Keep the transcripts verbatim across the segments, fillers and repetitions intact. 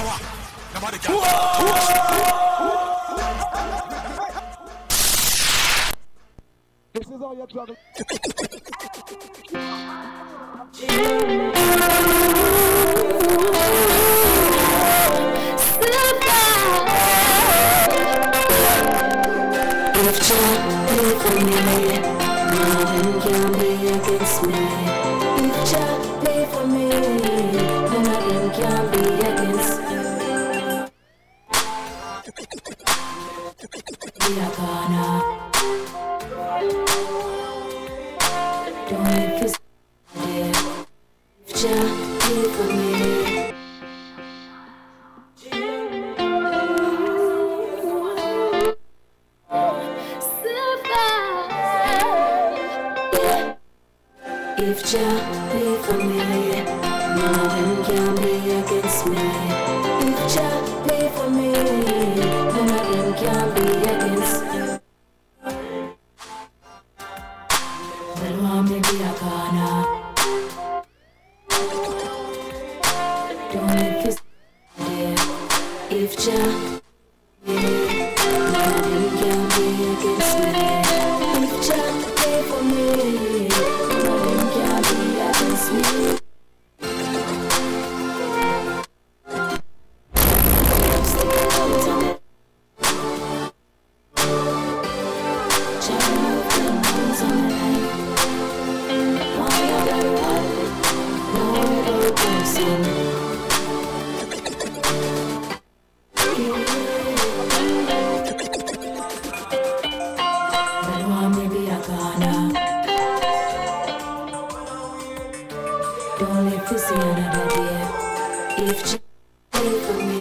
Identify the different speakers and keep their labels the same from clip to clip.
Speaker 1: Nobody can.
Speaker 2: This is all your trouble.
Speaker 3: If Jah be for me, nothing can be against me. If Jah be for me, nothing can be against me. We are gonna don't let this there. If Jah be for me. If Jah be for me, nothing can be against me. If Jah be for me, nothing can be against me. Well, want me be a corner. Don't let this there. If Jah be, nothing can be against me. If Jah be for me. Don't live to see another day. If Jah be for me,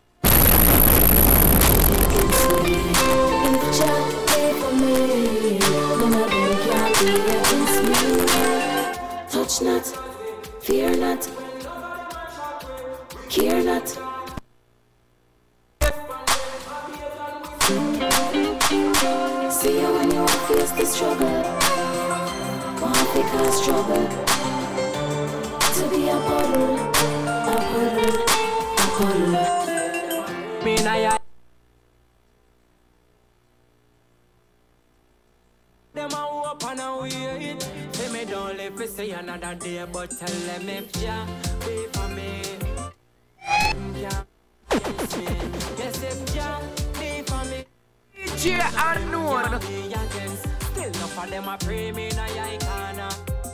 Speaker 3: against me. If Jah be for me, none of them can be against me. Touch not, fear not, care not. See you when you face the struggle. Won't because trouble. To be a puddle, a puddle, a puddle. Me na ya. Them a hope and a wait. Say me don't live to see another day, but tell them if Jah be for me, Jah against me. Yes, if Jah be for me, Jah unknown. Still no for them a pray me na ya corner.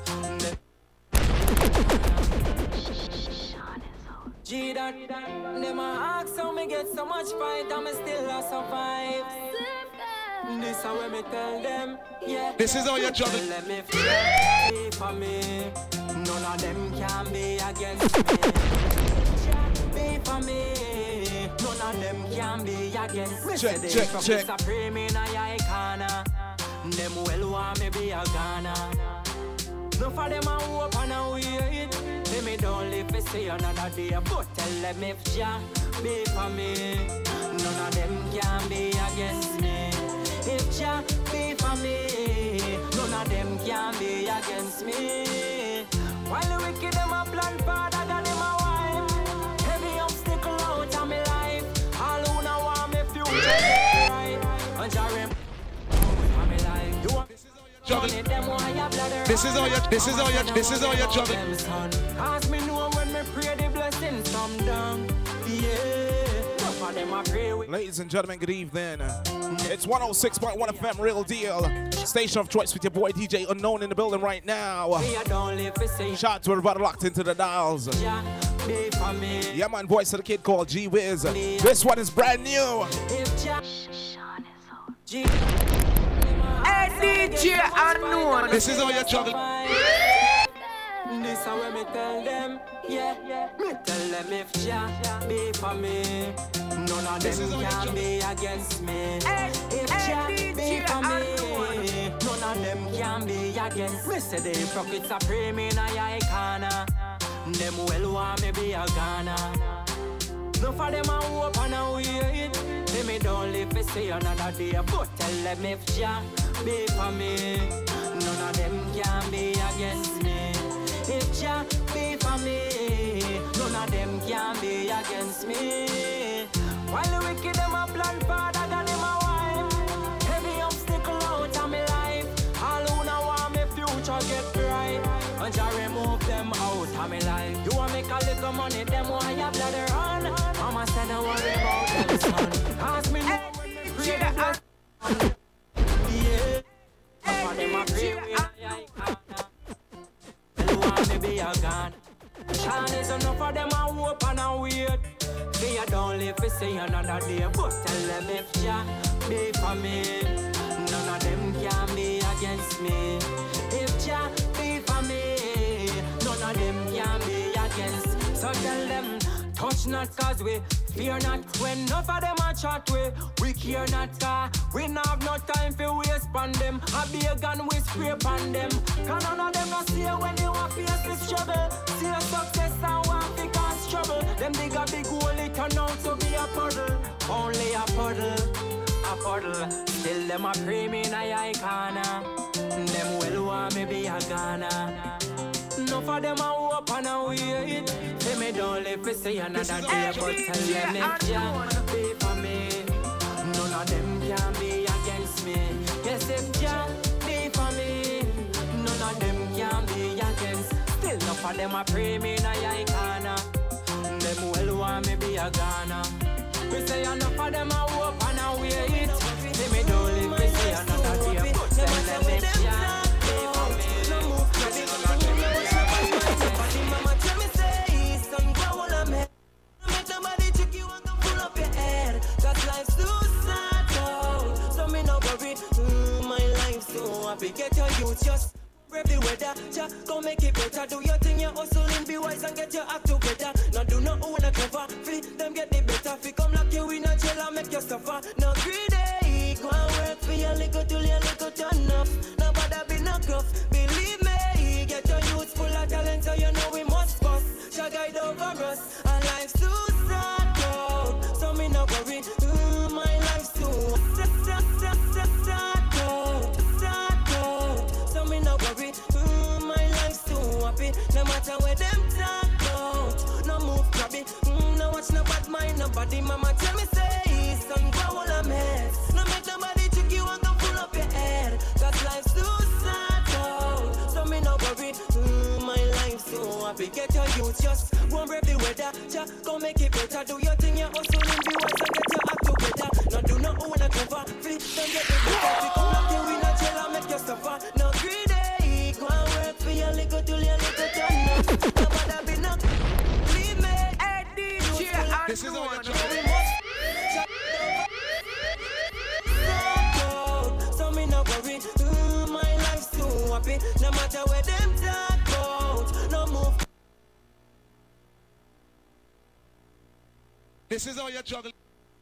Speaker 3: G that, them a ask how me get so much fight and me still a survive. This is how me tell them, yeah.
Speaker 1: This is all your trouble.
Speaker 3: Tell them if Jah be for me, none of them can be against me. Jah be for me, none of them can be against me.
Speaker 1: Check, check, check.
Speaker 3: I pray me na ya corner. Them well want me be a Ghana. No for them a hope and a wait. Say me don't live to see another day, but tell them if Jah be for me, none of them can be against me. If Jah be for me, none of them can be against me. While the wicked them a plan father than them a wife, heavy obstacle out of my life. All who now want me future right, and Jah rem my life. You want
Speaker 1: This is all your, this is all your, this is all your trouble.
Speaker 3: Ask me know when me pray the blessings come down. Yeah, for them I pray with.
Speaker 1: Ladies and gentlemen, good evening. It's one oh six point one F M, Real Deal. Station of choice with your boy D J Unknown in the building right now. Shout out to everybody locked into the dials. Yeah, man, voice of the kid called G Wiz. This one is brand new.
Speaker 3: Hey, D J Unknown.
Speaker 1: This is all your trouble.
Speaker 3: This is how me tell them, yeah, yeah. Me tell them if Jah be for me, none of them can be against me. If Jah be for me, none of them can be against me. Say the prophets are pray me na ya corner. Them well want me be a Ghana. No for them a hope and a wait. Say me don't live to see another day, but tell them if Jah be for me, none of them can be against me. If Jah be for me, none of them can be against against me. While the wicked them a plan for that and them a wife. Heavy obstacle out of my life. All who now want me future get bright. And I remove them out of my life. You want make a little money, them want your blood run. Mama said don't worry about them son. Ask me now when me pray the bless. Yeah. Papa them a pray with you want me be a gun. Chance is enough for them a hope and a wait. Fear don't live to see another day. But tell them if Jah be for me, none of them can be against me. If Jah be for me, none of them can be against. So tell them, touch not cause we fear not. When enough of them a chat we, we care not car. We not have no time for waste on them. I be a gun we spray on them. Cause none of them not see when they want face this trouble. See a success and want to cause trouble. Them dig a big hole, it turn out to be a puddle. Only a puddle, a puddle. Still them a pray me in a icona. Them well want me be a Ghana. Enough of them a hope and a wait. Say me don't live to see another day. But tell them if Jah be for me, none of them can be against me. Yes, if Jah be for me, none of them can be against. Still enough of them a pray me in a icona. Them well want me be a Ghana. We say enough of them a hope and a wait. Say me don't live to see another day. But tell them if Jah be for me, mama tell me say, son, go all I'm head. Make nobody trick you and come pull up your head. Cause life's too sad, oh. So me no worry, mm, my life's so happy. Get your youth just brave the weather. Just go make it better. Do your thing, you hustle and be wise and get your act together. Now do not own a cover. Free them get the better. Fi come lock you in a jail and make you suffer. No greedy, go and work for your little till your little turn up. Nobody be no gruff. Believe me, get your youth full of talent, so you know we must bust. Shall guide over us, and life's too sad, oh. So me no worry, mm, my life's too sad, sad, sad, sad, sad, oh. Sad, oh. So me no worry, mm, my life's too happy. No matter where them talk, oh. No move crabby, mm, no watch no bad mind, nobody. Mama tell me say, son, go all I'm head. No make nobody trick you and come pull up your head. Cause life's too sad, oh. So me no worry, mm, my life's so happy. Get your youth just one brave the weather. Just go make it better. Do your thing, you hustle and be wise and get your act together. No do not own a cover. Free, don't get the better. Fi come lock you in a jail and make you suffer. No greedy, go and work for your little till your little turn up. Nobody be no leave me. Hey D J,
Speaker 2: this is all your trouble.
Speaker 3: So me no worry, mm, my life's too happy. No matter where them talk about, no move.
Speaker 2: This is all your juggle.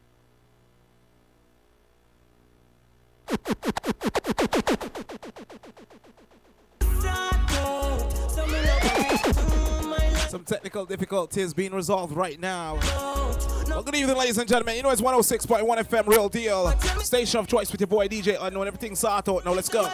Speaker 1: Some technical difficulties being resolved right now. Well, good evening, ladies and gentlemen. You know it's one oh six point one F M, Real Deal. Station of choice with your boy D J Unknown. Everything's sorted out. Now let's go.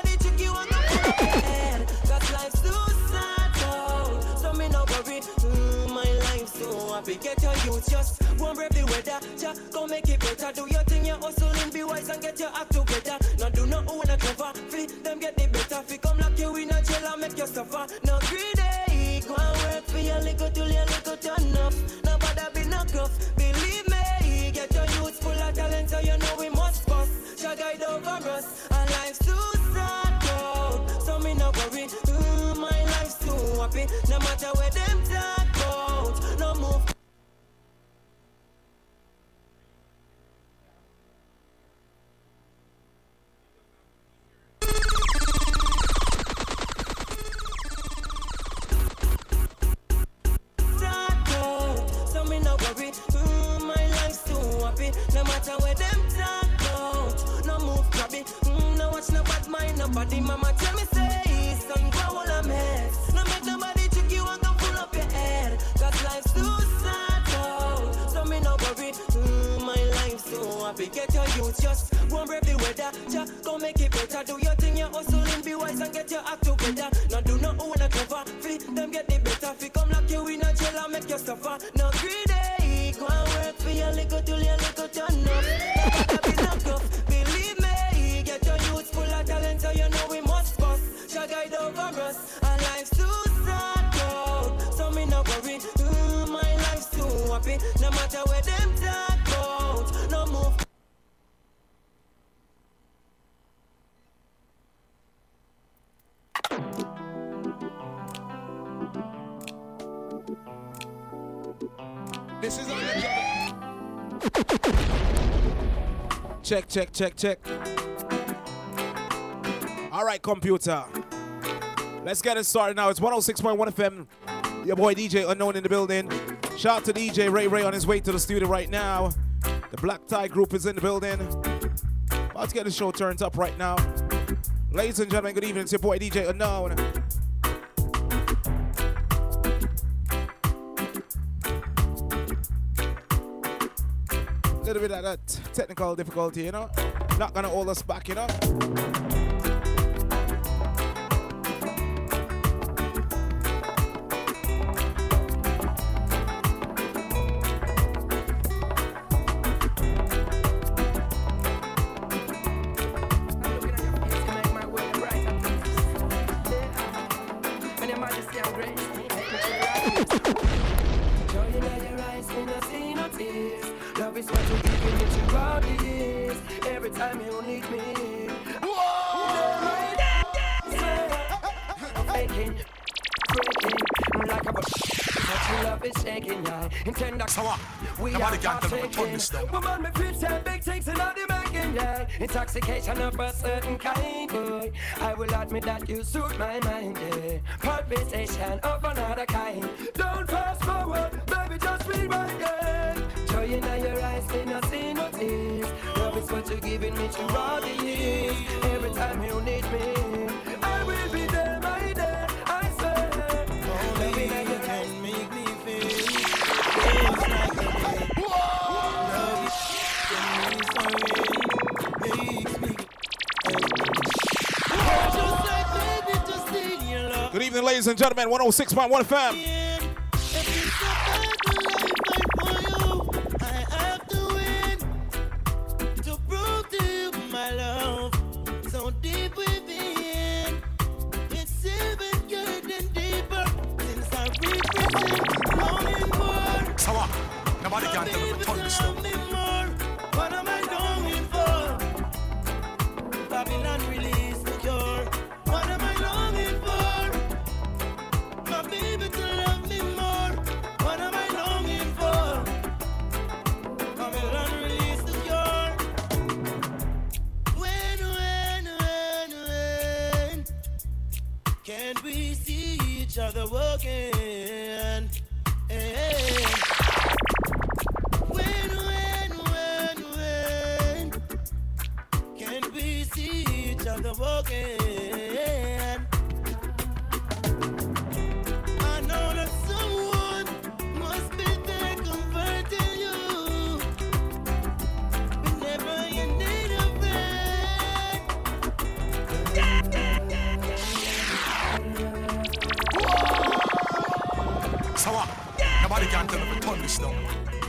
Speaker 3: Get your youth just one brave the weather. Just go make it better. Do your thing, you hustle and be wise and get your act together. Now do not own a cover. Free them get the better. Fi come lock you in a jail and make you suffer. No greedy, go and work for your little till your little turn up. Nobody be no gruff. Believe me, get your youth full of talent, so you know we must bust. Shall guide over us, and life's too sad, oh. So me no worry, mm, my life's too happy. No matter where them talk about, no move. No matter where them talk about, no move crabby, mm, no watch no bad mind, nobody. Mama tell me say, son, go all I'm head. No make nobody trick you and come pull up your head. Cause life's too sad, oh. So me no worry, mm, my life's so happy. Get your youth just one brave the weather. Just go make it better. Do your thing, you hustle and be wise and get your act together. Now do not own a cover. Free them get the better. Fi come lock you in a jail and make you suffer. No greedy, go and me. No matter where them talk about, no move.
Speaker 2: This is all your job.
Speaker 1: Check, check, check, check. All right, computer. Let's get it started now. It's one oh six point one F M. Your boy D J Unknown in the building. Shout out to D J Ray Ray on his way to the studio right now. The Black Tie Group is in the building. About to get the show turned up right now. Ladies and gentlemen, good evening. It's your boy D J Unknown. A little bit of that technical difficulty, you know. Not gonna hold us back, you know.
Speaker 3: Intoxication of a certain kind, boy. I will admit that you suit my mind, yeah. Palpitation of another kind. Don't fast forward, baby, just read my game. Joy in your eyes, me not see no tears. Love is what you're giving me through all the years. Every time you need me, I will be there, my dear, I swear. Only you can make me feel feels like a day. Love is
Speaker 1: Good evening, ladies and gentlemen. one oh six point one F M.
Speaker 2: Nobody can tell me to turn this down.
Speaker 3: What am I longing for? Babylon release the cure. What am I longing for? My baby to love me more. What am I longing for? Babylon release the cure. When, when, when, when can we see each other walking? Hey. When, when, when, when can we see each other walking? I know that someone must be there converting you whenever you need a friend.
Speaker 2: So what? Nobody can tell me to turn this down.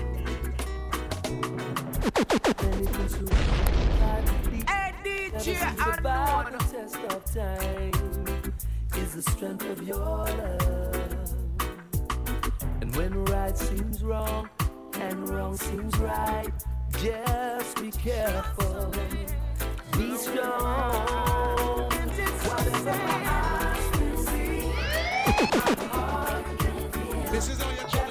Speaker 3: Hey, D J,
Speaker 4: survive the test of time is the strength of your love. And when right seems wrong and wrong seems right, just be careful, be strong. Whatever my eyes can see, my heart can feel.
Speaker 2: This is all your choice.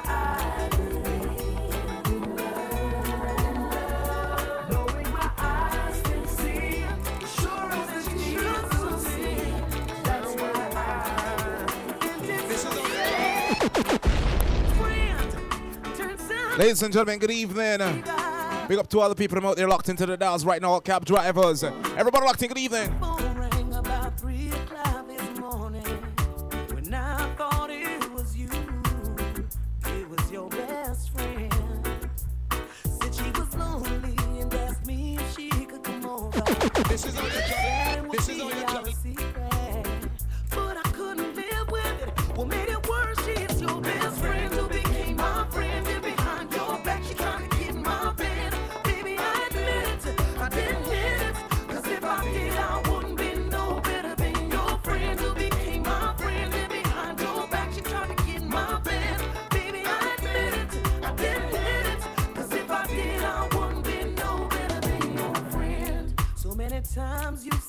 Speaker 1: Ladies and gentlemen, good evening. Big up to all the people out there locked into the dials right now, cab drivers. Everybody locked in, good evening.
Speaker 3: Rang about three o'clock this morning when I thought it was you. It was your best friend. Said she was lonely and asked me if she could come over.
Speaker 2: This is all your job. This is all your job.
Speaker 3: But I couldn't live with it. What made it worse? She's your best friend who became my friend. And behind your back, she trying to get my bed. Baby, I admit it. I didn't hit it. Cause if I did, I wouldn't be no better than your friend who became my friend. And behind your back, she trying to get my bed. Baby, I admit it. I didn't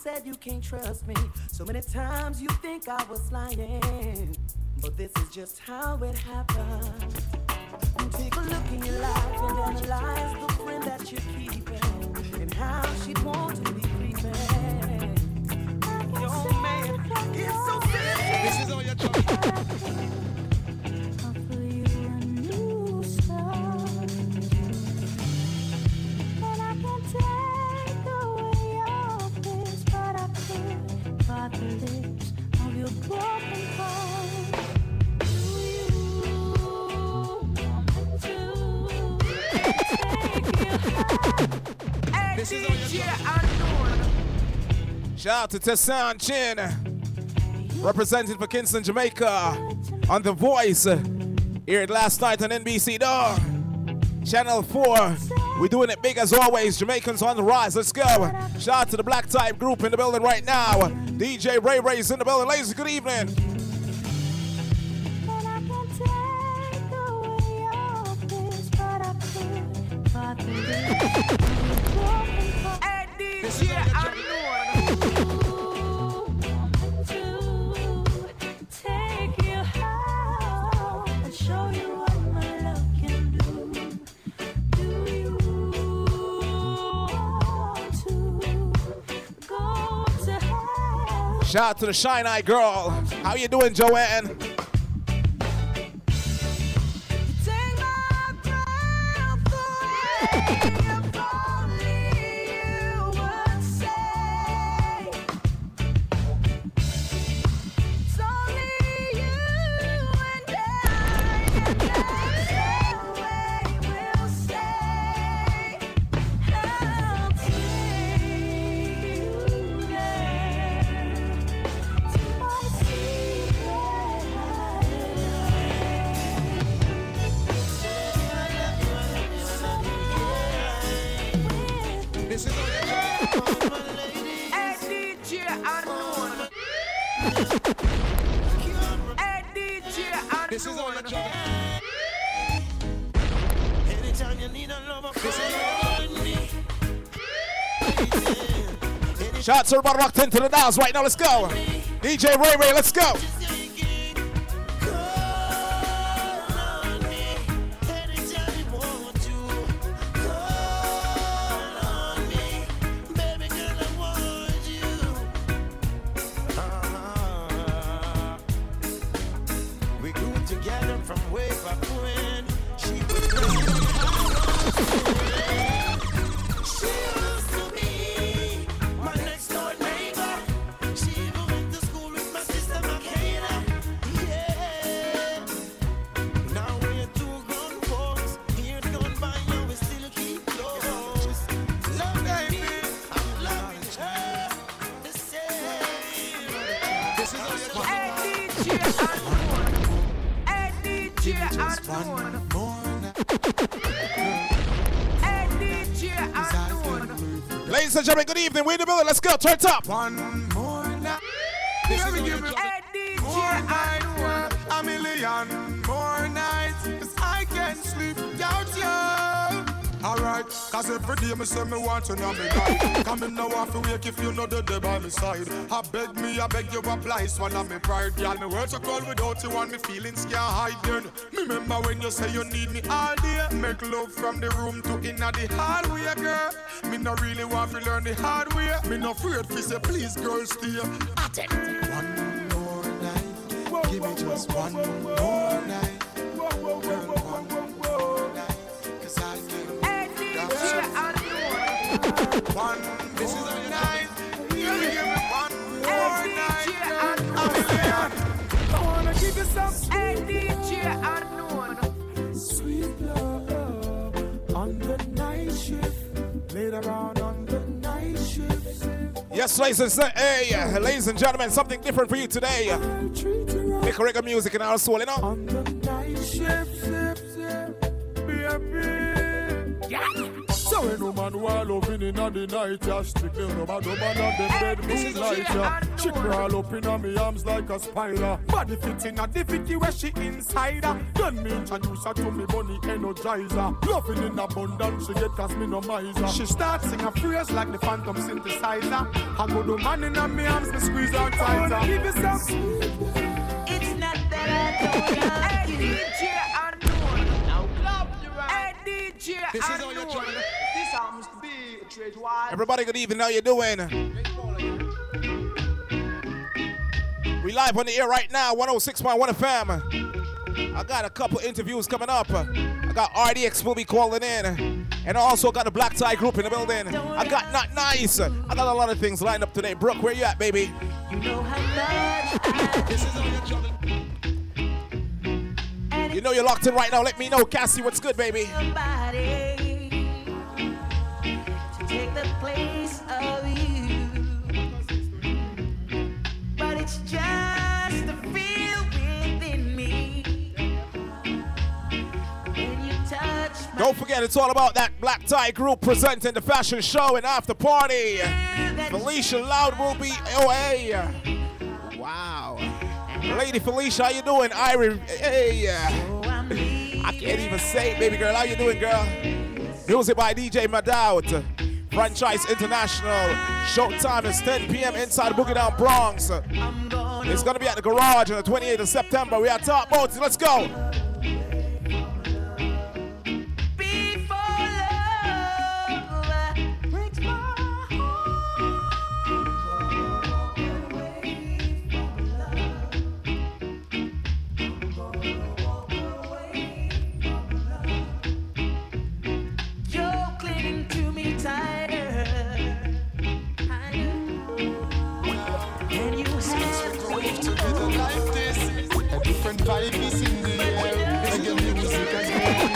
Speaker 4: said you can't trust me. So many times you think I was lying, but this is just how it happened. Take a look in your life and analyze the friend that you're keeping and how she'd want to be creeping. Your man is so silly.
Speaker 1: This is all you're talking.
Speaker 5: Offer you a new start, and I can take away your fears, but I could part the lips of your broken heart. Do you want to take you high?
Speaker 1: This is all you're talking. Shout out to Tessan Chin, representing for Kingston, Jamaica, on The Voice. Aired last night on N B C Dog. Channel four. We're doing it big as always. Jamaicans on the rise. Let's go. Shout out to the Black Type group in the building right now. D J Ray Ray's in the building. Ladies, good evening.
Speaker 5: And I can take away your fears, but I could part the lips of your broken heart.
Speaker 4: Hey, D J, I
Speaker 5: Take you high and show you what my love can do. Do you want to go to hell?
Speaker 1: Shout out to the Shine Eye girl. How you doing, Joanne?
Speaker 5: Take my breath away. If only you would say it's only you and I, and that's the way we'll stay. I'll take you there to my secret island.
Speaker 1: This is all you're
Speaker 4: Hey, D J Unknown. Hey, D J Unknown.
Speaker 1: This is all you're talking.
Speaker 6: Anytime you need a lover,
Speaker 1: This is all
Speaker 6: you're
Speaker 1: Shout out to everybody locked into the dials right now. Let's go. D J Ray Ray, let's go.
Speaker 6: anytime you want to. Call on me, baby girl, I want you. Uh-huh. We grew together from way back when she was She used to be my next door neighbor. She even went to school with my sister Makayla. Yeah. Now we're two grown folks. Years gone by and we still keep close. Love baby, I'm loving her the same.
Speaker 1: This is all you're talking.
Speaker 4: Hey, D J Unknown. Hey, D J Unknown. Hey, D J Unknown.
Speaker 1: Ladies and gentlemen, good evening. We're in the building. Let's go. Turn it up.
Speaker 6: One more night.
Speaker 1: This is all you're talking.
Speaker 4: Hey, D J
Speaker 6: More
Speaker 4: Unknown.
Speaker 6: nights, a million more nights, 'cause I can't sleep without you. Alright, cause every day me say me want you now me life. Come in now off to wake if you know the day by my side. I beg me, I beg you apply, one of me pride. Girl, me words are cold without you and me feelings can't hide then. Me remember when you say you need me all day. Make love from the room to inna the hallway, girl. Me no really want to learn the hard way. Me no afraid to say please girl stay. One more night, give me just one more night. Girl, one more night, 'cause I can't.
Speaker 4: Hey, D J Unknown.
Speaker 6: One this is more night, give me one
Speaker 4: Hey,
Speaker 6: more
Speaker 4: D
Speaker 6: night.
Speaker 4: J
Speaker 6: Girl,
Speaker 4: Unknown.
Speaker 6: a million. I wanna give you some
Speaker 4: Hey, D J Unknown.
Speaker 6: sweet love on the night shift. Later on on the night shift.
Speaker 1: Yes, ladies and, hey, ladies and gentlemen, something different for you today.
Speaker 6: I treat you right
Speaker 1: Make reggae music in our soul, you know?
Speaker 6: on the night shift. Shift, shift, baby. So when no man while loving in the night, yeah. Strictly no man, no man on the bed, moonlight, yeah. She crawl up in me arms like a spider. Body fit in a difficulty where she insider. Then me introduce her to me bunny energizer. Loving in abundance, she get cause me no miser. She starts sing a phrase like the phantom synthesizer. I go to man in me arms, me squeeze her tighter. Give yourself.
Speaker 3: It's not that I don't love you. Hey, D J Unknown. Now clap your hands. Hey, D J
Speaker 2: This is how
Speaker 3: Unknown.
Speaker 2: you're trying to.
Speaker 3: This happens to be a trade wide.
Speaker 1: Everybody, good evening. How you doing? We live on the air right now, one oh six point one F M. I got a couple interviews coming up. I got R D X will be calling in. And I also got a Black Tie group in the building. I got Not Nice. I got a lot of things lined up today. Brooke, where you at, baby?
Speaker 3: You know how much
Speaker 2: This is how you're trying to.
Speaker 1: You know you're locked in right now. Let me know, Cassie, what's good, baby?
Speaker 3: somebody to take the place of you. But it's just a feel within me. When you touch my
Speaker 1: Don't forget, it's all about that Black Tie group presenting the fashion show and after party. Felicia Loud will be O A. Wow. Lady Felicia, how you doing? Irie, hey. I can't even say it, baby girl. How you doing, girl? Music by D J Madout. Franchise International. Showtime is ten p m inside Boogie Down Bronx. It's going to be at the garage on the twenty-eighth of September. We are top boats. Let's go.
Speaker 3: before love breaks my You're clinging to me tighter, tighter. And you have
Speaker 6: Live together like this. A different vibe is in the air. Reggae music again.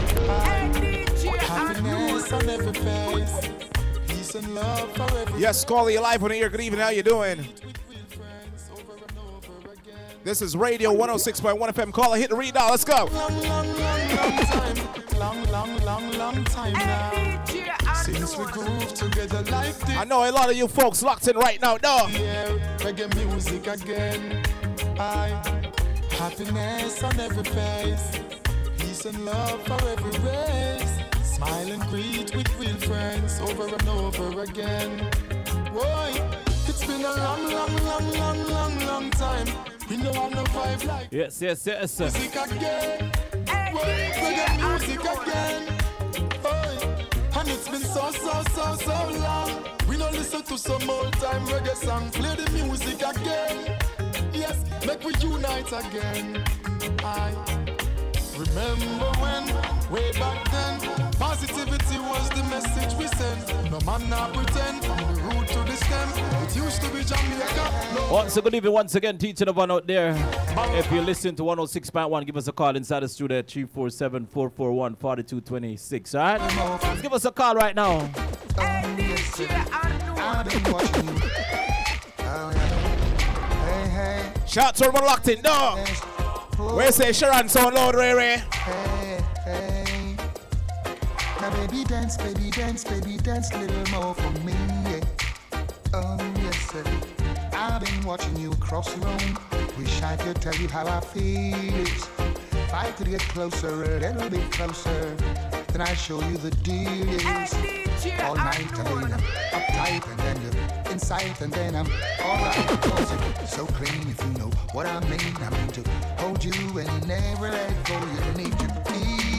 Speaker 6: Happiness on every face. Peace and love for every.
Speaker 1: Yes, Scully, you're live on the air. Good evening. How you doing?
Speaker 6: With real friends over and over again.
Speaker 1: This is Radio one oh six point one F M. Caller, hit the read now. Let's go.
Speaker 6: Long, long, long, long time. Long, long, long, long time now. Since we groove together like this.
Speaker 1: I know a lot of you folks locked in right now, dog.
Speaker 6: Yeah, reggae music again. I happiness on every face, peace and love for every race. Smile and greet with real friends over and over again. Boy, it's been a long, long, long, long, long, long time. We know I'm no vibe like
Speaker 7: Yes, yes, yes.
Speaker 6: music again. Boy, reggae music again. Boy, and it's been so, so, so, so long. We don't listen to some old time reggae song. Play the music again. Yes, make we unite again. I remember when, way back then, positivity was the message we sent. No man now pretend, from the root to the stem. It used to be Jamaica. No.
Speaker 7: Once a good evening, once again, teaching the one out there. If you listen to one oh six point one, give us a call inside the studio at three four seven, four four one, four two two six. All right? Just give us a call right now.
Speaker 6: I've been watching you. Oh, yeah. Hey, hey,
Speaker 1: Shout to everyone locked in, dog. Where say Sharon sound loud, Ray Ray?
Speaker 6: hey, hey. Now baby dance, baby dance, baby dance a little more for me, yeah. Oh yes sir, I've been watching you across the room. Wish I could tell you how I feel. If I could get closer, a little bit closer, then I show you the deal is. All night and then I'm uptight and then you're inside and then I'm alright. Cause it's so clean if you know what I mean. I mean to hold you and never let go. You need to be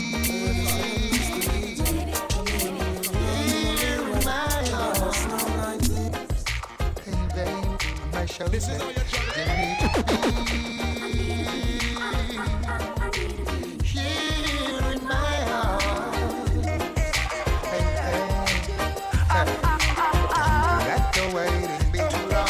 Speaker 6: here in my arms. Hey babe, my shoulder.
Speaker 2: This is how you're trying to.
Speaker 6: You need to be here in my arms. Hey, hey. Let the waiting be too long.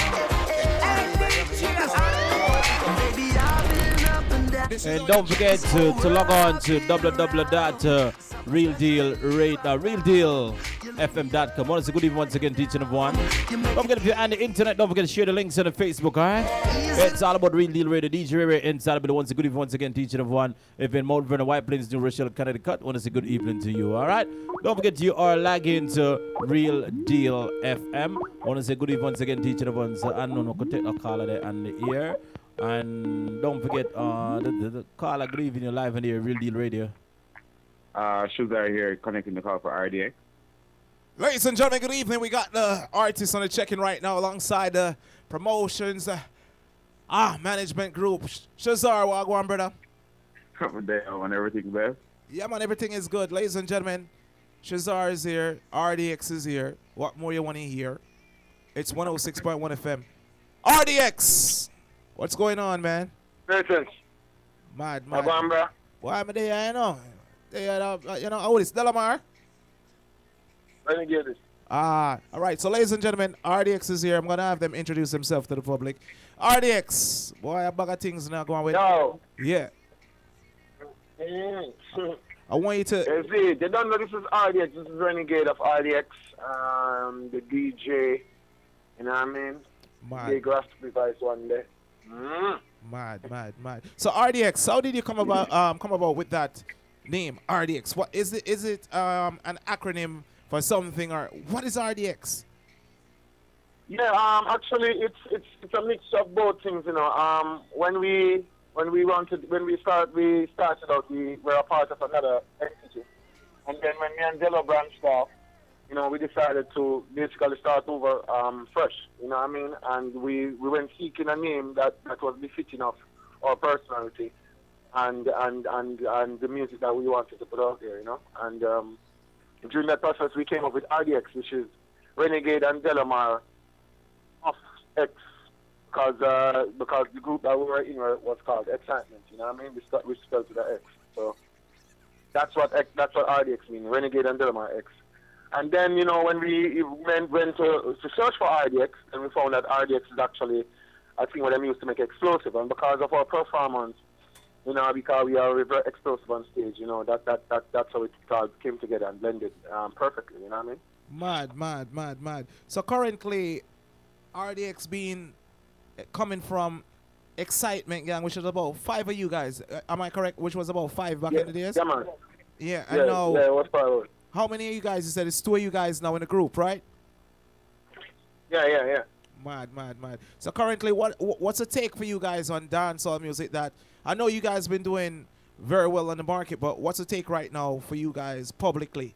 Speaker 7: And don't forget to, to log on to w w w dot Real Deal Rate, uh, Real Deal F M dot com. Want to say good evening once again, teaching of one. Don't forget if you're on the internet, don't forget to share the links on the Facebook, alright? It's all about Real Deal Radio, D J Ray inside of the ones. Good evening once again, teaching of one. If you're in Mount Vernon, White Plains, New Rochelle, Connecticut, want to say good evening to you, alright? Don't forget you are lagging to Real Deal F M. Want to say good evening once again, teaching of one. So I know no could take a caller there on the ear. And don't forget uh, the, the, the caller, good evening, you're live on the Real Deal Radio.
Speaker 8: Uh, Shuzar here, connecting the call for R D X.
Speaker 1: Ladies and gentlemen, good evening. We got the artists on the check-in right now alongside the promotions, uh, ah, management group. Shazar, Wagwan, brother.
Speaker 8: Over there on everything best.
Speaker 1: Yeah, man, everything is good. Ladies and gentlemen, Shazar is here. R D X is here. What more you want to hear? It's one oh six point one F M. R D X! What's going on, man?
Speaker 9: Listen.
Speaker 1: Mad, mad.
Speaker 9: Wagwan, bro.
Speaker 1: Why am I there? I know. They, uh, you know, oh, it's Delamar.
Speaker 9: Let me get this.
Speaker 1: Ah, all right. So, ladies and gentlemen, R D X is here. I'm gonna have them introduce themselves to the public. R D X, boy, a bag of things now going with.
Speaker 9: No.
Speaker 1: Yeah.
Speaker 9: Mm.
Speaker 1: I want you to.
Speaker 9: You see, they don't know this is R D X. This is Renegade of R D X. Um, the D J. You know what I mean?
Speaker 1: Mad.
Speaker 9: Big Rasta device one day. Mm.
Speaker 1: Mad, mad, mad. So R D X, how did you come about um come about with that name R D X? What is it? Is it um an acronym for something, or what is R D X?
Speaker 9: Yeah, um, actually, it's it's it's a mix of both things, you know. Um, when we when we wanted when we start we started out, we were a part of another entity, and then when me and Dello branched off, you know, we decided to basically start over um, fresh, you know what I mean? And we, we went seeking a name that, that was befitting of our personality and and and and the music that we wanted to put out there, you know. And um, during that process, we came up with R D X, which is Renegade and Delamar of X, because uh, because the group that we were in was called Excitement, you know what I mean? We, st- we spelled with the X, so that's what X, that's what R D X means, Renegade and Delamar X. And then, you know, when we went, went to, to search for R D X, and we found that R D X is actually a thing what them used to make explosive, and because of our performance, you know, because we are very explosive on stage, you know, that, that, that that's how it all came together and blended um, perfectly, you know what I mean?
Speaker 1: Mad, mad, mad, mad. So currently, R D X being coming from Excitement Gang, which is about five of you guys. Uh, am I correct? Which was about five back
Speaker 9: yeah,
Speaker 1: in the days?
Speaker 9: Yeah, man.
Speaker 1: Yeah, I
Speaker 9: yeah,
Speaker 1: know.
Speaker 9: Yeah, it was five.
Speaker 1: How many of you guys? You said it's two of you guys now in the group, right?
Speaker 9: Yeah, yeah, yeah.
Speaker 1: Mad, mad, mad. So currently, what what's the take for you guys on dancehall music? That I know you guys been doing very well on the market, but what's the take right now for you guys publicly?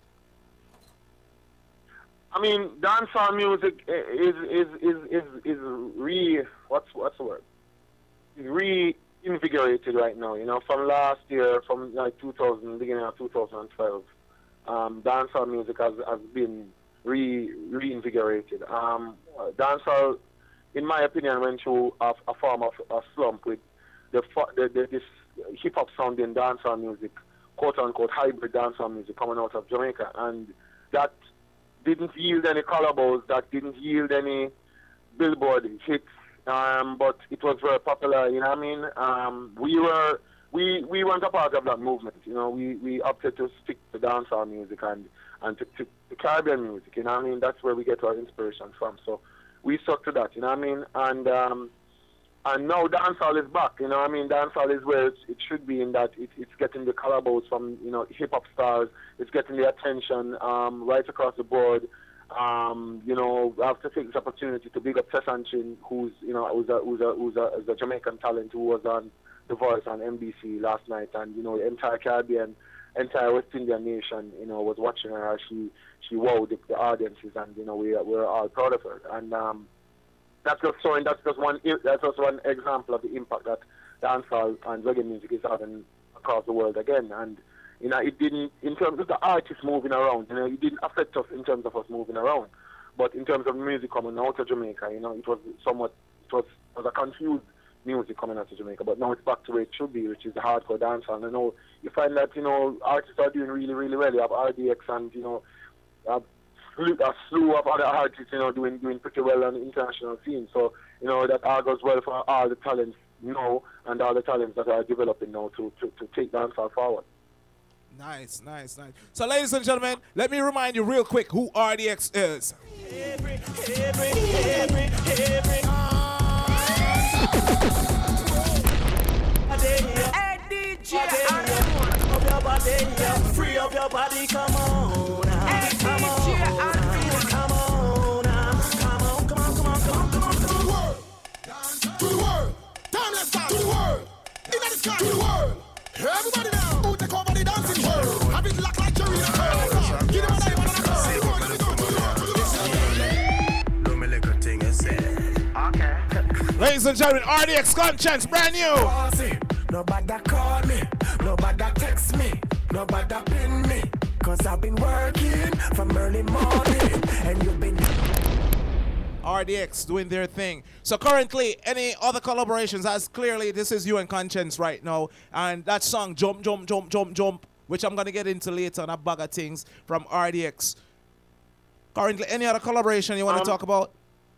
Speaker 9: I mean, dancehall music is is is is is re what's what's the word? Reinvigorated right now. You know, from last year, from like two thousand, beginning of two thousand twelve, um, dancehall music has has been re reinvigorated. Um, dancehall, in my opinion, went through a, a form of a slump with the, the, the this hip hop sounding dancehall music, quote unquote hybrid dancehall music coming out of Jamaica, and that didn't yield any collaborations, that didn't yield any Billboard hits, um, but it was very popular, you know what I mean? Um, we were, we, we weren't a part of that movement, you know, we, we opted to stick to dancehall music and, and to, to, to Caribbean music, you know what I mean? That's where we get our inspiration from, so we stuck to that, you know what I mean? And, um, and now dancehall is back, you know what I mean? Dancehall is where it, it should be, in that it, it's getting the collaborations from, you know, hip-hop stars. It's getting the attention um, right across the board. Um, you know, I have to take this opportunity to big up Tesanchin, who's, you know, who's a, who's a, who's a, who's a Jamaican talent who was on The Voice on N B C last night. And, you know, the entire Caribbean, entire West Indian nation, you know, was watching her as she, she wowed the, the audiences. And, you know, we, we're all proud of her. And, um, That's just showing. That's just one. That's just one example of the impact that dancehall and reggae music is having across the world again. And you know, it didn't, in terms of the artists moving around. You know, it didn't affect us in terms of us moving around. But in terms of music coming out of Jamaica, you know, it was somewhat. It was, it was a confused music coming out of Jamaica. But now it's back to where it should be, which is the hardcore dancehall. And you know, you find that you know artists are doing really, really well. You have R D X and you know. Uh, a slew of other artists, you know, doing doing pretty well on the international scene. So, you know, that all goes well for all the talents now and all the talents that are developing now to, to, to take dancehall forward.
Speaker 1: Nice, nice, nice. So, ladies and gentlemen, let me remind you real quick who R D X is.
Speaker 3: Every, every, every, every. Hey, D J, of your body, free of your body, come on. Hey, come on, come on, come on, come on, come on, come on, come on, come on.
Speaker 6: To the world, timeless time. To the world, in the sky. To the world, everybody now. Who take over the dancing world? Have it locked like you're in a curve. Give them a name and a curve. Let me go to the world, to the world.
Speaker 10: Do me like a thing and say, okay.
Speaker 1: Ladies and gentlemen, R D X Conscience, brand new.
Speaker 3: Nobody call me, nobody text me, nobody pin me. Cause I've been working from early morning and you've been
Speaker 1: R D X doing their thing. So currently, any other collaborations, as clearly this is you and Conscience right now, and that song Jump, Jump, Jump, Jump, Jump, which I'm gonna get into later on a bag of things from R D X. Currently, any other collaboration you want to
Speaker 9: Um,
Speaker 1: talk about?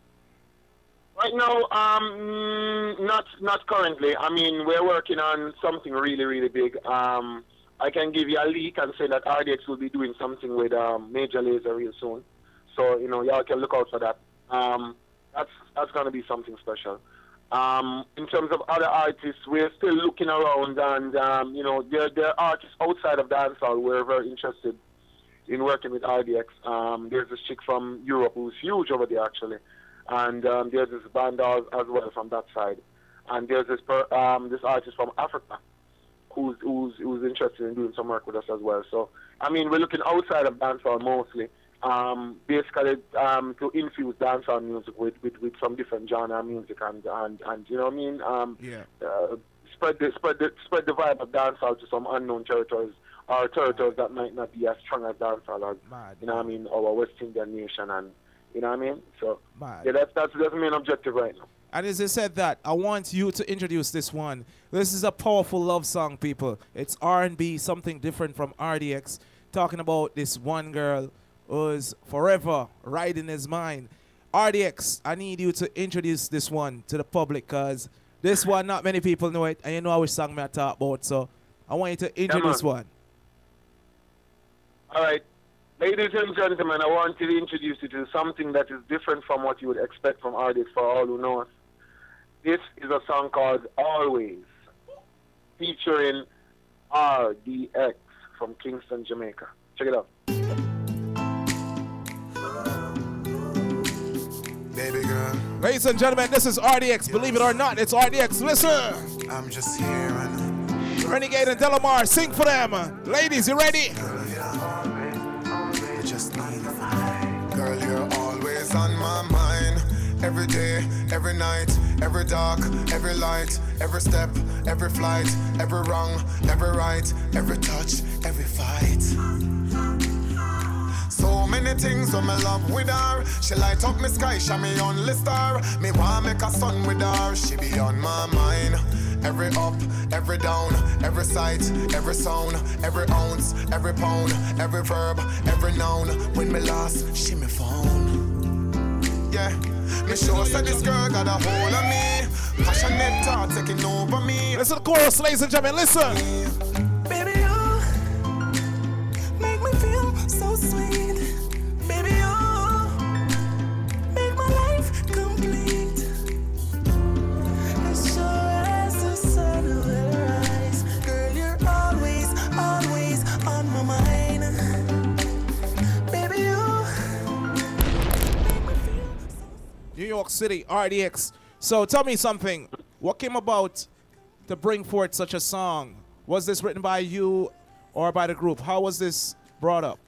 Speaker 9: Right now, um, mm, not not currently. I mean, we're working on something really, really big. Um, I can give you a leak and say that R D X will be doing something with um, Major Lazer real soon. So, you know, y'all can look out for that. Um, that's that's going to be something special. Um, in terms of other artists, we're still looking around, and, um, you know, there, there are artists outside of dancehall. We're very interested in working with R D X. Um, there's this chick from Europe who's huge over there, actually. And um, there's this band as, as well from that side. And there's this per, um, this artist from Africa who's, who's who's interested in doing some work with us as well. So, I mean, we're looking outside of dancehall mostly, um, basically um, to infuse dancehall music with, with, with some different genre of music and, and, and you know what I mean? Um,
Speaker 1: Yeah.
Speaker 9: uh, spread the spread the spread the vibe of dancehall to some unknown territories or territories that might not be as strong as dancehall as,
Speaker 1: Mad.
Speaker 9: you know what I mean, our West Indian nation, and you know what I mean? So,
Speaker 1: Mad.
Speaker 9: yeah, that's, that's, that's the main objective right now.
Speaker 1: And as I said that, I want you to introduce this one. This is a powerful love song, people. It's R and B, something different from R D X, talking about this one girl who's forever right in his mind. R D X, I need you to introduce this one to the public, because this one, not many people know it, and you know which song I talk about, so I want you to introduce
Speaker 9: man.
Speaker 1: one.
Speaker 9: All right. Ladies and gentlemen, I want to introduce you to something that is different from what you would expect from R D X for all who know us. This is a song called Always, featuring R D X from Kingston, Jamaica. Check it out.
Speaker 6: Baby girl,
Speaker 1: Ladies and gentlemen, this is R D X. Believe it or not, it's R D X. Listen.
Speaker 6: I'm just here and
Speaker 1: Renegade and Delamar, sing for them. Ladies, you ready?
Speaker 6: I just need it. Girl, you're always on my mind. Every day, every night, every dark, every light, every step, every flight, every wrong, every right, every touch, every fight. So many things on my love with her. She light up my sky, show me only star. Me want make a sun with her. She be on my mind. Every up, every down, every sight, every sound, every ounce, every pound, every verb, every noun. When me lost, she me found. Yeah, me sure said this girl got a hold of me. Passionate thought taking over me.
Speaker 1: Listen to the chorus, ladies and gentlemen, listen.
Speaker 3: Baby, you make me feel so sweet. Baby, you make my life complete. As sure as the sun will rise, girl, you're always, always on my mind. Baby, you make me feel so
Speaker 1: New York City, R D X. So tell me something. What came about to bring forth such a song? Was this written by you or by the group? How was this brought up?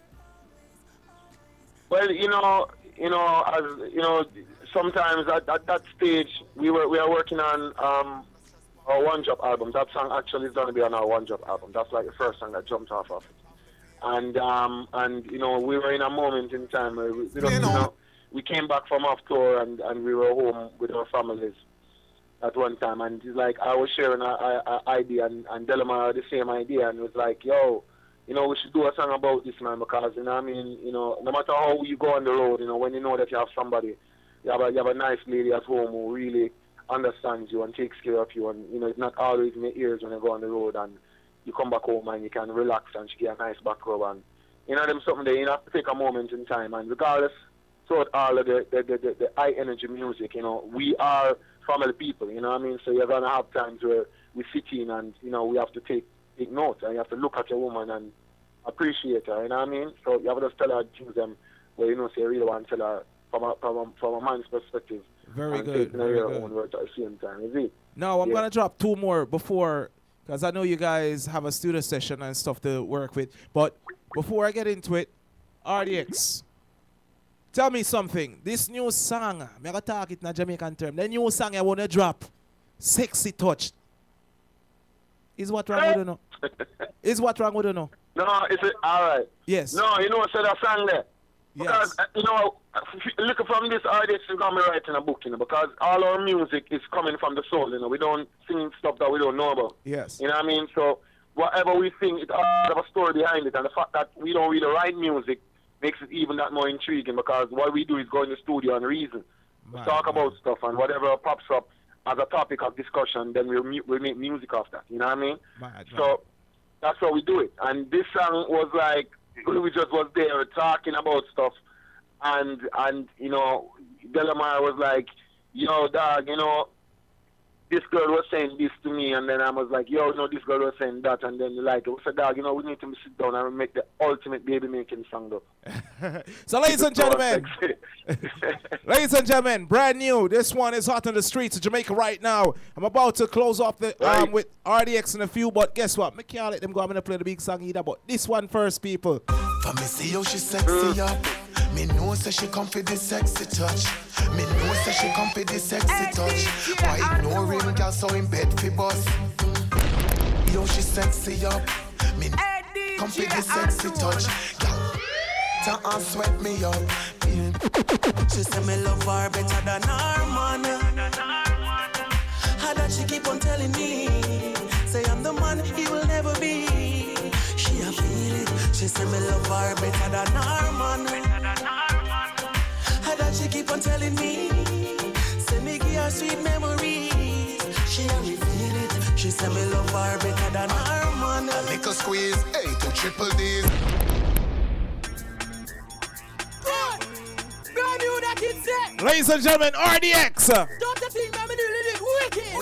Speaker 9: Well, you know, you know, as you know, sometimes at, at that stage we were we are working on um, our One Drop album. That song actually is going to be on our One Drop album. That's like the first song that jumped off of it. And um, and you know, we were in a moment in time where we, you know, you know, we came back from off tour and, and we were home with our families at one time. And it's like I was sharing an idea and, and Delamar had the same idea, and it was like, yo, you know, we should do a song about this, man, because, you know what I mean, you know, no matter how you go on the road, you know, when you know that you have somebody, you have a, you have a nice lady at home who really understands you and takes care of you, and, you know, it's not always in your ears when you go on the road, and, you come back home and you can relax and she get a nice back rub and you know them something there, you have to take a moment in time and regardless throughout all of the the, the, the, the high energy music, you know, we are family people, you know what I mean? So you're gonna have times where we sit in and, you know, we have to take take note and you have to look at your woman and appreciate her, you know what I mean? So you have to just tell her things them where you know say you really want to tell her from a from a, from a man's perspective.
Speaker 1: Very
Speaker 9: and
Speaker 1: good.
Speaker 9: taking
Speaker 1: Very
Speaker 9: your
Speaker 1: good.
Speaker 9: own words at the same time, is it?
Speaker 1: Now I'm
Speaker 9: Yeah.
Speaker 1: gonna drop two more before, because I know you guys have a studio session and stuff to work with. But before I get into it, R D X, tell me something. This new song, I'm gonna talk it in a Jamaican term. The new song I wanna drop, "Sexy Touch." Is what wrong with you know? Is what wrong with you know?
Speaker 9: No, is it all right?
Speaker 1: Yes.
Speaker 9: No, you know what said that song there? Because, uh, you know, look from this artist, we're going to be writing a book, you know, because all our music is coming from the soul, you know. We don't sing stuff that we don't know about.
Speaker 1: Yes.
Speaker 9: You know what I mean? So, whatever we sing, it all have a story behind it. And the fact that we don't really write music makes it even that more intriguing because what we do is go in the studio and reason. We
Speaker 1: Man,
Speaker 9: talk
Speaker 1: man.
Speaker 9: about stuff and whatever pops up as a topic of discussion, then we'll, mu- we'll make music of that. You know what I mean?
Speaker 1: Mad,
Speaker 9: So, that's how we do it. And this song was like, we just was there talking about stuff. And, and you know, Delamar was like, yo, dog, you know, this girl was saying this to me. And then I was like, yo, no, this girl was saying that. And then like, I said, dog, you know, we need to sit down and make the ultimate baby-making song, though.
Speaker 1: So, ladies and gentlemen, ladies and gentlemen, brand new. This one is hot on the streets of Jamaica right now. I'm about to close off the um,
Speaker 9: Right.
Speaker 1: with R D X in a few, but guess what? I can't let them go. I'm gonna play the big song either. But this one first, people.
Speaker 11: For me see how she sexy up. Me know say she come for the sexy touch. Me know say she come for the sexy touch. Why ignore him, girl, so in bed fi bust. Yo, she sexy up. Me come for the sexy touch. Girl, ta and sweat me up.
Speaker 12: She say me love her better than her man. How that she keep on telling me, say I'm the man he will never be. She a feel it. She say me love her better than her man. How that she keep on telling me, say me give her sweet memories. She a reveal it. She say me love her better than her man.
Speaker 11: A little squeeze, hey, to triple D's.
Speaker 12: Brand new that kid said.
Speaker 1: Ladies and gentlemen, R D X.
Speaker 12: Don't you think I'm doing it wicked?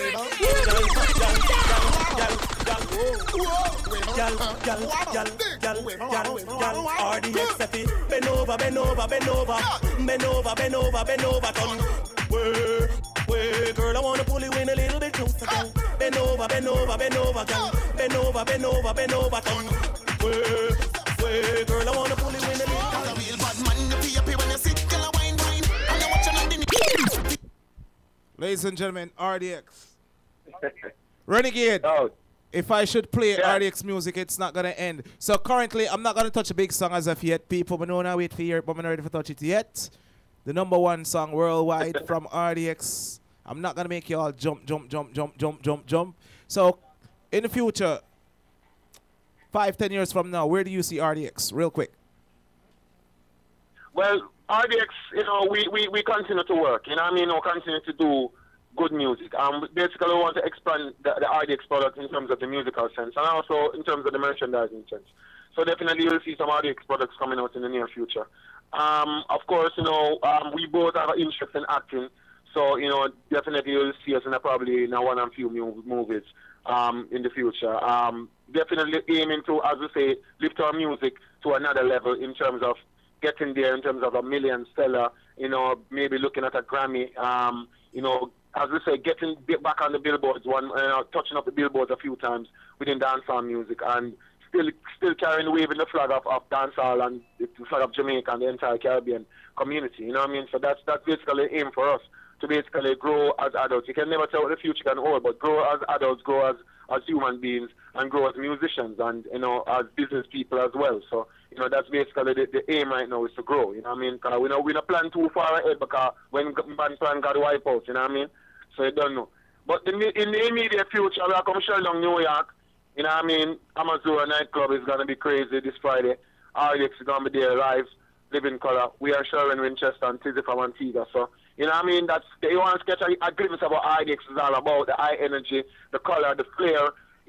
Speaker 12: Gal, gal, gal, gal, gal, gal, R D X F it. Bend over, bend over, bend over, bend over, bend over, bend over, come. Way, way, girl, I wanna pull you in a little bit closer, girl. Bend over, bend over, bend over, girl. Bend over, bend over, bend over, come. Way, way, girl, I wanna pull you in a little bit.
Speaker 1: Ladies and gentlemen, R D X. Renegade.
Speaker 9: Oh.
Speaker 1: If I should play
Speaker 9: Yeah.
Speaker 1: R D X music, it's not gonna end. So currently, I'm not gonna touch a big song as of yet. People, we don't wait for it, but I'm not ready to touch it yet. The number one song worldwide from R D X. I'm not gonna make you all jump, jump, jump, jump, jump, jump, jump. So, in the future, five, ten years from now, where do you see R D X? Real quick.
Speaker 9: Well, R D X, you know, we, we, we continue to work, you know what I mean? We continue to do good music. Um, basically, we want to expand the, the R D X product in terms of the musical sense and also in terms of the merchandising sense. So definitely you'll see some R D X products coming out in the near future. Um, of course, you know, um, we both have an interest in acting. So, you know, definitely you'll see us in a, probably in a one and few mu- movies um, in the future. Um, definitely aiming to, as we say, lift our music to another level in terms of getting there, in terms of a million seller, you know, maybe looking at a Grammy, um, you know, as we say, getting back on the billboards, one, uh, touching up the billboards a few times within dancehall music and still still carrying, waving the flag of, of dancehall and the flag of Jamaica and the entire Caribbean community, you know what I mean? So that's, that's basically the aim for us, to basically grow as adults. You can never tell what the future can hold, but grow as adults, grow as, as human beings, and grow as musicians and, you know, as business people as well. So, you know, that's basically the, the aim right now is to grow, you know what I mean? Because we know we don't plan too far ahead because when man plan got wipe out, you know what I mean? So you don't know. But in the, in the immediate future, we are coming to along New York, you know what I mean? Amazura nightclub is going to be crazy this Friday. R D X is going to be there live, living color. We are Sharon Winchester and Tizzy from Antigua. So, you know what I mean? That's, you want to sketch a, a glimpse of what R D X is all about, the high energy, the color, the flair,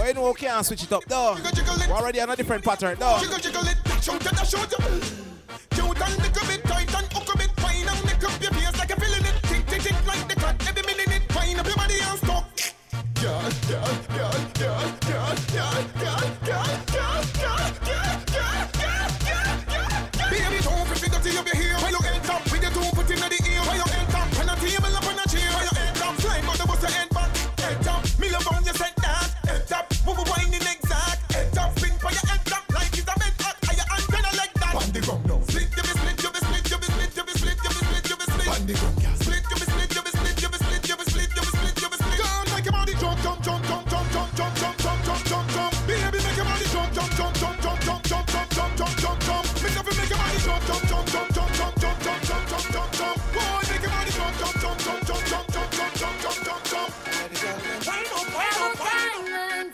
Speaker 1: Well, you know we can't switch it up, though. We're already on a different pattern, though.
Speaker 6: Jiggle, jiggle it, shout it, shout it. Cute and little bit tight and hook a bit fine and make up your face like you're feeling it. Tick, tick, tick like the clock. Every minute it fine up your body and stop. Girl, girl, girl, girl, girl, girl, girl, girl, girl, girl, girl, girl, girl, girl. Baby, don't forget to your hair. While you end up with your two foot in the ear. While you end up on a table up on a chair. While you end up flying on the bus to end back. Head up, me love on you said that. Head up, move a winding exact. Head up, spin for your head up like it's a bed hot. Are you antenna like that? On the ground now. Split, you be split, you be split, you be split, you be split, you be split, you be split. On the ground, yeah. Split, you be split, you be split, you be split, you be split, you be split, you be split. Girl, make your body jump, jump, jump, jump, jump, jump, jump, jump, jump, jump, jump, jump. Baby, make your body jump, jump, jump, jump, jump, jump, jump, jump, jump, jump, jump, jump. Make up, make your body jump, jump, jump, jump, jump, jump, jump, jump, jump, jump, jump, jump. Boy, make your body jump, jump, jump, jump, jump, jump, jump, jump, jump, jump, jump, jump. Wind up, wind up, wind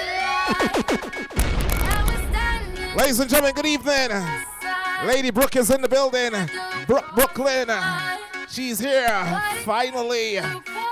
Speaker 6: up.
Speaker 1: Ladies and gentlemen, good evening. Lady Brooke is in the building. Brooke, Brooklyn. She's here, finally.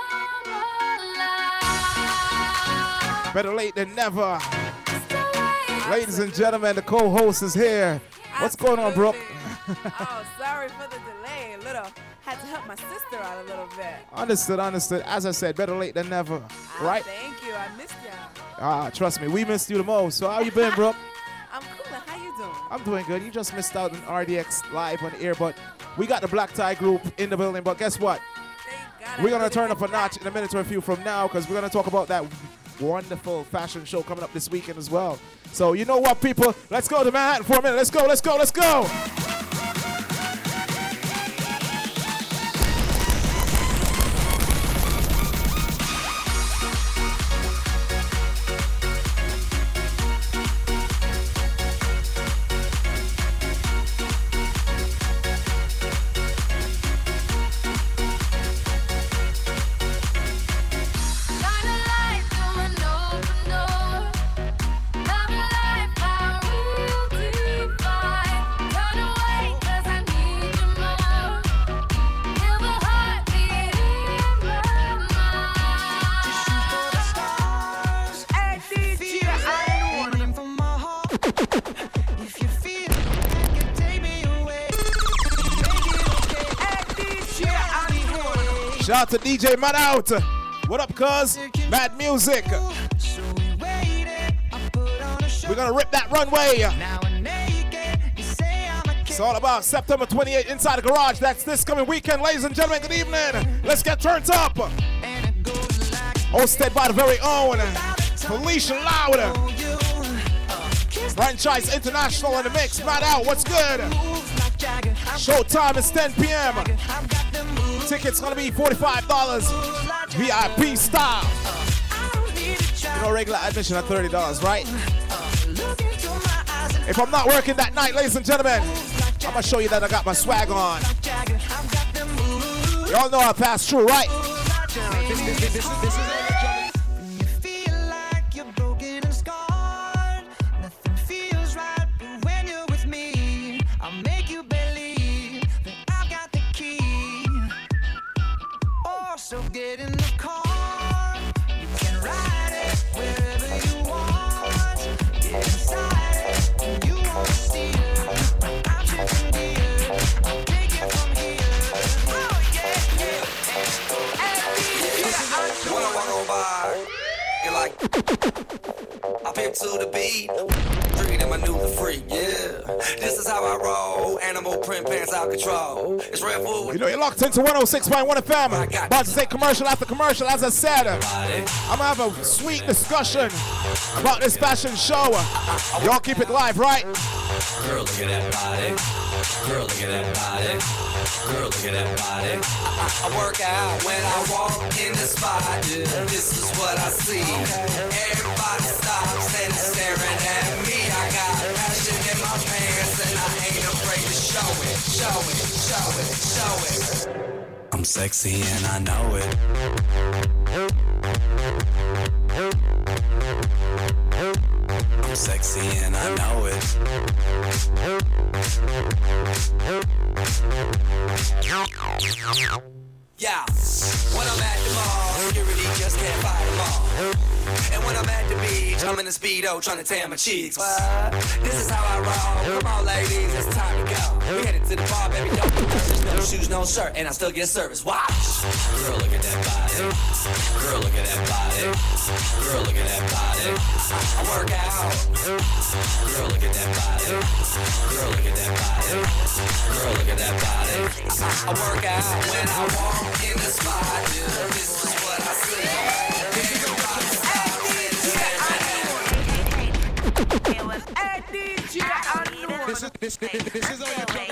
Speaker 1: Better late than never. Ladies and gentlemen, the co-host is here. What's going on, Brooke?
Speaker 13: Oh, sorry for the delay. A little, had to help my sister out a little bit.
Speaker 1: Understood, understood. As I said, better late than never, right?
Speaker 13: Ah, thank you. I missed y'all.
Speaker 1: Ah, trust me, we missed you the most. So how you been, Brooke?
Speaker 13: I'm cool. How you doing?
Speaker 1: I'm doing good. You just missed out on R D X live on the air, but we got the Black Tie group in the building. But guess what? We're gonna turn up a notch in a minute or a few from now because we're gonna talk about that wonderful fashion show coming up this weekend as well. So you know what, people? Let's go to Manhattan for a minute. Let's go. Let's go. Let's go. Shout out to D J Mad Out. What up, cuz? Mad Music. We're gonna rip that runway. It's all about September twenty-eighth inside the garage. That's this coming weekend, ladies and gentlemen. Good evening. Let's get turned up. Hosted by the very own Felicia Louder. Franchise International in the mix. Mad Out. What's good? Showtime is ten p m Tickets gonna be forty-five dollars. V I P style. You know, regular admission at thirty dollars, right? If I'm not working that night, ladies and gentlemen, I'm gonna show you that I got my swag on. Y'all know I passed through, right?
Speaker 3: So get in the car, you can ride it wherever you want. Get inside it, and you won't steer. I'm shifting gears, I'll take it from here. Oh yeah, yeah. And when I walk on by, you're like, I pimp to the beat. Freedom, I knew the freak, yeah. This is how I roll. Animal print pants out control. It's Red Bull.
Speaker 1: You know, you're locked into one oh six point one F M. About to say commercial after commercial. As I said, I'm gonna have a sweet discussion about this fashion show. Y'all keep it live, right?
Speaker 3: Girl, look at that body. Girl, look at that body. Girl, look at that body. I, I work out when I walk in the spot. This is what I see. Everybody stops and is staring at me. I got passion in my pants and I ain't afraid to show it, show it, show it, show it. I'm sexy and I know it. I'm sexy and I know it.
Speaker 14: Yeah, when I'm at the mall, security just can't fight them all. And when I'm at the beach, I'm in a Speedo trying to tan my cheeks. What? This is how I roll. Come on, ladies, it's time to go. We headed to the bar, baby, don't be nervous. No shoes, no shirt, and I still get service. Watch. Girl, look at that body. Girl, look at that body. Girl, look at that body. I work out. Girl, look at that body. Girl, look at that body. Girl, look at that body. I work out when I walk in the spot. This is what I say.
Speaker 15: Hey, D J,
Speaker 6: this is this, this, this is how you come.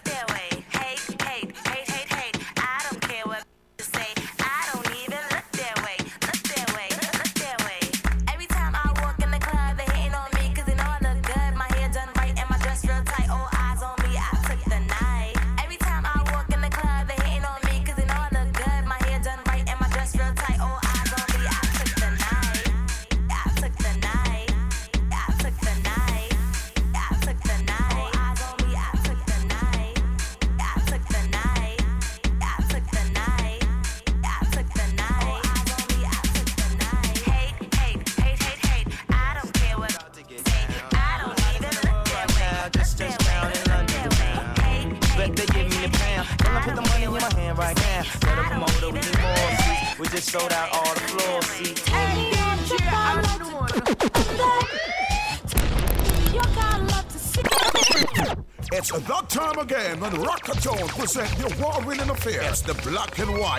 Speaker 15: Sold out all the floor seats.
Speaker 6: It's that time again when Rockatone present your war-winning affair. It's the black and white.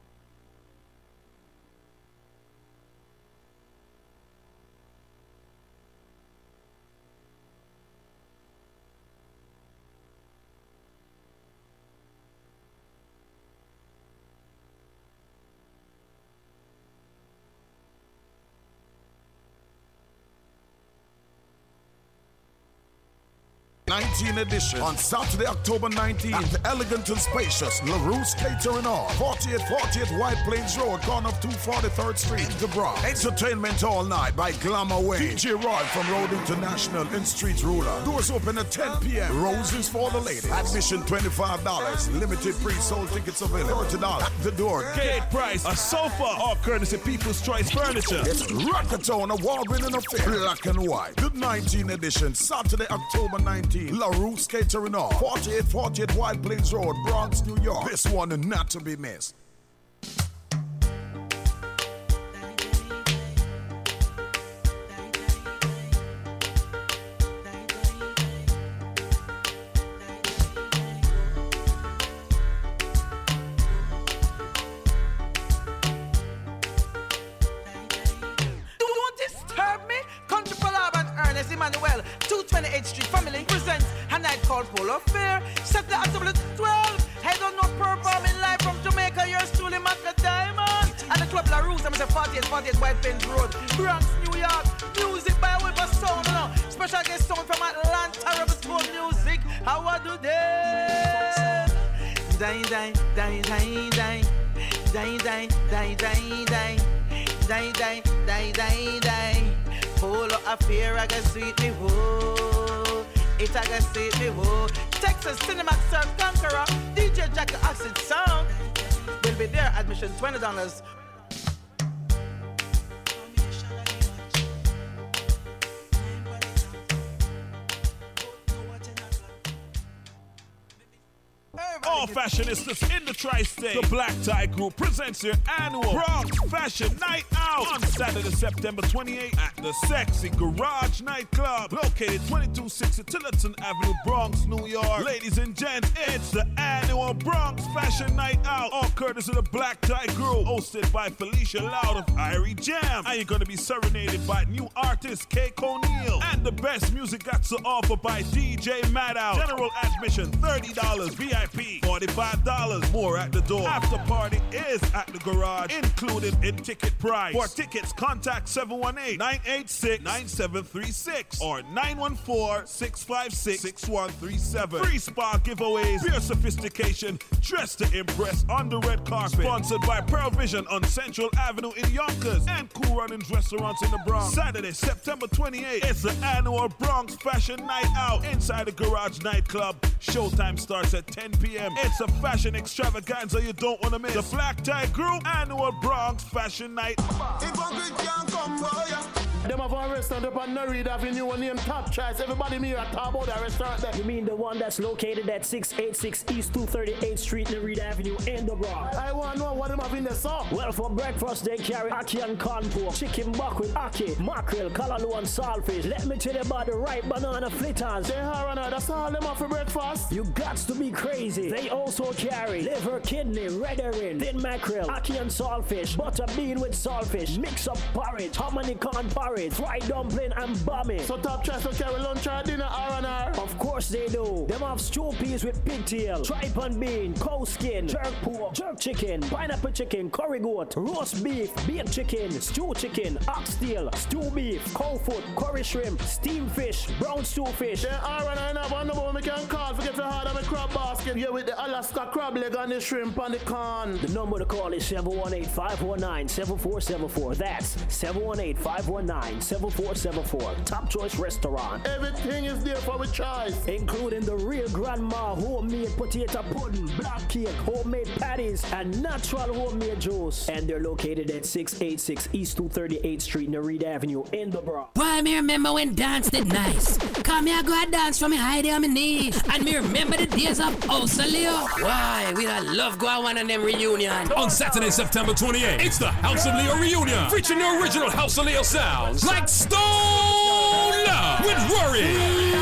Speaker 6: nineteenth edition on Saturday, October nineteenth. Elegant and spacious LaRousse Catering Hall, forty-eight forty-eight White Plains Road, corner of two forty-third Street, the Bronx. Entertainment all night by Glamour Wayne. D J Roy from Road International and Street Ruler. Doors open at ten p.m. Roses for the ladies. Admission twenty-five dollars. Limited pre-sold tickets available. thirty dollars at the door.
Speaker 1: Gate price, a sofa, all courtesy People's Choice Furniture.
Speaker 6: It's Rockatone, award-winning affair. Black and white. The nineteenth edition, Saturday, October nineteenth. LaRousse Catering Hall, forty-eight forty-eight White Plains Road, Bronx, New York. This one not to be missed.
Speaker 15: Don't disturb me. Country Pallab and Ernest Emmanuel, two twenty-eighth Street Family presents a night called Polo Fair. Saturday, October twelfth. Head on no performing live from Jamaica. Yours truly, Macca Diamond. And the Club LaRousse, I'm saying forty-eight forty-eight White Plains Road, Bronx, New York. Music by Wilbur Sound, you know. Special guest sound from Atlanta, Rebel School Music. How I do this? Dine, dine, dine, dine, dine. Dine, dine, dine, dine, dine. Dine, dine, dine, dine, dine. Polo affair, I got sweet me, whoa. It I got sweet me, whoa. Texas Cinema Surf Conqueror, D J Jack Acid Sound. Will be there, admission twenty dollars.
Speaker 1: All fashionistas in the tri-state. The Black Tie Group presents their annual Bronx Fashion Night Out on Saturday, September twenty-eighth at the Sexy Garage Nightclub, located twenty-two sixty Tillotson Avenue, Bronx, New York. Ladies and gents, it's the annual Bronx Fashion Night Out, all courtesy of the Black Tie Group, hosted by Felicia Loud of Irie Jam. And you're going to be serenaded by new artist Kay O'Neal. And the best music got to offer by D J Maddow. General admission thirty dollars, V I P forty-five dollars, more at the door. After party is at the garage, included in ticket price. For tickets, contact seven one eight, nine eight six, nine seven three six or nine one four, six five six, six one three seven. Free spa giveaways, pure sophistication, dressed to impress on the red carpet. Sponsored by Pearl Vision on Central Avenue in Yonkers and Cool Runnings Restaurants in the Bronx. Saturday, September twenty-eighth, it's the annual Bronx Fashion Night Out inside the Garage Nightclub. Showtime starts at ten p.m.
Speaker 16: p.m. It's a fashion extravaganza you don't want to miss. The Black Tie Group Annual Bronx Fashion Night.
Speaker 17: Them have a restaurant up on Norrid Avenue named Top Choice. Everybody me at talk about that restaurant there.
Speaker 18: You mean the one that's located at six eighty-six East two thirty-eighth Street, Norrid Avenue in the Bronx?
Speaker 17: I want to know what them have in the song.
Speaker 18: Well, for breakfast they carry ackee and corn pork, chicken buck with ackee, mackerel, callaloo and saltfish. Let me tell you about the ripe banana fritters.
Speaker 17: They are that's all them have for breakfast.
Speaker 18: You got to be crazy. They also carry liver, kidney, red herring, thin mackerel, ackee and saltfish, butter bean with saltfish, mix up porridge, hominy corn porridge, fried dumpling and bammy.
Speaker 17: So Top Choice will carry lunch or dinner R and R?
Speaker 18: Of course they do. Them have stew peas with pigtail, tripe and bean, cow skin, jerk pork, jerk chicken, pineapple chicken, curry goat, roast beef, baked chicken, stew chicken, oxtail, stew beef, cow foot, curry shrimp, steamed fish, brown stew fish.
Speaker 17: Then R and R and I have one number we can call to get the hard of a crab basket here with the Alaska crab leg and the shrimp and the corn.
Speaker 18: The number to call is seven one eight, five one nine, seven four seven four. That's seven one eight, five one nine, seven four seven four. Top Choice Restaurant.
Speaker 17: Everything is there for a choice,
Speaker 18: including the real grandma homemade potato pudding, black cake, homemade patties, and natural homemade juice. And they're located at six eighty-six East two thirty-eighth Street, Norrid Avenue in the Bronx.
Speaker 19: Why me remember when dance did nice? Come here, go and dance from me hide on my knee. And me remember the days of House of Leo. Why? We don't love go on one of them reunion.
Speaker 20: On Saturday, September twenty-eighth, it's the House of Leo reunion, featuring the original House of Leo sounds like Stone Love with Rory.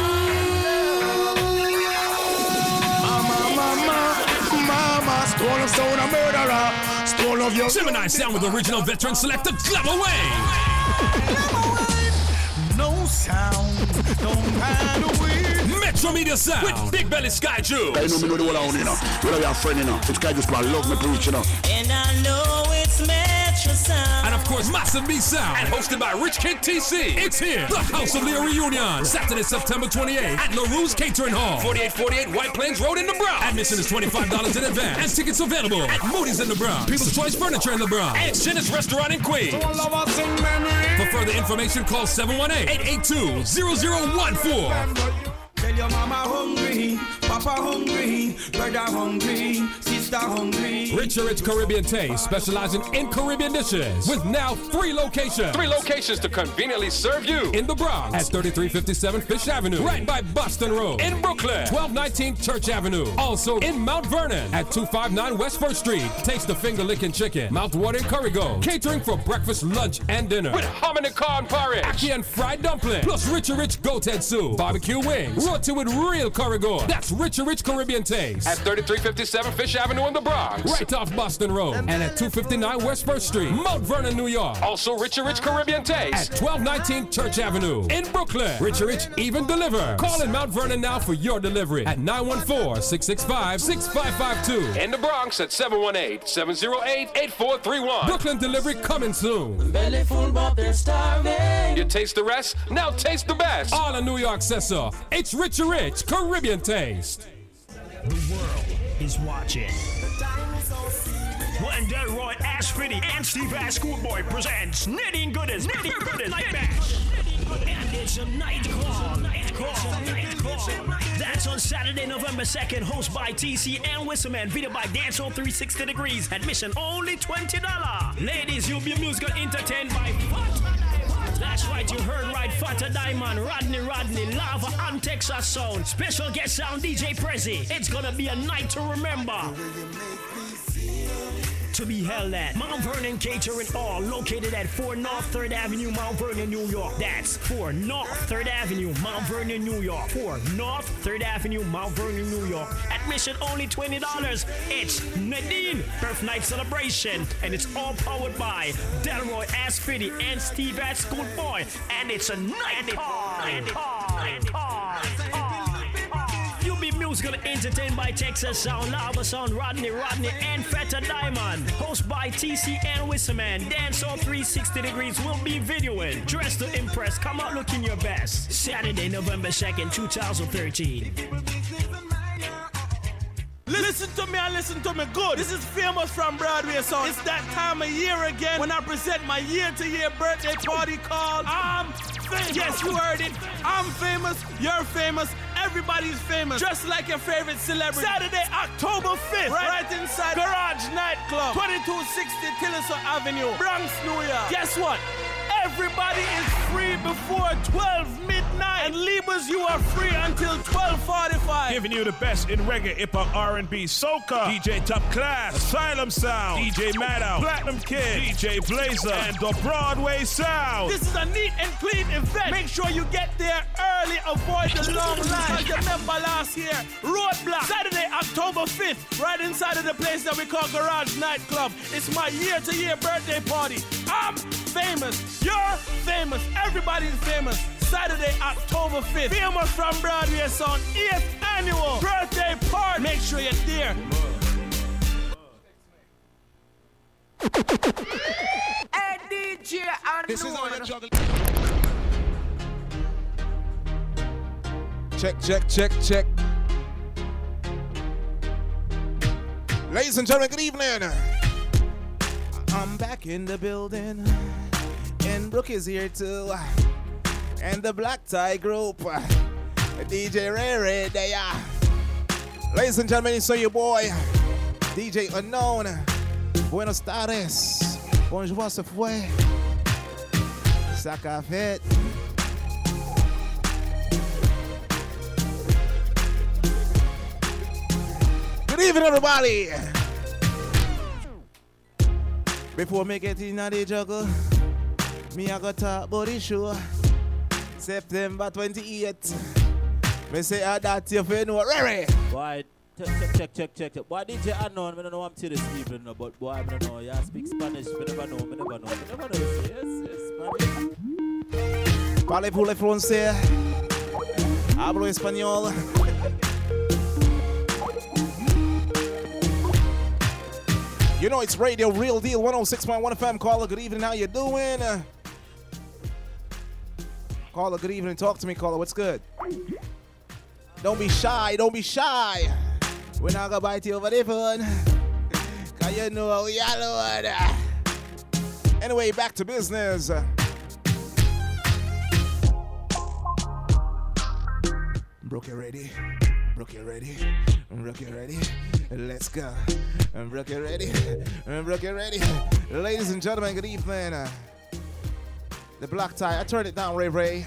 Speaker 6: Mama, mama, mama, Stone of Sound a murderer. Stone of your
Speaker 20: Gemini sound with original veteran selector Clever Wayne.
Speaker 6: No sound, no matter way.
Speaker 20: Metro Media sound with Big Belly Sky Jew.
Speaker 21: I know me know the whole around, you know. We have a friend, you know. It's Sky Jew, I love me preach, you know.
Speaker 19: And I know it's Metro sound.
Speaker 20: And of course, Massive B sound. And hosted by Rich Kid T C. It's here, the House of Leo reunion, Saturday, September twenty-eighth at LaRue's Catering Hall, forty-eight forty-eight White Plains Road in the Bronx. Admission is twenty-five dollars in advance, and tickets available at Moody's in the Bronx, People's Choice Furniture in the Bronx, and Chinnis Restaurant in Queens. For further information, call seven one eight, eight eight two, zero zero one four.
Speaker 22: Tell your mama hungry, papa hungry, brother hungry, sister hungry.
Speaker 20: Richer Rich Caribbean Taste, specializing in Caribbean dishes, with now three locations. Three locations to conveniently serve you. In the Bronx, at thirty-three fifty-seven Fish Avenue, right by Boston Road. In Brooklyn, twelve nineteen Church Avenue. Also in Mount Vernon, at two fifty-nine West First Street. Taste the finger-licking chicken, mouth-watering curry goat. Catering for breakfast, lunch, and dinner. With hominy corn porridge, ackee and fried dumpling, plus Richer Rich goat head soup, barbecue wings, roti with real curry goat. That's Richer Rich Caribbean Taste. At thirty-three fifty-seven Fish Avenue in the Bronx, right off Boston Road. And at two fifty-nine West First Street, Mount Vernon, New York. Also Richer Rich Caribbean Taste. At twelve nineteen Church Avenue. In Brooklyn, Richer Rich even delivers. Call in Mount Vernon now for your delivery at nine one four, six six five, six five five two. In the Bronx at seven one eight, seven zero eight, eight four three one. Brooklyn delivery coming soon.
Speaker 19: Belly full, but they're starving.
Speaker 20: You taste the rest, now taste the best. All in New York says so. It's Richer Rich Caribbean Taste.
Speaker 23: The world is watching. When Delroy Ashfitty and Steve Ash Schoolboy presents Knitting Goodness, Knitting Goodness Night Bash. And it's a night call, night call, night call. That's on Saturday, November second, hosted by T C and Wisserman, video by Dancehall three sixty Degrees. Admission only twenty dollars. Ladies, you'll be musical entertained by Fat. That's right, you heard right. Fata Diamond, Rodney Rodney, Lava, and Texas Sound. Special guest sound D J Prezi. It's gonna be a night to remember. To be held at Mount Vernon Catering Hall, located at four North third Avenue, Mount Vernon, New York. That's four North third Avenue, Mount Vernon, New York. four North third Avenue, Mount Vernon, New York. Admission only twenty dollars. It's Nadine Birth Night Celebration, and it's all powered by Delroy Ashfitty and Steve at Schoolboy. And it's a night call. Night call. Night call. You'll be musical entertained by Texas Sound, Lava Sound, Rodney Rodney, and Feta Diamond. Hosted by T C and Wisserman. Dancehall three sixty Degrees will be videoing. Dress to impress. Come out looking your best. Saturday, November second, two thousand thirteen.
Speaker 24: Listen to me and listen to me good. This is Famous from Broadway Sound. It's that time of year again when I present my year-to-year birthday party called I'm Famous. Yes, you heard it. I'm famous, you're famous, everybody's famous, just like your favorite celebrity. Saturday, October fifth, right, right inside Garage Nightclub, twenty-two sixty Tillison Avenue, Bronx, New York. Guess what? Everybody is free before twelve midnight, and Libas, you are free until twelve forty-five.
Speaker 16: Giving you the best in reggae, hip-hop, R and B, soca, D J Top Class, Asylum Sound, D J Maddow, Platinum Kid, D J Blazer, and the Broadway Sound.
Speaker 24: This is a neat and clean event. Make sure you get there early, avoid the long line. Because remember last year, Roadblock, Saturday, October fifth, right inside of the place that we call Garage Nightclub. It's my year-to-year birthday party. I'm famous. You're famous. Everybody's famous. Saturday, October fifth. Famous from Broadway Sound, eighth annual birthday party. Make sure you're there.
Speaker 15: Hey, D J, and
Speaker 1: This is on the juggle. Check, check, check, check. Ladies and gentlemen, good evening. I'm back in the building, and Brooke is here too, and the Black Tie Group, D J Ray Ray, they are. Ladies and gentlemen, it's your boy, D J Unknown. Buenos tardes. Bonjour, se fue. Saca fait. Good evening, everybody. Before me get in the juggle, me I got talk about the show. September twenty-eighth. Me say I that you feel no Rary.
Speaker 2: Boy, check, check, check, check, check, check. Boy, D J Unknown, I don't know I'm to this evening, no, but boy, I don't know. You speak Spanish, I never know, I never know. I never know. Yes, yes, Spanish.
Speaker 1: Parlez-vous français? Hablo español. You know it's Radio Real Deal one oh six point one F M. Caller, good evening. How you doing? Uh, caller, good evening. Talk to me, caller. What's good? Don't be shy. Don't be shy. We're not gonna bite you over the phone. Cause you know how we are, Lord. Anyway, back to business. Brooke, you ready? Brooke, you ready? Brooke, you ready? Let's go. Brooke, you ready? Brooke, you ready? Ladies and gentlemen, good evening. Uh, the Black Tie. I turned it down, Ray Ray.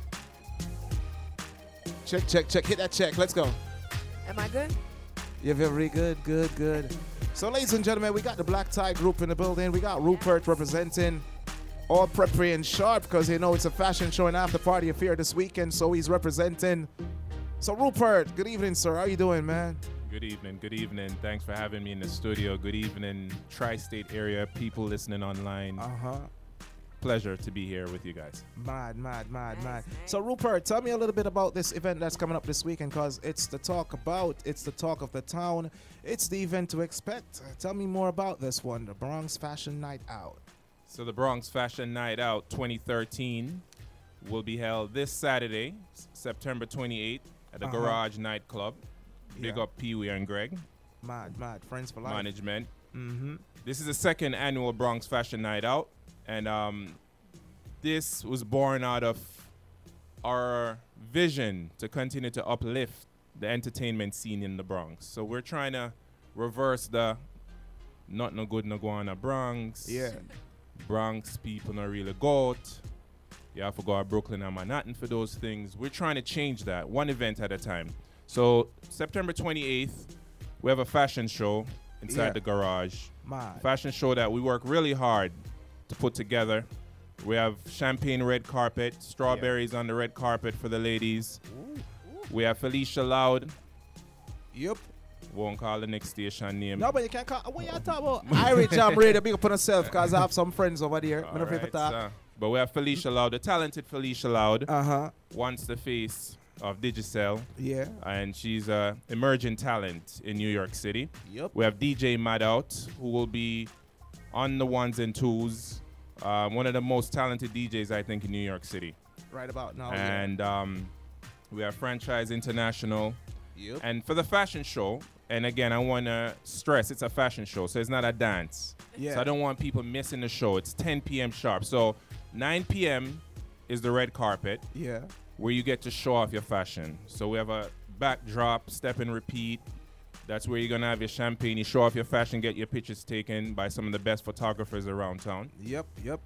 Speaker 1: Check, check, check. Hit that check. Let's go.
Speaker 13: Am I good?
Speaker 1: You're very good, good, good. So, ladies and gentlemen, we got the Black Tie Group in the building. We got Rupert representing all preppy and sharp because you know it's a fashion show and after party affair this weekend. So he's representing. So Rupert, good evening, sir. How you doing, man?
Speaker 4: Good evening, good evening. Thanks for having me in the studio. Good evening, tri-state area, people listening online.
Speaker 1: Uh-huh.
Speaker 4: Pleasure to be here with you guys.
Speaker 1: Mad, mad, mad, mad. So Rupert, tell me a little bit about this event that's coming up this weekend because it's the talk about, it's the talk of the town. It's the event to expect. Tell me more about this one, the Bronx Fashion Night Out.
Speaker 4: So the Bronx Fashion Night Out twenty thirteen will be held this Saturday, September twenty-eighth at the uh-huh. Garage Nightclub. Big yeah. up Pee Wee and Greg.
Speaker 1: Mad, mad. Friends for life.
Speaker 4: Management.
Speaker 1: Mm-hmm.
Speaker 4: This is the second annual Bronx Fashion Night Out. And um, this was born out of our vision to continue to uplift the entertainment scene in the Bronx. So we're trying to reverse the not no good no go on a Bronx.
Speaker 1: Yeah.
Speaker 4: Bronx people not really go out. You have to go to Brooklyn and Manhattan for those things. We're trying to change that one event at a time. So September twenty-eighth, we have a fashion show inside yeah. the garage.
Speaker 1: Mad.
Speaker 4: Fashion show that we work really hard to put together. We have champagne red carpet, strawberries yeah. on the red carpet for the ladies.
Speaker 1: Ooh. Ooh.
Speaker 4: We have Felicia Loud.
Speaker 1: Yep.
Speaker 4: Won't call the next station name.
Speaker 1: No, but you can't call. What you talking about? Irish Jam Radio, big up on yourself because I have some friends over there.
Speaker 4: All right, so, but we have Felicia Loud, the talented Felicia Loud.
Speaker 1: Uh-huh.
Speaker 4: Once the face of Digicel.
Speaker 1: Yeah.
Speaker 4: And she's a emerging talent in New York City.
Speaker 1: Yep.
Speaker 4: We have D J Madout, who will be on the ones and twos. Uh, one of the most talented D Js, I think, in New York City.
Speaker 1: Right about now.
Speaker 4: And
Speaker 1: yeah.
Speaker 4: um, we have Franchise International.
Speaker 1: Yep.
Speaker 4: And for the fashion show, and again, I want to stress, it's a fashion show, so it's not a dance.
Speaker 1: Yeah.
Speaker 4: So I don't want people missing the show. It's ten p.m. sharp. So nine p.m. is the red carpet.
Speaker 1: Yeah.
Speaker 4: where you get to show off your fashion. So we have a backdrop, step and repeat. That's where you're going to have your champagne. You show off your fashion, get your pictures taken by some of the best photographers around town.
Speaker 1: Yep, yep.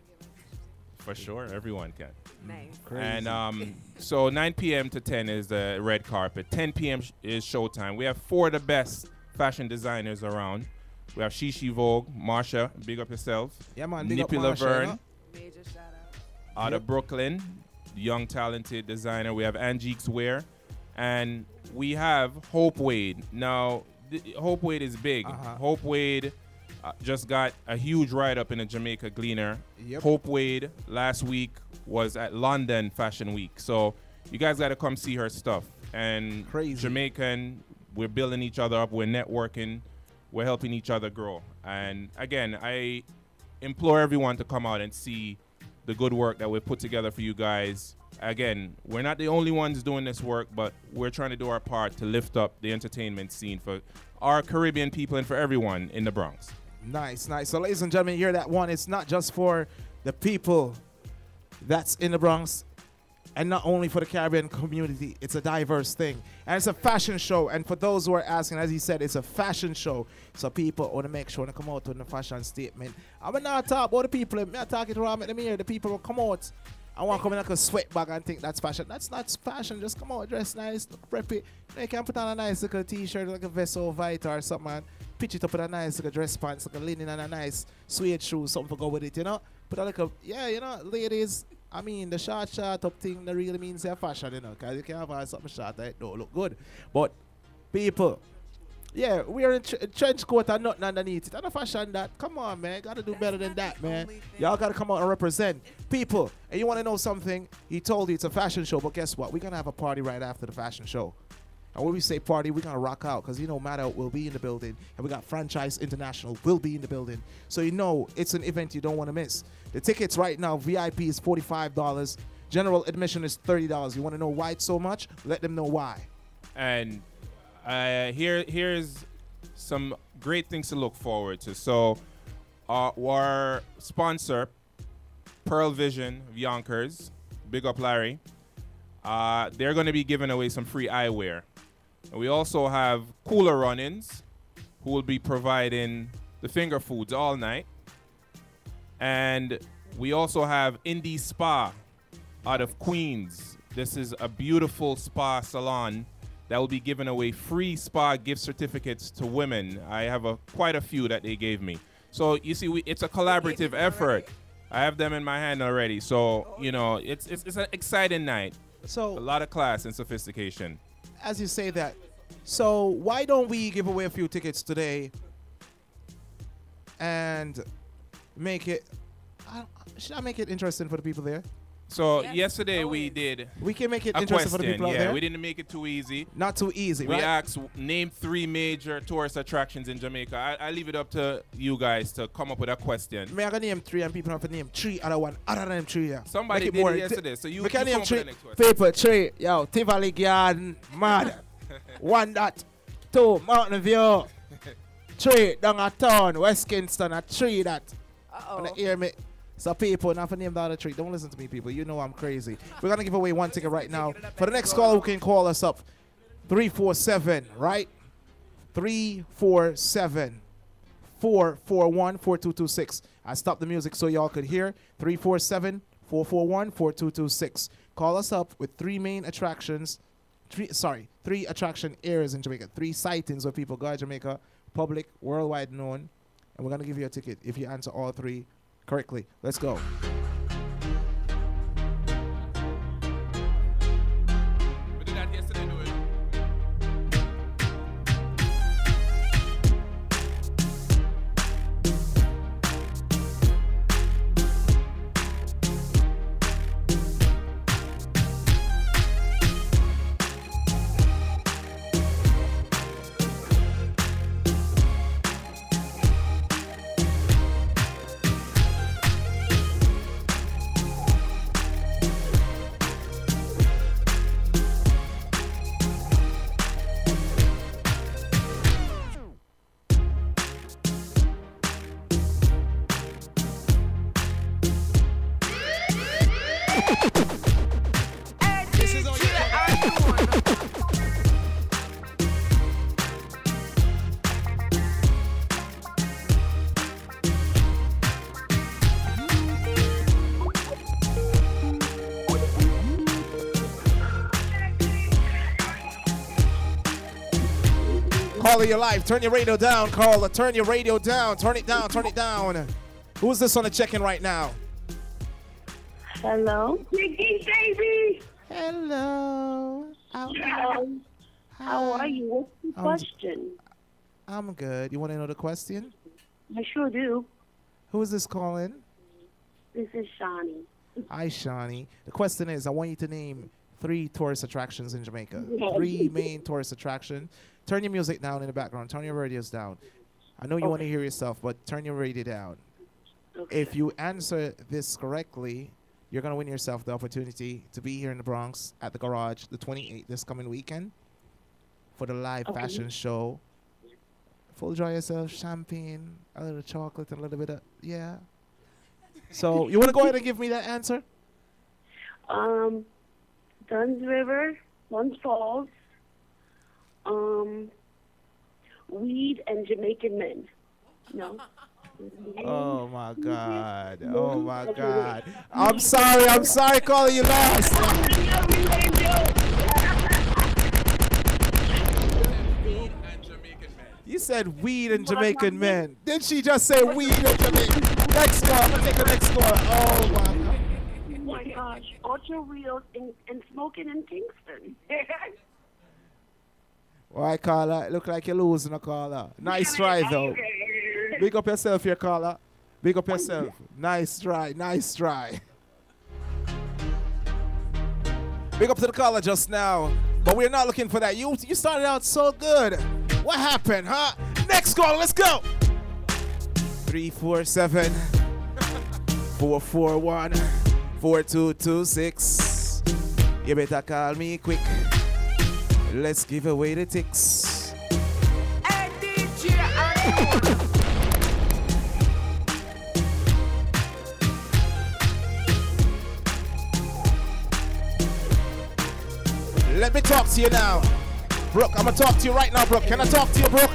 Speaker 4: For sure, everyone can.
Speaker 13: Nice.
Speaker 1: Crazy.
Speaker 4: And um, so nine p.m. to ten is the red carpet. ten p.m. sh- is showtime. We have four of the best fashion designers around. We have Shishi Vogue, Marsha, big up yourself.
Speaker 1: Yeah, man, big up
Speaker 4: Nippy
Speaker 1: Marsha,
Speaker 4: Laverne,
Speaker 1: you know?
Speaker 13: Major shout out.
Speaker 4: out
Speaker 1: Yep.
Speaker 4: of Brooklyn, young talented designer. We have Angique's Wear, and we have Hope Wade. Now, th- Hope Wade is big.
Speaker 1: Uh-huh.
Speaker 4: Hope Wade uh, just got a huge write-up in the Jamaica Gleaner.
Speaker 1: Yep.
Speaker 4: Hope Wade last week was at London Fashion Week. So you guys got to come see her stuff. And
Speaker 1: Crazy.
Speaker 4: Jamaican, we're building each other up. We're networking. We're helping each other grow. And again, I implore everyone to come out and see the good work that we've put together for you guys. Again, we're not the only ones doing this work, but we're trying to do our part to lift up the entertainment scene for our Caribbean people and for everyone in the Bronx.
Speaker 1: Nice, nice. So, ladies and gentlemen, you hear that one. It's not just for the people that's in the Bronx and not only for the Caribbean community. It's a diverse thing. And it's a fashion show. And for those who are asking, as he said, it's a fashion show. So people want to make sure to come out with a fashion statement. I'm not talking about the people. I'm not talking around at the mirror. The people will come out. I want to come in like a sweat bag and think that's fashion. That's not fashion. Just come out, dress nice, look preppy. You know, you can put on a nice little t-shirt, like a vest or vita or something, and pitch it up with a nice like a dress pants, like a linen and a nice suede shoes, something to go with it, you know? Put on like a, yeah, you know, ladies, I mean, the short, short up thing that really means they're fashion, you know, because you can't have something short that don't look good. But people, yeah, we're in tr- trench coat and nothing underneath it. And a fashion that, come on, man, gotta do better than that, man. Y'all gotta come out and represent people. And you wanna know something? He told you it's a fashion show, but guess what? We're gonna have a party right after the fashion show. And when we say party, we're gonna rock out, because you know Matt will be in the building, and we got Franchise International will be in the building. So you know it's an event you don't wanna miss. The tickets right now, V I P is forty-five dollars. General admission is thirty dollars. You wanna know why it's so much? Let them know why.
Speaker 4: And uh, here, here's some great things to look forward to. So, uh, our sponsor, Pearl Vision of Yonkers, big up Larry. Uh, they're going to be giving away some free eyewear. And we also have Cooler Run-ins, who will be providing the finger foods all night. And we also have Indie Spa out of Queens. This is a beautiful spa salon that will be giving away free spa gift certificates to women. I have a quite a few that they gave me. So you see, we, it's a collaborative effort. I have them in my hand already. So, you know, it's, it's, it's an exciting night.
Speaker 1: So
Speaker 4: a lot of class and sophistication.
Speaker 1: As you say that, so why don't we give away a few tickets today and make it, I, should I make it interesting for the people there?
Speaker 4: So yes, yesterday we did.
Speaker 1: We can make it
Speaker 4: a
Speaker 1: interesting
Speaker 4: question.
Speaker 1: for the people out
Speaker 4: yeah,
Speaker 1: there.
Speaker 4: we didn't make it too easy.
Speaker 1: Not too easy,
Speaker 4: we
Speaker 1: right?
Speaker 4: asked, name three major tourist attractions in Jamaica. I, I leave it up to you guys to come up with a question.
Speaker 1: May I can name three and people have to name three other one other than three. Yeah.
Speaker 4: Somebody
Speaker 1: Make
Speaker 4: did
Speaker 1: more
Speaker 4: it yesterday, so you,
Speaker 1: we can
Speaker 4: you
Speaker 1: name
Speaker 4: come up
Speaker 1: three
Speaker 4: with the next question.
Speaker 1: people. Three, yo, Tivoli Garden, mad. One that, two Mountain View, three down at town, West Kingston, a three that.
Speaker 13: Uh-oh.
Speaker 1: Wanna hear me? So people, not for name the other three. Don't listen to me, people. You know I'm crazy. We're gonna give away one ticket right now. For the next caller who can call us up, three four seven, right? three four seven, four four one, four two two six. I stopped the music so y'all could hear. three four seven, four four one, four two two six. Call us up with three main attractions. Three, sorry, three attraction areas in Jamaica. Three sightings where people go to Jamaica, public, worldwide known. And we're gonna give you a ticket if you answer all three correctly. Let's go.
Speaker 4: We did that yesterday, do it.
Speaker 1: Caller, you're live. Turn your radio down, caller. Turn your radio down. Turn it down. Turn it down. Who's this on the check-in right now?
Speaker 5: Hello. Nikki, baby.
Speaker 1: Hello. How,
Speaker 5: Hello. How are you? What's the
Speaker 1: Um,
Speaker 5: question?
Speaker 1: I'm good. You want to know the question?
Speaker 5: I sure do.
Speaker 1: Who is this calling?
Speaker 5: This is Shawnee.
Speaker 1: Hi, Shawnee. The question is, I want you to name three tourist attractions in Jamaica. Three main tourist attractions. Turn your music down in the background. Turn your radios down. I know you want to hear yourself, but turn your radio down.
Speaker 5: Okay.
Speaker 1: If you answer this correctly, you're going to win yourself the opportunity to be here in the Bronx at the Garage the twenty-eighth this coming weekend for the live
Speaker 5: Okay.
Speaker 1: fashion show. Full enjoy yourself, champagne, a little chocolate, and a little bit of, yeah. So you want to go ahead and give me that answer?
Speaker 5: Um, Duns River, Duns Falls, um, weed and Jamaican men. No.
Speaker 1: Oh my God. Oh my God. I'm sorry. I'm sorry, caller. You lost. You said weed and Jamaican men. Did she just say weed and Jamaican? Next call. I'm going to take the next call. Oh my God.
Speaker 5: Oh my gosh. Ultra Reels and, and smoking in Kingston.
Speaker 1: Why, caller? It look like you're losing a caller. Nice try, though. Big up yourself here, caller. Big up yourself. Nice try. Nice try. Big up to the caller just now. But we're not looking for that. You you started out so good. What happened, huh? Next call, let's go. three four seven, four four one, four two two six. You better call me quick. Let's give away the ticks.
Speaker 15: Hey, D J,
Speaker 1: Let me talk to you now. Brooke, I'm gonna talk to you right now, Brooke. Can I talk to you, Brooke?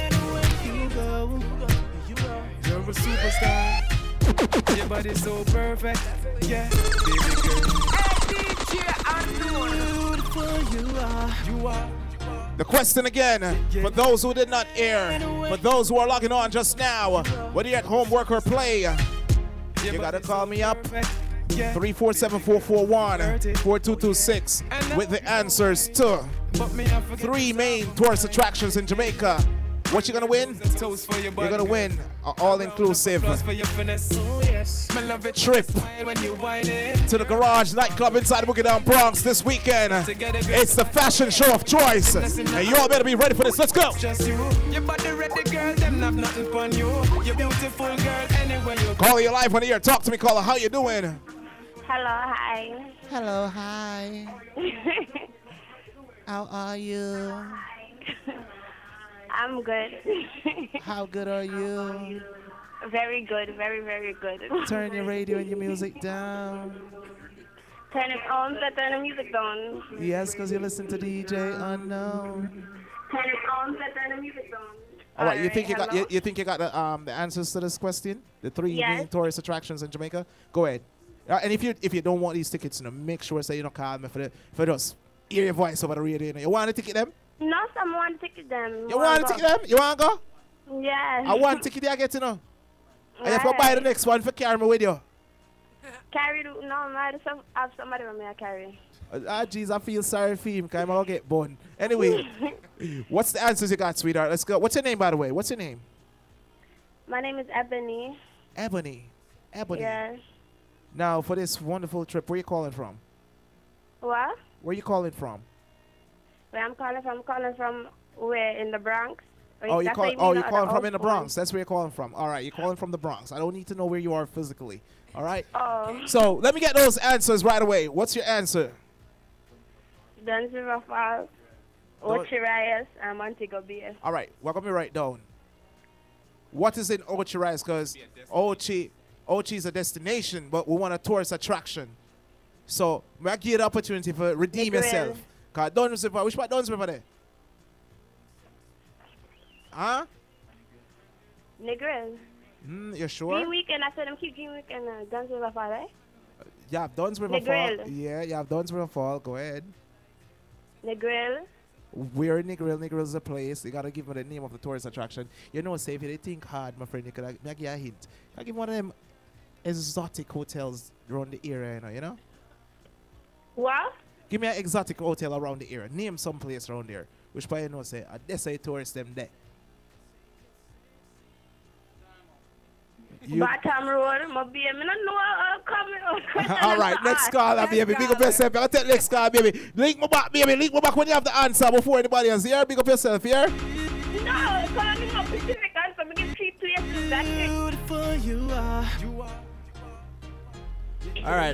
Speaker 22: You're a superstar. Your body's so perfect. Yeah, baby girl. Beautiful you are. You are.
Speaker 1: The question again, for those who did not hear, for those who are logging on just now, whether you're at home, work, or play, you gotta call me up. three four seven, four four one, four two two six with the answers to three main tourist attractions in Jamaica. What you gonna win? You're gonna win an all-inclusive trip to the Garage nightclub inside Boogie Down Bronx this weekend. It's the fashion show of choice, and you all better be ready for this. Let's go.
Speaker 22: Your body ready, girl. Them have nothing on you. You're beautiful, girl. Anywhere you go.
Speaker 1: Caller, you live on the air. Talk to me, caller. How you doing?
Speaker 5: Hello, hi.
Speaker 1: Hello, hi. How are you?
Speaker 5: I'm good.
Speaker 1: How good are you?
Speaker 5: Very good, very, very good.
Speaker 1: Turn your radio and your music down.
Speaker 5: Turn it on, so turn the music down.
Speaker 1: Yes, because you listen to D J Unknown.
Speaker 5: Turn it on, so turn the music down.
Speaker 1: All right, you
Speaker 5: Alright,
Speaker 1: think you got
Speaker 5: hello?
Speaker 1: you, you think you got the um the answers to this question? The three
Speaker 5: Yes.
Speaker 1: main tourist attractions in Jamaica? Go ahead. Uh, and if you if you don't want these tickets, you know, make sure say you don't call me for the for just hear your voice over the radio. You know. You want to ticket them?
Speaker 5: No, someone ticket them.
Speaker 1: You want to ticket them? You want to go?
Speaker 5: Yes.
Speaker 1: I want ticket I get to know. And you have to buy the next one for carry me with you.
Speaker 5: Carry, the- no, I just have- have somebody with me I carry.
Speaker 1: Uh, Ah, jeez, I feel sorry for him because I'm going to get burned. Anyway, what's the answers you got, sweetheart? Let's go. What's your name, by the way? What's your name?
Speaker 5: My name is Ebony.
Speaker 1: Ebony. Ebony.
Speaker 5: Yes.
Speaker 1: Now, for this wonderful trip, where you calling from?
Speaker 5: What?
Speaker 1: Where you calling from?
Speaker 5: Where I'm calling from, I'm calling from where? In the Bronx? Or
Speaker 1: Oh,
Speaker 5: is
Speaker 1: you
Speaker 5: that
Speaker 1: call,
Speaker 5: what you
Speaker 1: oh,
Speaker 5: mean,
Speaker 1: you're
Speaker 5: or
Speaker 1: calling
Speaker 5: the
Speaker 1: from in the
Speaker 5: old one?
Speaker 1: Bronx. That's where you're calling from. All right, you're calling from the Bronx. I don't need to know where you are physically. All right?
Speaker 5: Oh.
Speaker 1: So let me get those answers right away. What's your answer?
Speaker 5: Duns River Falls,
Speaker 1: Don't-
Speaker 5: Ochi Reyes, and Montego Bay.
Speaker 1: All right, welcome me right down. What is in Ochi Rise? Because Ochi, Ochi is a destination, but we want a tourist attraction. So may I give you the opportunity for redeem
Speaker 5: Negril.
Speaker 1: yourself? Cause Duns River, which part Duns River there? Huh?
Speaker 5: Negril.
Speaker 1: Mm, you sure?
Speaker 5: Green Weekend, I said them keep Green Weekend, uh, Duns River Falls, eh?
Speaker 1: You have Duns River Fall.
Speaker 5: Negril.
Speaker 1: Yeah, you have Duns River Fall. Go ahead.
Speaker 5: Negril,
Speaker 1: where Negril, Negril's a place. You gotta give me the name of the tourist attraction. You know, say if you think hard, my friend, you could give you a hint. I give one of them exotic hotels around the area, you know, you know?
Speaker 5: What?
Speaker 1: Give me an exotic hotel around the area. Name some place around there. Which by you know say, I say tourists them there. You
Speaker 5: Batam Road, my baby, I don't know uh, coming out.
Speaker 1: all right, next call, baby. Big up yourself. I'll take next call, baby. Link me back, baby. Link me back when you have the answer before anybody else here. Big up yourself here.
Speaker 5: No, it's only my specific answer. We get three places. That's it.
Speaker 24: Beautiful you are. You are.
Speaker 2: All right.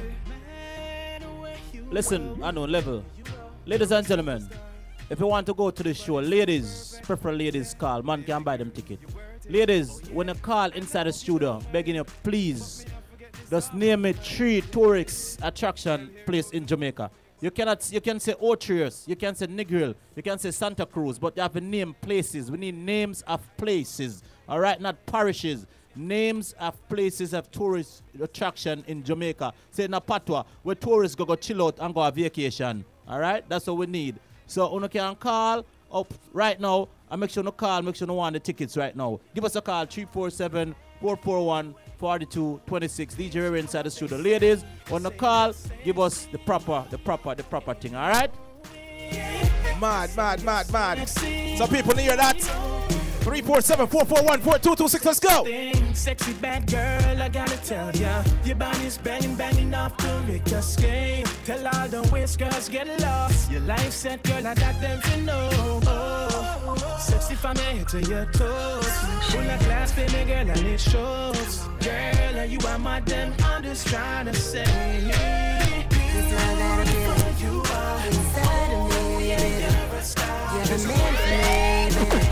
Speaker 2: Listen, I know level. Ladies and gentlemen, if you want to go to the show, ladies, prefer ladies call. Man can buy them ticket. Ladies, when you call inside the studio, begging you, please, just name me three tourist attraction place in Jamaica. You cannot, you can say Otrius, you can say Negril, you can say Santa Cruz, but you have to name places. We need names of places, all right, not parishes. Names of places of tourist attraction in Jamaica. Say Napatwa, where tourists go go chill out and go on vacation. All right, that's what we need. So you can call up right now and make sure you call, make sure you want the tickets right now. Give us a call, three four seven, four four one, four two two six. D J Ray inside the studio. Ladies, on the call, give us the proper, the proper, the proper thing. All right?
Speaker 1: Mad, mad, mad, mad. Some people hear that. three four seven, four four one, four two two six, let's go.
Speaker 24: Sexy bad girl, I gotta tell ya, your body's banging, banging off to make us skate. Tell all the whiskers get lost. Your life set, girl, I got them to know. Oh, sexy from your head to your toes. Full of class, baby girl, and it shows. Girl, you are my damn, I'm just trying to say. This all that I feel you are inside of me. You're the man for me.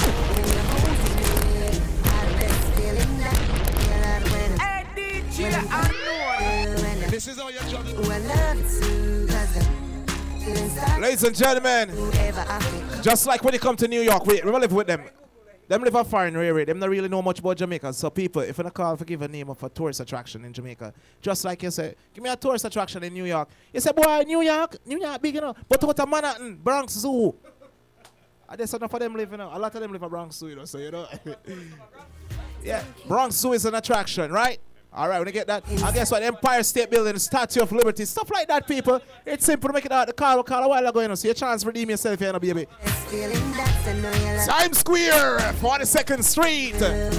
Speaker 1: This is all your job. Ladies and gentlemen, just like when you come to New York, we, we live with them. Them live a foreign area. Them don't really know much about Jamaica. So people, if you don't call for give a name of a tourist attraction in Jamaica, just like you say, give me a tourist attraction in New York. You say, boy, New York, New York big enough. But what a Manhattan, Bronx Zoo. And there's enough of them living, you know. A lot of them live at Bronx Zoo, you know. So you know, yeah, Bronx Zoo is an attraction, right? All right, when you get that, I guess what, Empire State Building, Statue of Liberty, stuff like that, people. It's simple to make it out. The call, call a while ago, you know, so your chance to redeem yourself here, baby. Times Square, forty-second Street.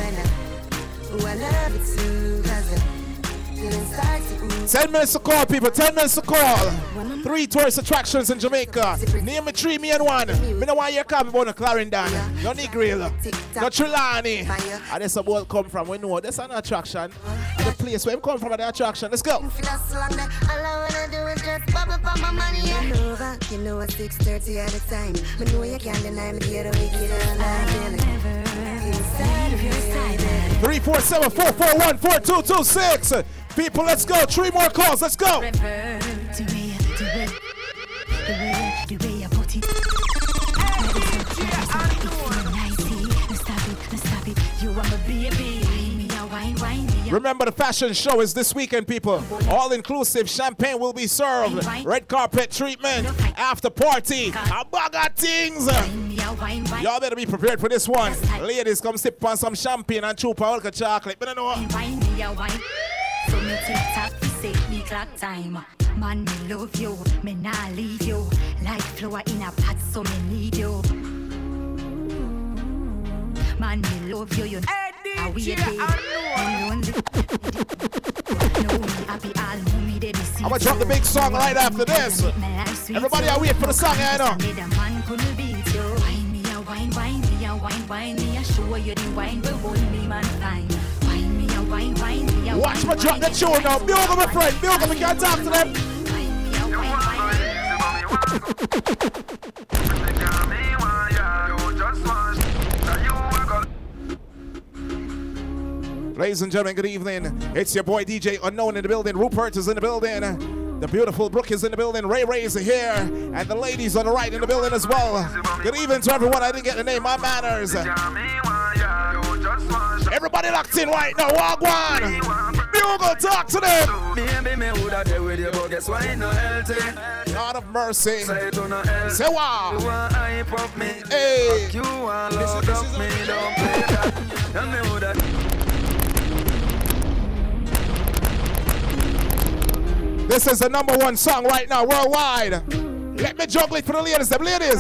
Speaker 1: Ten minutes to call, people. Ten minutes to call. Three tourist attractions in Jamaica. Name me three, me and one. Me no want you call me about no Clarendon, no Negril, no Trelawney. And that's where come from. We know that's an attraction. The place where we come from, the attraction. Let's go.
Speaker 7: All I wanna do is just bubble up my money. You know it's six thirty at a time. But know you can't deny me the other wicked and
Speaker 1: three four seven, four four one, four two two six. People, let's go. Three more calls. Let's go. Remember, the fashion show is this weekend, people. All inclusive. Champagne will be served. Red carpet treatment. After party. A bag of things. Y'all better be prepared for this one. Ladies, come sip on some champagne and chew on a chocolate. But I know.
Speaker 8: So me tick-tock, we say me clock time. Man, me love you, me nah leave you. Like flour in a pot, so me need you. Man, me love you, you know. Are we a day? I'm
Speaker 1: gonna drop the big song right after this. Everybody, I wait for the song, I know.
Speaker 8: Wine me a wine, wine me a wine, wine me a show you the wine, but hold me man fine. Wine me a wine, wine me a
Speaker 1: watch me drop the tune now. Build up my friend, build up, we can't talk to them. Ladies and gentlemen, good evening. It's your boy D J Unknown in the building. Rupert is in the building. The beautiful Brooke is in the building. Ray Ray is here. And the ladies on the right in the building as well. Good evening to everyone. I didn't get the name. My manners. Everybody locked in right now. Wagwan. Bugle, talk to them.
Speaker 22: Maybe me woulda there with you, but guess why no healthy?
Speaker 1: God of mercy.
Speaker 22: Say to no healthy.
Speaker 1: Say what?
Speaker 22: You want hype up me.
Speaker 1: Hey.
Speaker 22: You want load up me. Don't play that. And me woulda.
Speaker 1: This is the number one song right now worldwide. Let me juggle it for the ladies, them ladies.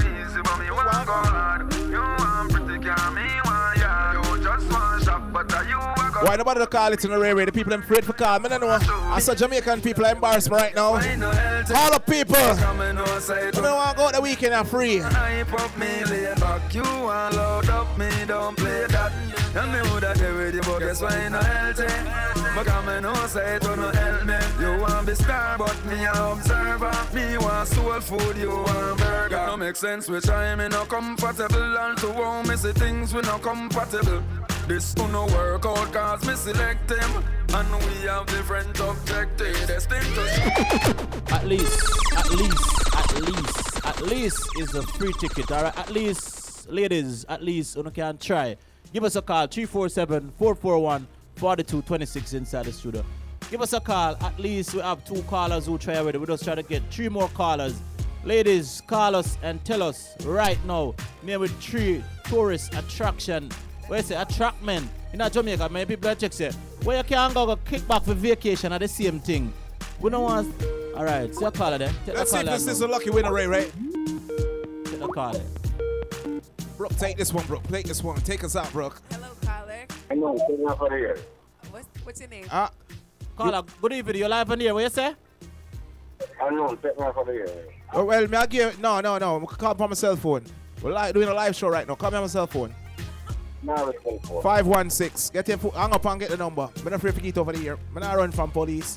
Speaker 1: Why nobody to call it in the railway? The people I'm afraid for call me. I don't know. I saw Jamaican people are embarrassed me right now. All the people. You don't want to go out the weekend and free.
Speaker 22: Hype up me, lay back. You want load up me, don't play that. And me woulda there with you, but guess why no healthy? But come and know say it don't help me. You want be star, but me a observer. Me want soul food, you want burger. It no make sense which I me no comfortable. And to how me see things we no compatible. This do no work out cause me select him. And we have different objectives. Destined to
Speaker 2: At least, at least, at least, at least is a free ticket. Alright, at least, ladies, at least you can try. Give us a call, three four seven, four four one, four two two six inside the studio. Give us a call. At least we have two callers who try already. We just try to get three more callers. Ladies, call us and tell us right now. Me with three tourist attraction. Where you say attractment in Jamaica, many people are check say where you can go, go kick back for vacation are the same thing. We don't want. All right, see a caller there. Take
Speaker 1: Let's
Speaker 2: the
Speaker 1: see if
Speaker 2: caller
Speaker 1: this
Speaker 2: now.
Speaker 1: is a lucky winner, Ray. Ray.
Speaker 2: Take the caller.
Speaker 1: Brooke, take this one, Brooke. Take this one. Take us out, Brooke.
Speaker 13: Hello, caller.
Speaker 9: I know, take me out of here.
Speaker 13: What's, what's your name?
Speaker 1: Ah,
Speaker 2: caller, good evening. You're live on here. What you say?
Speaker 9: I know, take me out of here.
Speaker 1: Oh, well, me I give no, no, no. I'm call on my cell phone. We're like doing a live show right now. Call me on my cell phone.
Speaker 9: Now it's cell phone.
Speaker 1: five one six. Get your phone. Hang up and get the number. I'm not afraid to get over the here. I'm not run from police.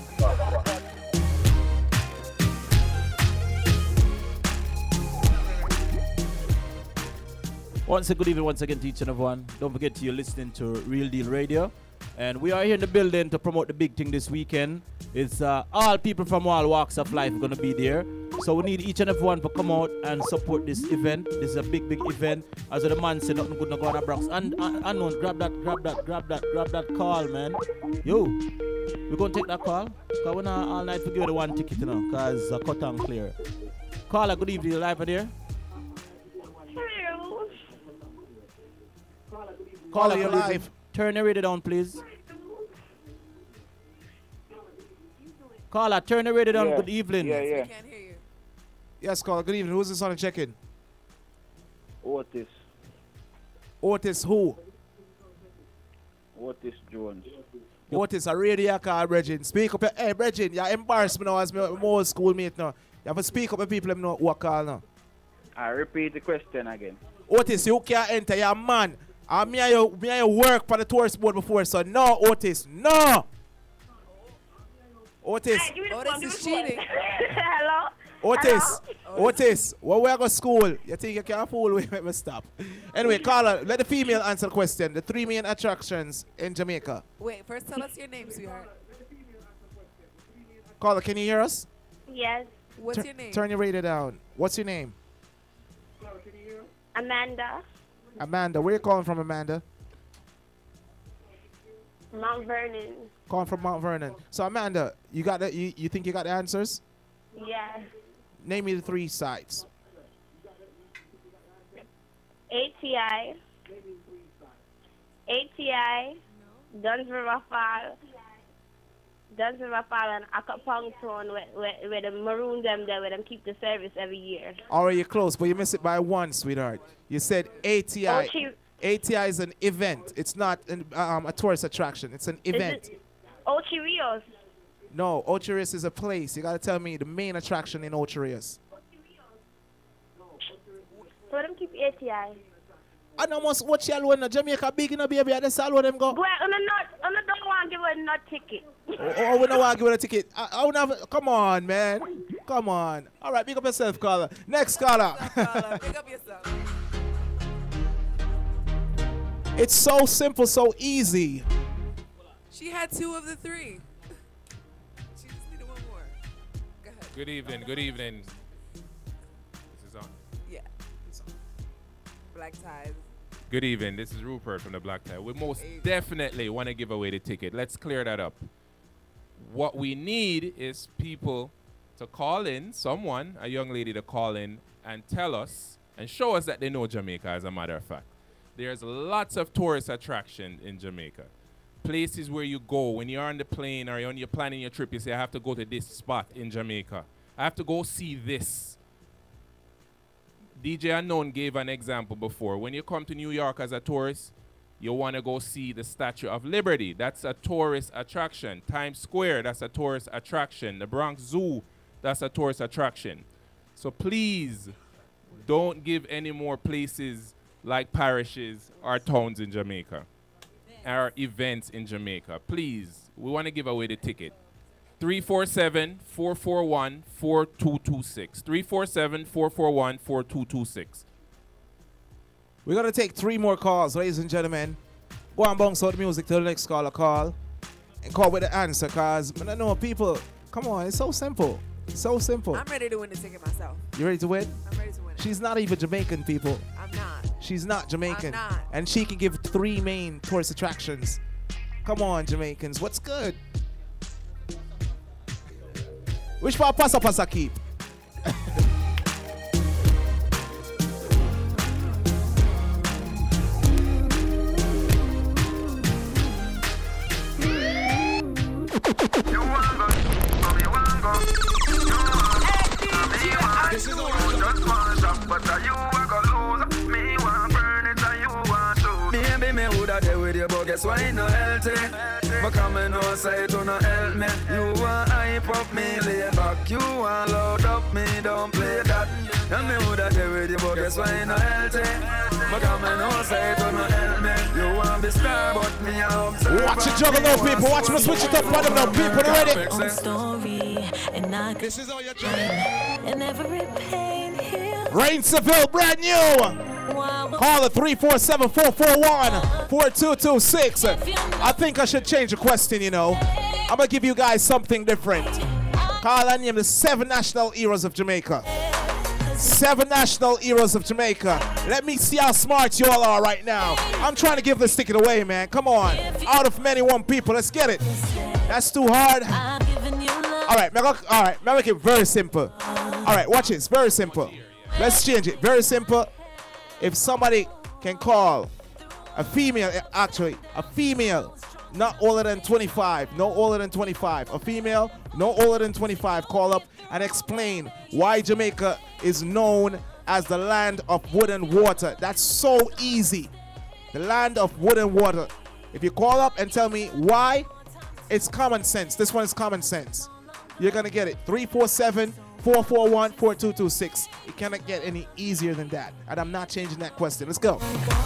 Speaker 2: Once a good evening, once again to each and everyone. Don't forget you're listening to Real Deal Radio. And we are here in the building to promote the big thing this weekend. It's uh, all people from all walks of life going to be there. So we need each and everyone to come out and support this event. This is a big, big event. As the man said, nothing good to go on the Bronx. And uh, unknown, grab that, grab that, grab that, grab that call, man. Yo, we're going to take that call. Because we're not all night to give you the one ticket, you know, because uh, cut and clear. Caller, good evening, you're live on here. Caller, you're live. Turn the radio down, please. Caller, turn the radio down.
Speaker 9: Yeah.
Speaker 2: Good evening.
Speaker 9: Yeah, yeah.
Speaker 13: Can't hear you.
Speaker 1: Yes, caller. Good evening. Who's this on the check-in?
Speaker 9: Otis.
Speaker 1: Otis who?
Speaker 9: Otis Jones.
Speaker 1: Otis, a radio call, Bridget. Speak up. Hey, Bridget, you're embarrassed me now as my old schoolmate now. You have to speak up with people who know who call now.
Speaker 9: I repeat the question again.
Speaker 1: Otis, you can't enter. You're a man. Uh, me and you, me and you work for the tourist board before, so no, Otis, no. Otis.
Speaker 13: Otis is cheating.
Speaker 5: Hello?
Speaker 1: Otis. Otis, where we go to school? You think you can fool me? Let me stop. Anyway, caller, let the female answer the question. The three main attractions in Jamaica.
Speaker 13: Wait, first tell us your name, sweetheart.
Speaker 1: Caller, can you hear us?
Speaker 5: Yes.
Speaker 13: What's
Speaker 1: Tur-
Speaker 13: your name?
Speaker 1: Turn your radio down. What's your name?
Speaker 5: Amanda.
Speaker 1: Amanda. Where you calling from, Amanda?
Speaker 5: Mount Vernon.
Speaker 1: Calling from Mount Vernon. So, Amanda, you got the, you, you think you got the answers?
Speaker 5: Yes.
Speaker 1: Name me the three sites.
Speaker 5: A T I. A T I. Duns River Fall. Duns River Fall and Acapong Town where, where, where the maroon them there, where them keep the service every year.
Speaker 1: Alright, you're close, but you missed it by one, sweetheart. You said A T I.
Speaker 5: Ochi-
Speaker 1: A T I is an event. It's not an, um, a tourist attraction. It's an event.
Speaker 5: Is it Ochi Rios?
Speaker 1: No, Ocho Rios is a place. You got to tell me the main attraction in Ocho Rios.
Speaker 5: So them keep A T I.
Speaker 1: I know must watch you alone. Jamaica big in a baby. That's all what them go.
Speaker 5: Boy, I'm not, I'm not don't want to give her no ticket.
Speaker 1: Oh, oh, we don't want to give it a ticket. I, I don't have, come on, man. Come on. All right, big up yourself, caller. Next caller.
Speaker 13: Caller, pick up yourself.
Speaker 1: It's so simple, so easy.
Speaker 13: She had two of the three. She just needed one more. Go ahead.
Speaker 4: Good evening, good evening. This is on.
Speaker 13: Yeah. Black ties.
Speaker 4: Good evening. This is Rupert from the Black Tie. We most definitely want to give away the ticket. Let's clear that up. What we need is people to call in, someone, a young lady to call in and tell us and show us that they know Jamaica, as a matter of fact. There's lots of tourist attraction in Jamaica. Places where you go when you're on the plane or when you're planning your trip, you say, I have to go to this spot in Jamaica. I have to go see this. D J Unknown gave an example before. When you come to New York as a tourist, you want to go see the Statue of Liberty. That's a tourist attraction. Times Square, that's a tourist attraction. The Bronx Zoo, that's a tourist attraction. So please don't give any more places like parishes or towns in Jamaica or events in Jamaica. Please, we want to give away the ticket. three four seven, four four one, four two two six. three four seven, four four one, four two two six.
Speaker 1: We're going to take three more calls, ladies and gentlemen. Go and bounce out the music till the next caller call. And call with the answer, because I know people, come on, it's so simple. It's so simple.
Speaker 13: I'm ready to win the ticket myself.
Speaker 1: You ready to win?
Speaker 13: I'm ready to win it.
Speaker 1: She's not even Jamaican, people.
Speaker 13: I'm not.
Speaker 1: She's not Jamaican.
Speaker 13: I'm not.
Speaker 1: And she can give three main tourist attractions. Come on, Jamaicans. What's good? Which part pasa pasa keep?
Speaker 22: This is all just one shot, but you are gonna lose. Me want burn it, and you want to. Maybe me woulda there with you, but guess why it no healthy? But come and no say to no help me. You want hype up me, lay back. You want load up me, don't play that. And me woulda there with you, but guess why it no healthy? But come and no say to no help me. You want be star, but me a observer.
Speaker 1: Watch it juggle now, people. Watch me switch it up for them now, people. Ready?
Speaker 3: Own story, and I
Speaker 1: this is all you're
Speaker 3: and every pain here.
Speaker 1: Rain Seville, brand new. Call it three four seven, four four one, four two two six. I think I should change the question, you know. I'm going to give you guys something different. Call and name the seven national heroes of Jamaica. Seven national heroes of Jamaica. Let me see how smart you all are right now. I'm trying to give this ticket away, man. Come on. Out of many one people. Let's get it. That's too hard. All right, all right. Make it very simple. All right, watch it. It's very simple. Let's change it. Very simple. If somebody can call a female, actually, a female, not older than twenty-five, no older than twenty-five, a female, no older than twenty-five, call up and explain why Jamaica is known as the land of wood and water. That's so easy. The land of wood and water. If you call up and tell me why, it's common sense. This one is common sense. You're going to get it. three four seven, four four one, four two two six. It cannot get any easier than that. And I'm not changing that question. Let's go.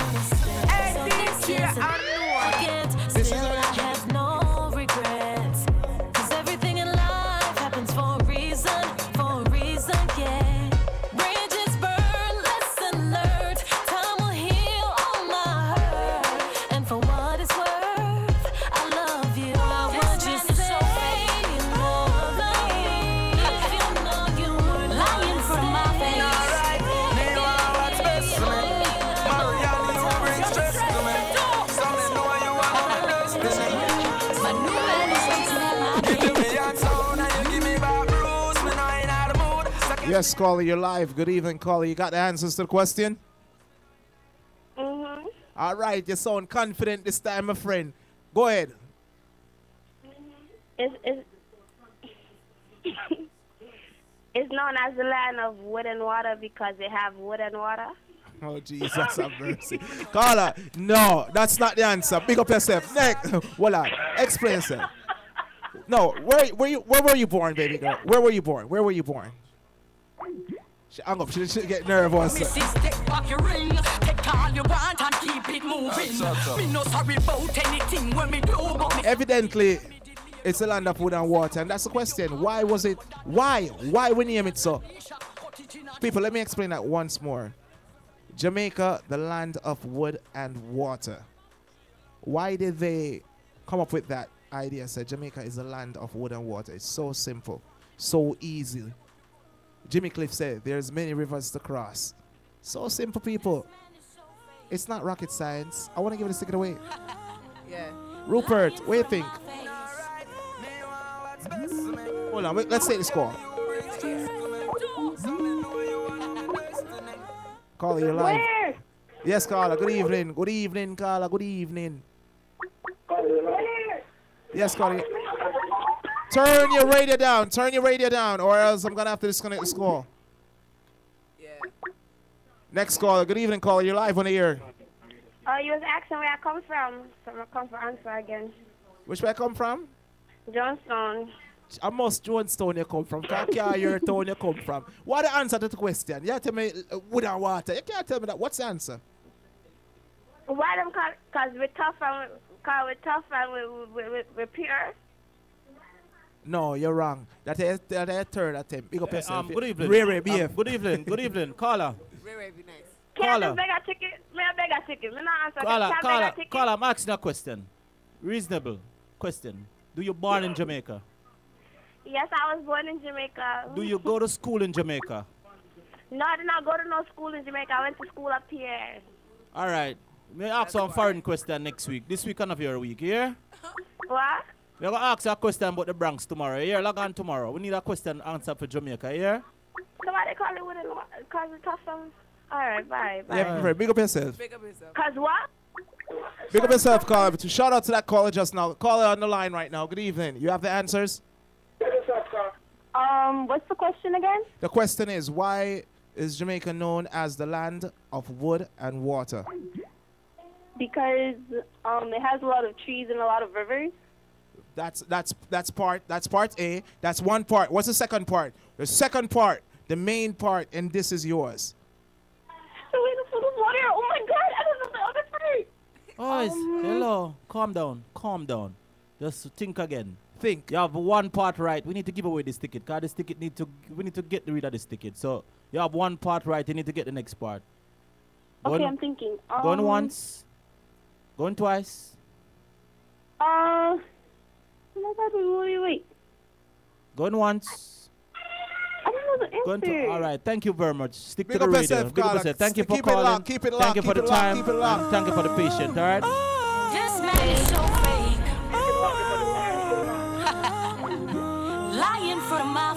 Speaker 3: This is I have no regrets. Cause everything in life happens for a reason, for a reason, yeah. Bridges burn, lesson learned. Time will heal all my hurt. And for what it's worth, I love you. I want you to say you love me. If you know you were lying from my face. Alright, me wanna watch best for me. Marianne, you bring stress to me. Some know you wanna do this. My new
Speaker 1: Yes, caller, you're live. Good evening, caller. You got the answers to the question?
Speaker 5: Mm-hmm.
Speaker 1: All right, you sound confident this time, my friend. Go ahead.
Speaker 5: It's, it's, it's known as the land of wood and water because they have wood and water.
Speaker 1: Oh, Jesus, have mercy. Caller, no, that's not the answer. Big up yourself. Next. Hold on. Explain yourself. No, where, where, you, where were you born, baby girl? Where were you born? Where were you born? She, I'm up. She should get nervous.
Speaker 8: Take back your ring, take all you want and keep it moving. Me no sorry about anything when me do, but me
Speaker 1: Evidently, it's a land of wood and water, and that's the question. Why was it? Why? Why we name it so? People, let me explain that once more. Jamaica, the land of wood and water. Why did they come up with that idea? Said Jamaica is the land of wood and water. It's so simple, so easy. Jimmy Cliff said, there's many rivers to cross. So simple, people. It's not rocket science. I want to give this ticket away.
Speaker 13: Yeah.
Speaker 1: Rupert, what do you think? Hold on, wait, let's take this call. Caller, you're live.
Speaker 5: Where?
Speaker 1: Yes, caller. Good evening. Good evening, caller. Good evening. Yes, caller. Turn your radio down. Turn your radio down, or else I'm gonna have to disconnect this call.
Speaker 13: Yeah.
Speaker 1: Next caller. Good evening, caller. You're live on the air.
Speaker 5: Oh, you was asking where I come from. So I come for answer again.
Speaker 1: Which way I come from?
Speaker 5: Johnstone.
Speaker 1: I must Johnstone you come from. Can't hear your town you come from. What the answer to the question? You tell me uh, wood and water. You can't tell me that. What's the answer?
Speaker 5: Why them call? Cause we're tough and cause we're tough and we we we we're pure.
Speaker 1: No, you're wrong. That is that is third attempt. Big up
Speaker 2: Eh,
Speaker 1: yourself.
Speaker 2: um, good evening.
Speaker 1: Ray Ray,
Speaker 2: Um,
Speaker 1: B F.
Speaker 2: good evening. Good evening. Caller.
Speaker 13: Ray Ray, be nice.
Speaker 5: Can I
Speaker 2: Caller.
Speaker 5: just beg a ticket? May I beg a ticket? Me not answer.
Speaker 2: Caller,
Speaker 5: Can I
Speaker 2: caller,
Speaker 5: beg a ticket?
Speaker 2: caller, I'm asking a question. Reasonable question. Do you born in Jamaica?
Speaker 5: Yes, I was born in Jamaica.
Speaker 2: Do you go to school in Jamaica?
Speaker 5: No, I did not go to no school in Jamaica. I went to school up here.
Speaker 2: All right. May I ask some foreign question next week? This week, of your week, yeah?
Speaker 5: What?
Speaker 2: We're going to ask you a question about the Bronx tomorrow, yeah? Log on tomorrow. We need a question answer for Jamaica, yeah?
Speaker 5: Somebody call it with a cause it tough from. All right, bye, bye.
Speaker 1: Yeah, Ray, big up yourself.
Speaker 13: Big up yourself.
Speaker 5: Cause what?
Speaker 1: Big up yourself, caller. Shout out to that caller just now. Caller on the line right now. Good evening. You have the answers?
Speaker 5: Um, what's the question again?
Speaker 1: The question is, why is Jamaica known as the land of wood and water?
Speaker 5: Because um, it has a lot of trees and a lot of rivers.
Speaker 1: That's that's that's part that's part A. That's one part. What's the second part? The second part, the main part, and this is yours.
Speaker 5: So wait, the food of water. Oh my God! I don't know the other part.
Speaker 2: Oh, it's,
Speaker 5: Um,
Speaker 2: hello. Calm down. Calm down. Just think again.
Speaker 1: Think.
Speaker 2: You have one part right. We need to give away this ticket. Cause this ticket need to. We need to get rid of this ticket. So you have one part right. You need to get the next part.
Speaker 5: Okay,
Speaker 2: Going-
Speaker 5: I'm thinking.
Speaker 2: Going
Speaker 5: Um,
Speaker 2: once. Going twice.
Speaker 5: Uh. Oh my God! Wait, wait, wait.
Speaker 2: Going once.
Speaker 5: I don't know the
Speaker 2: Going
Speaker 5: answer.
Speaker 2: to, all right. Thank you very much. Stick
Speaker 1: Big
Speaker 2: to
Speaker 1: up
Speaker 2: the
Speaker 1: yourself,
Speaker 2: radio. Big up
Speaker 1: caller.
Speaker 2: yourself. Thank you for
Speaker 1: Keep it
Speaker 2: calling.
Speaker 1: locked, keep it
Speaker 2: Thank
Speaker 1: locked,
Speaker 2: you for
Speaker 1: keep
Speaker 2: the
Speaker 1: it locked,
Speaker 2: time.
Speaker 1: keep it locked.
Speaker 2: and Thank you for the patience. All right.
Speaker 3: This man is so fake. Lying for my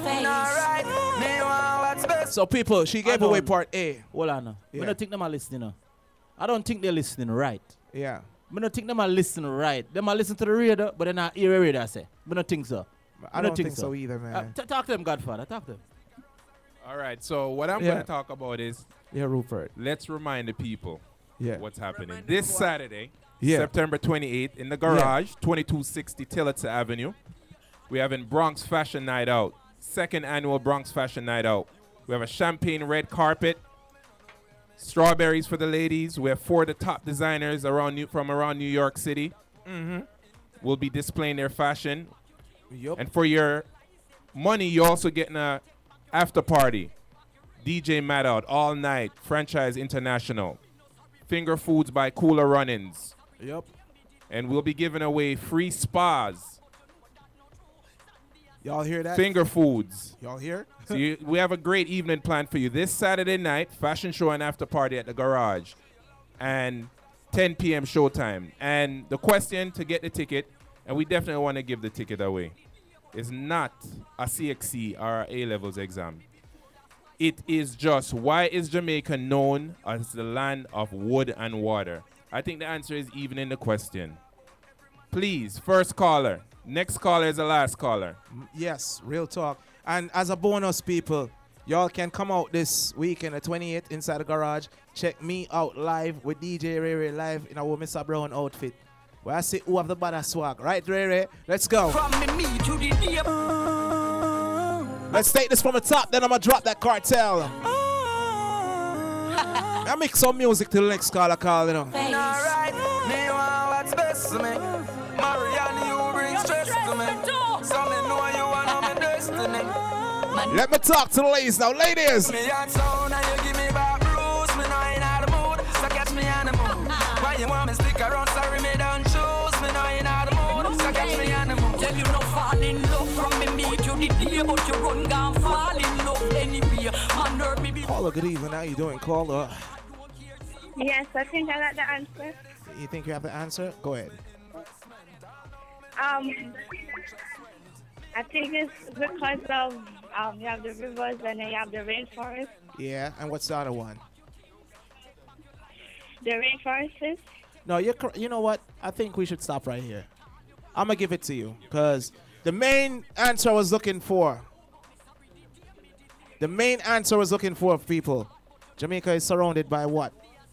Speaker 3: face.
Speaker 1: So people, she gave
Speaker 2: I
Speaker 1: away
Speaker 2: don't-
Speaker 1: part A.
Speaker 2: Hold on. now.
Speaker 1: Yeah.
Speaker 2: I don't think them are listening. now. I don't think they're listening right.
Speaker 1: Yeah.
Speaker 2: I don't think them are listening right. Them are listening to the radio, but they're not hear the radio. I say. I don't think so.
Speaker 1: I don't think so either, man.
Speaker 2: Uh, t- talk to them, Godfather. Talk to them.
Speaker 4: All right, so what I'm
Speaker 1: Yeah.
Speaker 4: going to talk about is
Speaker 1: Yeah, Rupert.
Speaker 4: let's remind the people
Speaker 1: Yeah.
Speaker 4: what's happening. This Saturday,
Speaker 1: Yeah.
Speaker 4: September twenty-eighth, in the garage, twenty-two sixty Tillotson Avenue, we're having Bronx Fashion Night Out, second annual Bronx Fashion Night Out. We have a champagne red carpet, strawberries for the ladies. We have four of the top designers around New, from around New York City.
Speaker 1: Mm-hmm.
Speaker 4: Will be displaying their fashion.
Speaker 1: Yup.
Speaker 4: And for your money, you're also getting a after party. D J Mad Out all night. Franchise International. Finger Foods by Cooler Runnings.
Speaker 1: Yep.
Speaker 4: And we'll be giving away free spas.
Speaker 1: Y'all hear that?
Speaker 4: Finger Foods.
Speaker 1: Y'all hear?
Speaker 4: So you, we have a great evening planned for you this Saturday night. Fashion show and after party at the garage. And ten p m showtime. And the question to get the ticket, and we definitely want to give the ticket away, is not a C X C or a A-levels exam. It is just, why is Jamaica known as the land of wood and water? I think the answer is even in the question. Please, first caller. Next caller is the last caller.
Speaker 1: Yes, real talk. And as a bonus, people, y'all can come out this weekend, the twenty-eighth, inside the garage. Check me out live with D J Ray Ray live in our Mister Brown outfit. Where I see who have the better swag. Right, Ray Ray? Let's go.
Speaker 15: From the me to the deep.
Speaker 1: Let's take this from the top, then I'm going to drop that cartel. I make some music till the next caller call, you know.
Speaker 22: Alright, me want what's best to me. Marianne, you bring stress to me. So me know you want my destiny.
Speaker 1: Let me talk to the ladies now. Ladies!
Speaker 22: Me and sound and you give me back blues. Me know in the mood, so catch me on the mood. Why you want me stick around, sorry me don't choose. Me know in the mood, so catch me on the mood.
Speaker 8: Tell you no fall in love from me meet you the day, but you run down fall in love anyway. Man, hurt me be
Speaker 1: Caller, good evening. How you doing, caller?
Speaker 5: Yes, I think I got the answer.
Speaker 1: You think you have the answer? Go ahead.
Speaker 5: Um, I think it's because of um, you have the rivers and then you have the rainforest.
Speaker 1: Yeah, and what's the other one?
Speaker 5: The rainforests.
Speaker 1: No, you're cor- you know what? I think we should stop right here. I'm going to give it to you because the main answer I was looking for, the main answer I was looking for, people, Jamaica is surrounded by what?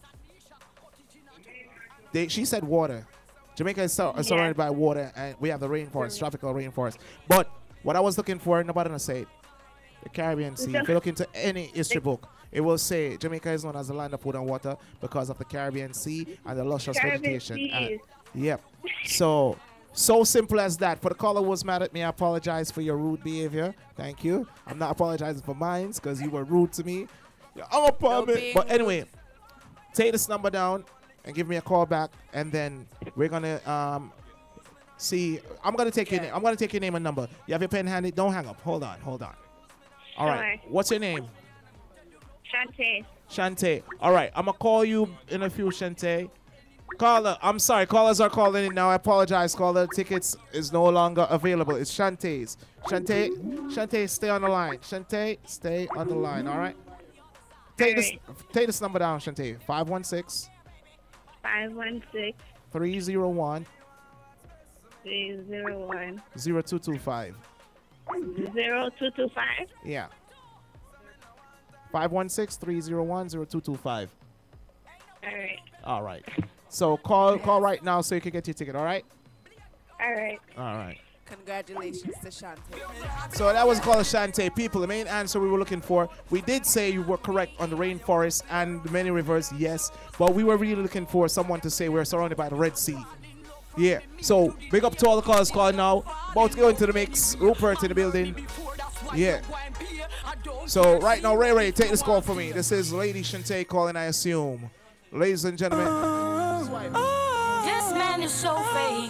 Speaker 1: They, she said water. Jamaica is sur-
Speaker 5: Yeah.
Speaker 1: surrounded by water, and we have the rainforest, tropical rainforest. But what I was looking for, nobody gonna say it. The Caribbean Sea. If you look into any history book, it will say Jamaica is known as the land of food and water because of the Caribbean Sea and the luscious
Speaker 5: Caribbean
Speaker 1: vegetation.
Speaker 5: Sea.
Speaker 1: And- yep. So, so simple as that. For the caller who was mad at me, I apologize for your rude behavior. Thank you. I'm not apologizing for mine because you were rude to me. I'm upon me. But anyway, take this number down and give me a call back, and then we're gonna um see. I'm gonna take your name. I'm gonna take your name and number. You have your pen handy. Don't hang up. Hold on. Hold on. All right.
Speaker 5: Sure.
Speaker 1: What's your name?
Speaker 5: Shantae.
Speaker 1: Shantae. All right. I'm gonna call you in a few, Shantae. Caller, I'm sorry. Callers are calling in now. I apologize. Caller, tickets is no longer available. It's Shantae's. Shantae, Shantae, stay on the line. Shantae, stay on the line. All right. Take this. Take this number down, Shantae. Five one six.
Speaker 5: Five one six
Speaker 1: three zero one
Speaker 5: three zero one
Speaker 1: zero two two five.
Speaker 5: zero two two five.
Speaker 1: Yeah. five one six three zero one zero two two five.
Speaker 5: All right.
Speaker 1: All right. So call call right now so you can get your ticket, all right?
Speaker 5: All right.
Speaker 1: All right.
Speaker 13: Congratulations to Shantae.
Speaker 1: So that was called Shantae. People, the main answer we were looking for, we did say you were correct on the rainforest and the many rivers, yes. But we were really looking for someone to say we're surrounded by the Red Sea. Yeah. So big up to all the callers calling now. About to go into the mix. Rupert in the building. Yeah. So right now, Ray Ray, take this call for me. This is Lady Shantae calling, I assume. Ladies and gentlemen.
Speaker 3: This man is so fake.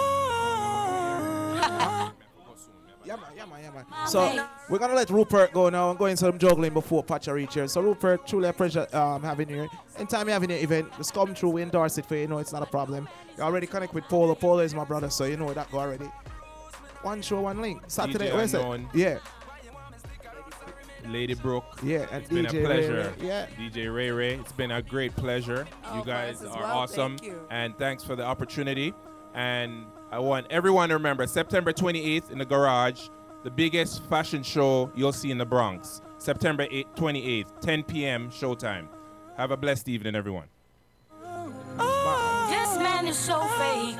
Speaker 1: Yeah, man, yeah, man, yeah, man. So we're gonna let Rupert go now and go into some juggling before Pacha reach here. So Rupert, truly a pleasure um, having you here. Anytime you're having an event, just come through, we endorse it for you. You know it's not a problem. You already connect with Polo. Polo is my brother, so you know that go already. One show, one link. Saturday,
Speaker 4: D J
Speaker 1: where's it?
Speaker 4: Unknown.
Speaker 1: Yeah.
Speaker 4: Lady Brooke.
Speaker 1: Yeah, and
Speaker 4: it's been
Speaker 1: D J
Speaker 4: a pleasure.
Speaker 1: Ray Ray, yeah.
Speaker 4: D J Ray Ray. It's been a great pleasure. you guys
Speaker 13: as
Speaker 4: are
Speaker 13: well,
Speaker 4: awesome.
Speaker 13: thank you.
Speaker 4: And thanks for the opportunity. And I want everyone to remember September twenty-eighth in the garage, the biggest fashion show you'll see in the Bronx. September twenty-eighth, ten p m showtime. Have a blessed evening, everyone.
Speaker 3: This man is so fake.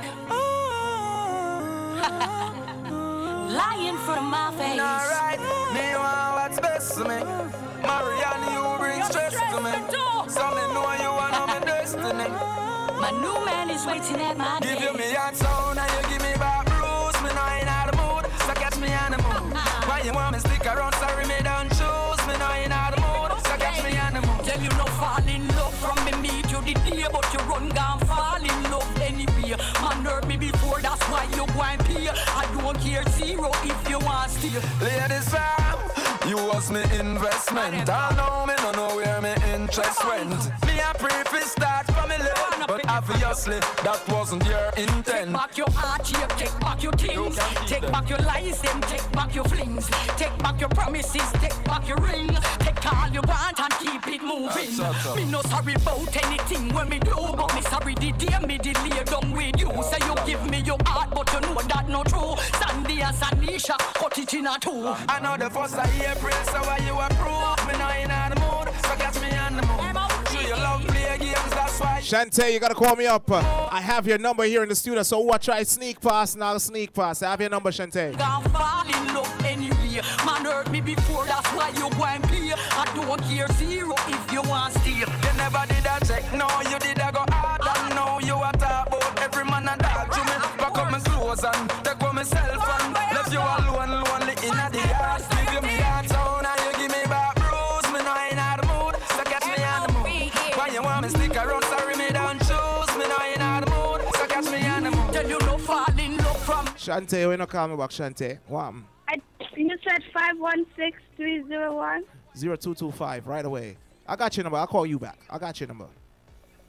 Speaker 3: Lying for my face.
Speaker 22: Alright, me want what's best to me. Marianne, you bring stress to me. So me know you want my destiny.
Speaker 3: My new man is waiting at my
Speaker 22: Give
Speaker 3: gate.
Speaker 22: you me hot sound and you give me back blues. Me know you in the mood, so catch me on the mood. Why you want me stick around? Sorry, me don't choose. Me know you in the mood, so catch me on the mood.
Speaker 10: Tell you no fall in love from me meet you the day, but you run down fall in love anyway. Man hurt me before, that's why you go and pay. I don't care zero if you want steal.
Speaker 22: Ladies, fam, you was me investment. I know me no know where me interest went. Me a pray for start family, but obviously that wasn't your intent.
Speaker 10: Take back your heart, here, take back your things. Take back your license, take back your flings. Take back your promises, take back your ring. Take all you want and keep it moving. Me no sorry about anything when me do, but me sorry the day me delay done with you. Say you give me your heart, but you know that not true. Sandy and Sanisha, cut it in a two.
Speaker 22: I know the first of April, so why you approve? Me know in the mood, so catch me on the mood. Do you love play games? That's why.
Speaker 1: Shantae, you gotta call me up. Uh, I have your number here in the studio, so who I try sneak pass now sneak pass. I have your number, Shantae.
Speaker 10: Can't fall in love anyway. Man hurt me before, that's why you go and pay. I don't care zero if you want steal.
Speaker 22: You never did a check, no, you did a go hard. And now you a talk about every man and dog. You me back up my clothes and take out myself and left you alone, lonely in the yard. Give you me heart sound and you give me back bruise. Me know in the mood, so catch me on the mood. Why you want me stick around? Sorry, me don't choose. Me know in the mood, so catch me on the mood.
Speaker 10: Tell you no fall in love from.
Speaker 1: Shantae, when you call me back, Shantae? What?
Speaker 5: I, you said five one six three zero one
Speaker 1: zero two two five, right away. I got your number. I'll call you back. I got your number.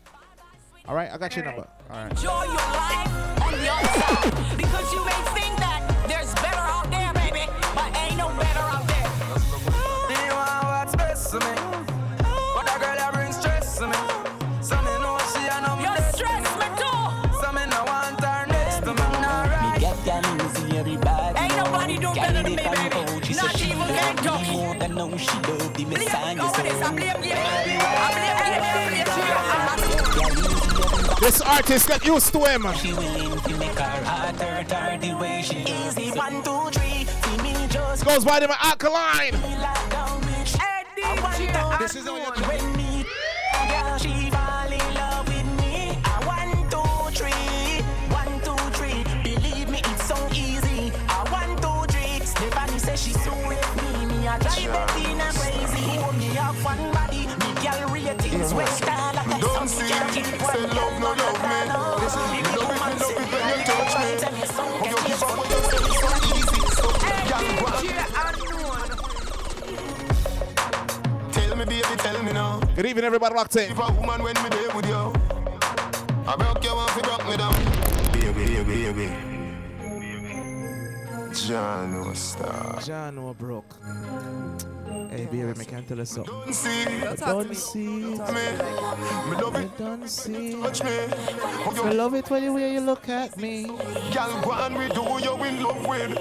Speaker 1: All right, I got your number. All right.
Speaker 10: Enjoy your life on the other side. Because you may think that there's better out there, baby, but ain't no better out there.
Speaker 22: You want what's best to me, but that girl that brings stress to me. Some me know she and I'm
Speaker 10: You stress me too.
Speaker 22: Some me no want her next to me. Alright.
Speaker 11: Me get down easy, everybody.
Speaker 10: Ain't nobody do better than me, baby. Not even get tough.
Speaker 11: More than know she love the messiah.
Speaker 10: Over this, I blame you. I blame you. I blame you.
Speaker 1: This artist get used to him.
Speaker 11: She willing to make her heart hurt her the way she easy. One, two, three. See me just
Speaker 1: goes by them Alkaline.
Speaker 11: This is all when me girl she fall in love with me. I one, two, three. One, two, three. Believe me, it's so easy. I one, two, three. Stephanie says she's so with me. Me I drive Bettina crazy. Oh, me have one body. Me girl ratings West Style.
Speaker 22: Don't see say love no love me. Listen, me love it, me love it when you touch me. Oh, you give up when you say it's so easy. So girl, go tell me, baby, tell me now.
Speaker 1: Good evening, everybody locked in.
Speaker 22: If a woman when me there with you, I broke you off, you broke me down. Baby, baby, baby. Jano Star.
Speaker 1: Jano broke. Hey, baby, me can't tell us something.
Speaker 22: Don't see.
Speaker 1: Don't see.
Speaker 22: Me. Me love it.
Speaker 1: Don't see.
Speaker 22: Touch me.
Speaker 1: I love it when the way you look at me.
Speaker 22: Girl, go on with who you in love with.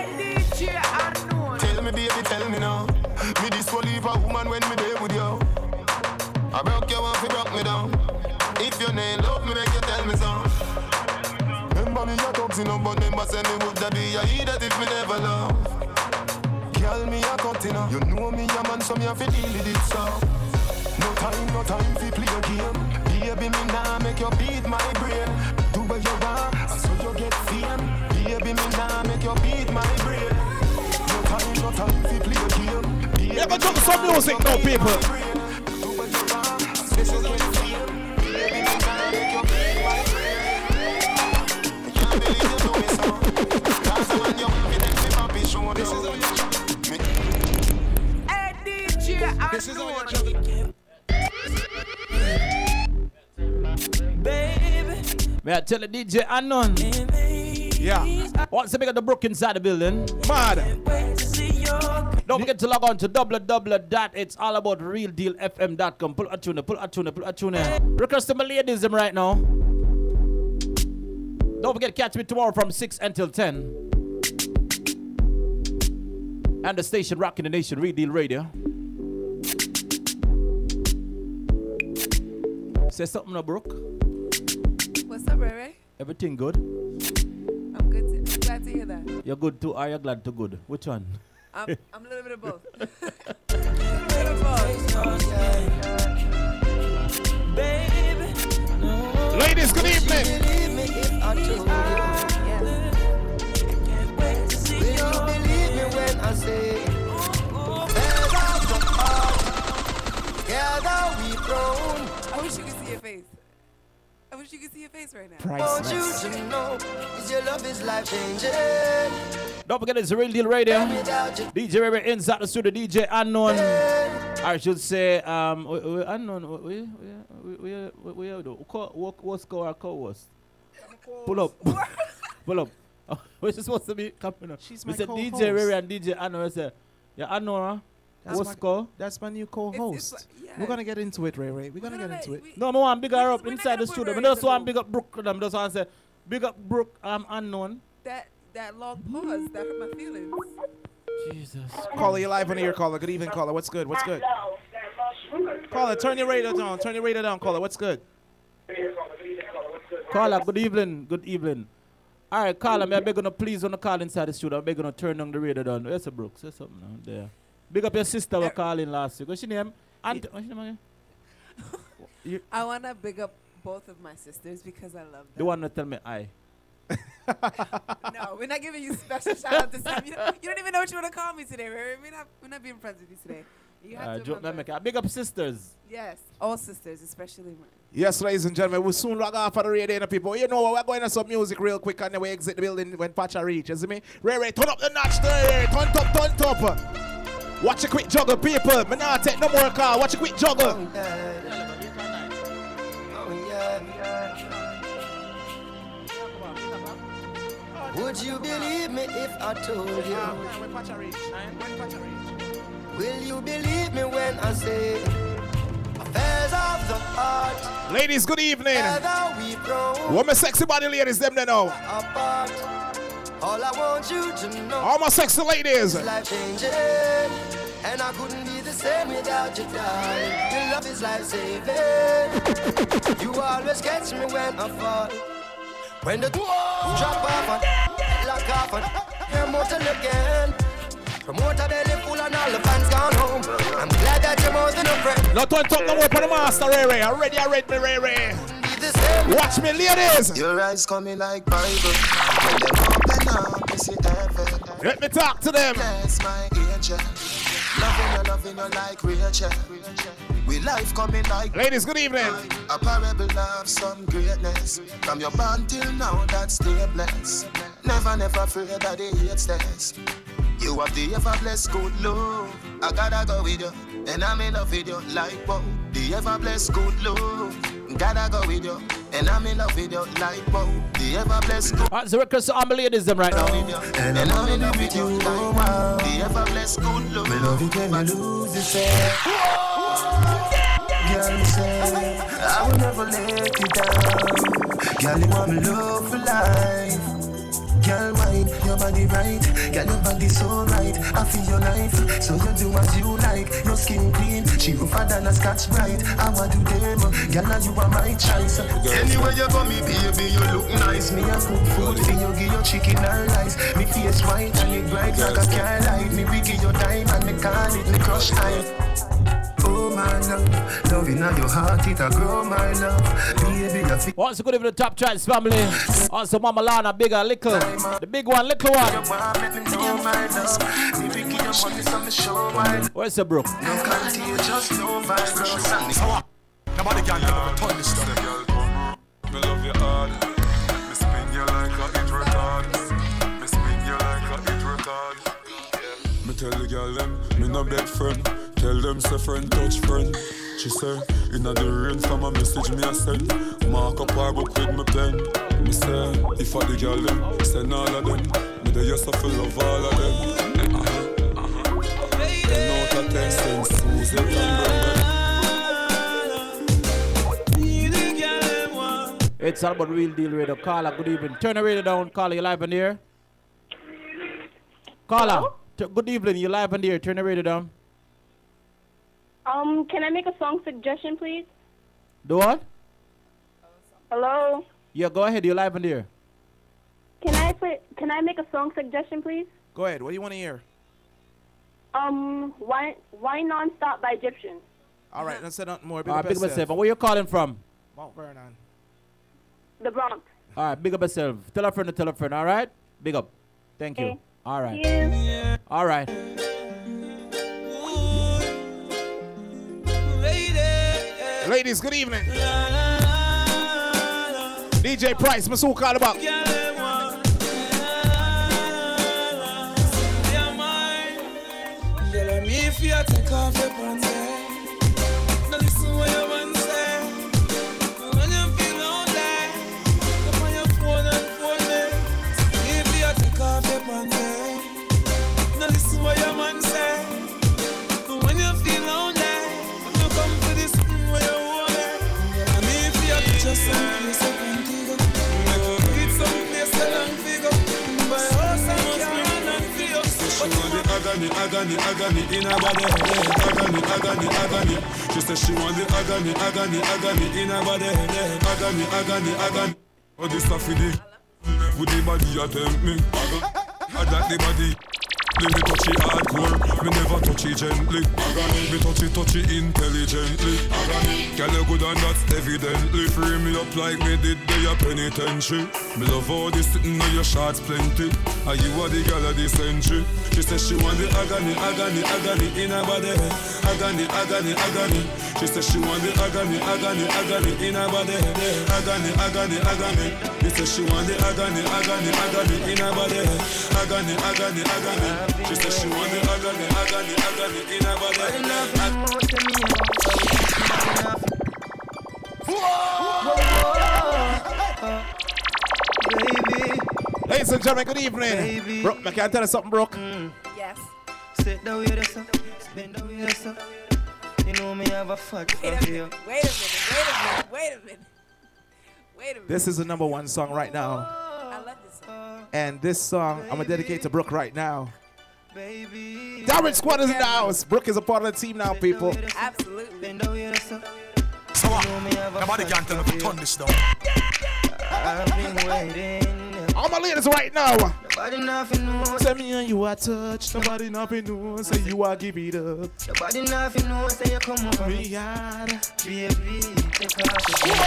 Speaker 22: Tell me, baby, tell me now. Me this will leave a woman when me there with you. I broke you off, you broke me down. If you ain't love me, make you tell me so. Remember me a talk, no, but never say me would that be a idiot if me never love. Girl, me a continue. You know me a man, so me a fi deal with it, so. No time, no time fi play a game. Baby, me nah make you beat my brain. Do what you want, so you get fame. Baby, me nah make you beat my brain. No time, no time fi play a game.
Speaker 1: Yeah, but jump some music now, people.
Speaker 22: Do what you want, so you get fame. Baby, me nah make you beat my brain. I can't believe you do me so. That's when you want me next to my show. This is how you. This is all your
Speaker 2: baby. May I tell the D J Unknown?
Speaker 1: Yeah.
Speaker 2: What's the big of the Brook inside the building?
Speaker 1: Mad.
Speaker 2: Don't forget to log on to w w w dot it's all about real deal f m dot com. Pull a tune, pull a tune, pull a tune. Request to my ladies them right now. Don't forget to catch me tomorrow from six until ten. And the station rocking the nation, Real Deal Radio. Say something, no, Brooke.
Speaker 13: What's up, Ray Ray?
Speaker 2: Everything good?
Speaker 13: I'm good. To, glad to hear that.
Speaker 2: You're good too, or you're glad to good? Which one?
Speaker 13: I'm, I'm a little bit of both. a little bit of both.
Speaker 1: Baby. Ladies, good evening.
Speaker 22: Believe me if I told you. Can't wait to see you. Will you believe me when I say, together from heart, together we've grown.
Speaker 13: I wish you could see your face. I wish you could see your face right now.
Speaker 22: I want you to know, is your love is life changing.
Speaker 2: Don't forget it's Real Deal Radio. D J Ray Ray inside the studio. D J Unknown. I should say, um, we, we, Unknown. We, we, we, we, we, we do. What's go our co-host? Pull up. Pull up. Oh, what's she supposed to be coming up?
Speaker 1: She's
Speaker 2: we
Speaker 1: my
Speaker 2: said
Speaker 1: co-host.
Speaker 2: D J Ray Ray and D J Unknown. I said, yeah, Unknown.
Speaker 1: That's
Speaker 2: What's
Speaker 1: my,
Speaker 2: go?
Speaker 1: That's my new co-host.
Speaker 13: It's, it's, yeah.
Speaker 1: We're gonna get into it, Ray Ray. We're gonna get into it.
Speaker 2: No, I want big her up
Speaker 13: we're
Speaker 2: inside
Speaker 13: not
Speaker 2: the
Speaker 13: gonna
Speaker 2: studio.
Speaker 13: put
Speaker 2: I
Speaker 13: her
Speaker 2: just
Speaker 13: in
Speaker 2: want
Speaker 13: the
Speaker 2: big up Brooke. I just want to say, big up Brooke. I'm Unknown.
Speaker 13: That that long pause that hurt my feelings.
Speaker 2: Jesus.
Speaker 1: Caller, you live on the air, caller. Good evening, caller. What's good? What's good? Caller, turn your radio down. Turn your radio down, caller. What's good?
Speaker 2: Caller, good evening. Good evening. All right, caller, me I beg you to please on the call inside the studio. I beg you to turn on the radio down. Where's the Brooke? Say something now. There. Big up your sister we're calling last week. What's your name? Aunt, what's your name again?
Speaker 13: I want to big up both of my sisters because I love them.
Speaker 2: The one that tell me I.
Speaker 13: No, we're not giving you special shout out this time. You don't, you don't even know what you want to call me today. We're, we're, not, we're not being friends with you today. You have
Speaker 2: Uh,
Speaker 13: to
Speaker 2: joke,
Speaker 13: remember.
Speaker 2: make it. Big up sisters.
Speaker 13: Yes, all sisters, especially mine.
Speaker 1: Yes, ladies and gentlemen, we'll soon log off of the radio, people. You know what? We're going to some music real quick and then we exit the building when Pacha reaches. You see me? Ray Ray, turn up the notch there. Turn up, turn up. Watch a quick juggle, people. Me not take no more call. Watch a quick juggle.
Speaker 22: Oh, yeah.
Speaker 12: Would you believe me if I told you? Will you believe me when I say affairs of the heart?
Speaker 1: Ladies, good evening.
Speaker 12: Together we grow
Speaker 1: What my sexy body ladies, them they know.
Speaker 12: apart. All I want you to know.
Speaker 1: All my sexy ladies.
Speaker 12: It's life changing, and I couldn't be the same without you, darling. Your love is life saving. You always catch me when I fall. When the drop off and lock off and you're motor again. Promoter belly full and all the fans gone home. I'm glad that you're more than a friend.
Speaker 1: Not one talk no more for the master, Ray Ray. Already I read me, Ray Ray. Watch me, ladies.
Speaker 12: Your eyes coming like Bible. When them open up, you see heaven.
Speaker 1: Let me talk to them.
Speaker 12: Bless my angel. Loving you, loving you like Rachel. We life coming like
Speaker 1: ladies, good evening.
Speaker 12: A parable of some greatness. From your bond till now, that's stay blessed. Never, never afraid that they hate stairs. You have the ever blessed good love. I gotta go with you, and I'm in love with you like wow. The ever blessed good love. Gotta go with you, and I'm in love with you like wow. The ever blessed good.
Speaker 2: That's the request to all my ladies them right now.
Speaker 12: And I'm in love with you like wow. The ever blessed good love. Me love it when you lose yourself. Girl, you say I will never let you down. Girl, you want me love for life. Girl, mine, your body right. Girl, your body so right. I feel your life, so you do as you like. Your skin clean, she rougher than a Scotch bright. I want to them, girl, now you are my choice. Anywhere you go, me baby, you look nice. Me a cook food for you, give your chicken and rice. Me face white and it bright like a car light. Me we give your diamond, me call it me crush ice. Oh my love, love in your heart, it a grow my love. Baby, I feel.
Speaker 2: What's good evening, Top Tracks family? Also, Mama Lana, big and little. The big one, little one. Where's the brook?
Speaker 6: Nobody can never turn this stuff. Me love you hard. Me spin you like a hit record. Me spin you like a hit record. Me tell the girl them, me no bad friend. Tell them say friend touch friend. She say, inna the rain from a message me a send. Mark up her book with me pen. Me say, if I the girl them, send all of them. Me the yes of love all of them. Uh-huh, uh-huh. Ten out of ten cents, Susie and
Speaker 2: It's all about Real Deal Radio. Carla, good evening. Turn the radio down. Carla, you live in here? Carla, t- good evening. You live in here. Turn the radio down.
Speaker 5: Um, can I make a song suggestion, please?
Speaker 2: Do what?
Speaker 5: Hello?
Speaker 2: Yeah, go ahead. You live in here.
Speaker 5: Can I put, can I make a song suggestion, please?
Speaker 1: Go ahead. What do you want to hear?
Speaker 5: Um, why why non-stop by Egyptians?
Speaker 1: All right, let's say nothing more. Big
Speaker 2: All
Speaker 1: up
Speaker 2: right, big up
Speaker 1: yourself.
Speaker 2: yourself. And where you calling from?
Speaker 1: Mount Vernon.
Speaker 5: The Bronx.
Speaker 2: All right, big up yourself. Tell a friend to tell a friend, all right? Big up. Thank you.
Speaker 5: Okay.
Speaker 2: All right.
Speaker 5: Yeah.
Speaker 2: All right.
Speaker 1: Ladies, good evening. D J Price, Masook call about.
Speaker 11: If you take off your pants, now listen what your man say. When you feel lonely, come on your phone and phone me. If you take off your pants, now listen what your man say. When you feel lonely, you come to this where you want it. And if you just some place up and dig up, it's some place a long figure. By house and car and feel.
Speaker 6: She want the agony, agony, agony in her body. Agony, agony, agony. She said she want the agony, agony, agony in her body. Agony, agony, agony. Oh, this stuff with the, with the body you tempt me. I like the body. Let me touch it hardcore, me never touch it gently. Me touch it, touch it intelligently. Girl, you good and that's evidently. Free me up like me did the penitentiary. Me love all this sitting on your shots plenty. Are you are the girl of the century? She said she want the agony, agony, agony in her body. Agony, agony, agony. She said she want the agony, agony, agony in her body. Agony, agony, agony. She said she want the agony, agony, agony in her body. Agony, agony, agony. She said she want the agony, agony, agony in her body.
Speaker 1: Ladies and gentlemen, good evening. Brooke, I can tell you something, Brooke.
Speaker 22: Mm.
Speaker 13: Yes.
Speaker 22: Sit down with us, bend down with us. You know me have a fat
Speaker 13: Wait a
Speaker 22: fuck
Speaker 13: minute. Wait a minute. Wait a minute. Wait a minute. Wait a minute.
Speaker 1: This is the number one song right now.
Speaker 13: I love this song.
Speaker 1: And this song, I'm going to dedicate to Brooke right now. Darren Squad is in the house. Brooke is a part of the team now, people.
Speaker 13: Absolutely.
Speaker 6: So what? Nobody can tell me to turn this down.
Speaker 22: I've been waiting.
Speaker 1: All my ladies right now.
Speaker 22: Nobody nothing knows.
Speaker 1: Say me and you are touched. Nobody nothing knows. Say you are give it up.
Speaker 22: Nobody nothing knows. Say you come over
Speaker 1: me yard.
Speaker 22: Baby, take off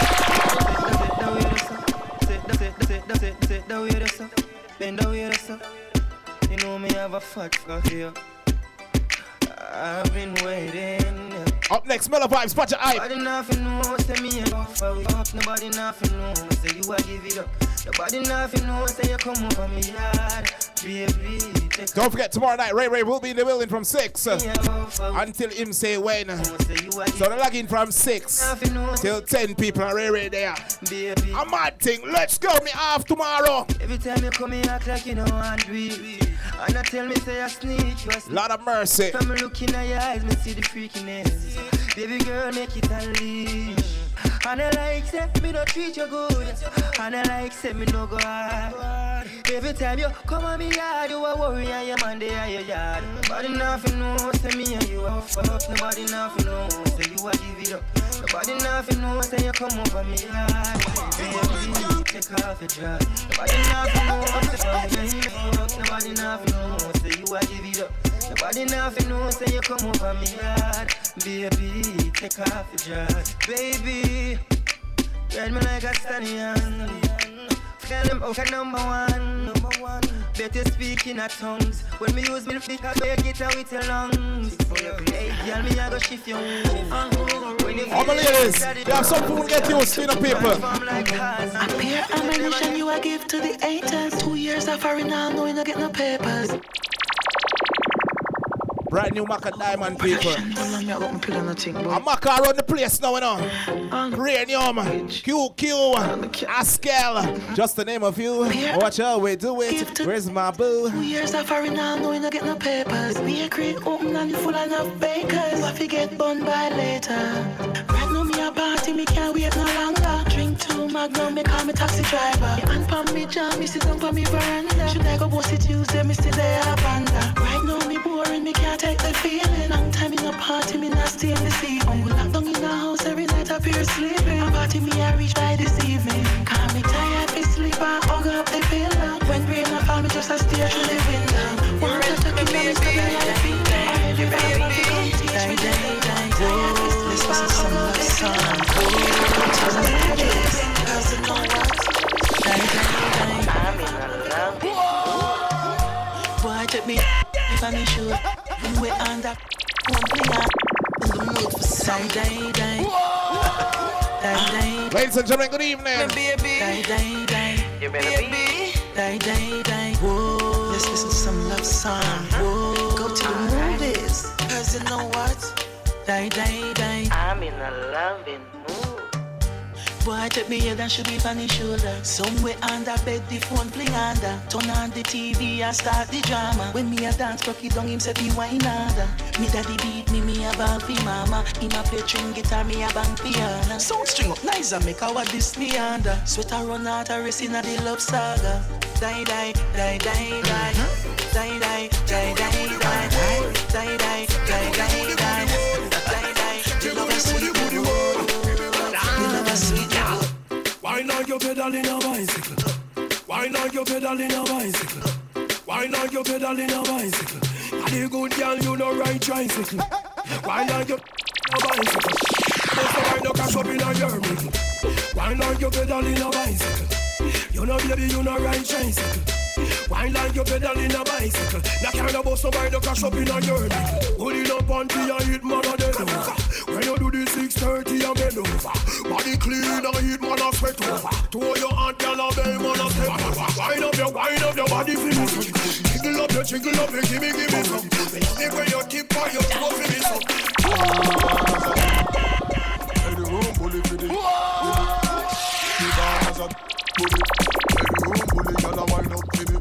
Speaker 22: the sit down, sit down, sit sit down with us. Bend down with us. You know me have a fat for here. I've been waiting.
Speaker 1: Up next, Miller Vibes, watch your eye.
Speaker 22: Nobody nothing knows. Say me and up. Nobody nothing knows. Say you are give it up. Nobody nothing knows. Say you come over me yard. Baby, take
Speaker 1: Don't forget, tomorrow night, Ray Ray will be in the building from six uh, until him say when. So they log in from six till ten people are Ray Ray there. A mad thing, let's go, me off tomorrow.
Speaker 22: Every time you come in, act like you know and we. And I tell me, say I sneak.
Speaker 1: Lot of mercy.
Speaker 22: From looking at your eyes, me see the freakiness. Baby girl, make it unleash. And I like say me no treat you good. And I like say me no go hard. Every time you come on me yard, you a worry and your man there your yard. Nobody nothing knows, say me and you a fuck. Nobody nothing knows, say you a give it up. Nobody nothing knows, say you come over me yard. Baby, take off your dress. Nobody nothing knows, say you fuck. Nobody nothing knows, say you a give it up. Nobody nothing knows, say you come over me yard. Baby, take off your dress. Baby, ride me like a stallion. Tell them okay, number one. Number one. Better speak in a tongues. When me use me flick, I better get out with your lungs. Hey, girl, me I go shift your
Speaker 1: All my ladies, you have some food get used to the people.
Speaker 14: A pure ammunition you a give to the haters. Two years of foreign now, no, you no get no papers.
Speaker 1: Brand new Maca Diamond people.
Speaker 14: A
Speaker 1: Maca around the place now, you know. Cranium, Q Q, Askel, just the name of you. Watch how we do it. Where's my boo?
Speaker 14: Two years of foreign now, no, you no get no papers. Be a crate open and you full enough bakers. What if you get burned by later? Right now me a party, me can't wait no longer. Drink two Magnum, me call me taxi driver. And pump me jam, me sit down for me veranda. Should I go boss it Tuesday, me stay there a panda. Right now me boring, me can't take the feeling. Long time in a party, me not stay this evening. Locked down in the house, every night I appear sleeping. A party me I reach by this evening. Call me tired, me sleep, I hug up the pillow. When rain I fall, me just a stare through the window. One touch to keep me steady on the feet. Every day, every day, day, day, day. This was some love song. I'm in love. Boy, take me if I'm in sure. We under one player in the mood for some day, day.
Speaker 1: Ladies and gentlemen, good evening.
Speaker 14: Baby, day, day, day. You better be. Day, day, day. Whoa. Let's listen to some love song. Whoa. Go to the movies. Cause you know what? Day, day, day. I'm in a loving mood. Boy, take me head and should be on his shoulder. Somewhere under bed, the phone play under. Turn on the T V and start the drama. When me a dance, rock it down, him say be wine harder. Me daddy beat me, me a bang fi mama. Him a play string guitar, me a bang piano. Sound string up nice and make our this me under. Sweater run out a race in the love saga. Die, die, die, die, die. Die, die, die, die, die. Die, die, die, die, die. Die, die, you love a sweet booty world. You love a sweet.
Speaker 17: Why not you pedal in a bicycle? Why not you pedal in a bicycle? Why not you pedal in a bicycle? And the good girl you no ride tricycle. Why not you a bicycle? Most of why no crash up in a your middle. Why not you pedal in a bicycle? You know baby you no ride tricycle. Why like you pedal in a bicycle? Now can't bust nobody to crash up in a your middle. Pulling up on the hit man a dead over. When you do the six thirty and bend over. Body clean and hit man a sweat over. To your aunt and a bell man a step over. Wind up your, wind up your body for me. Jiggle up your, jiggle up your, gimme, gimme some. The way you keep on your toe for me some. Hey, the room bully for the. The bar has a bully. Hey, the room bully, y'all wind up for me.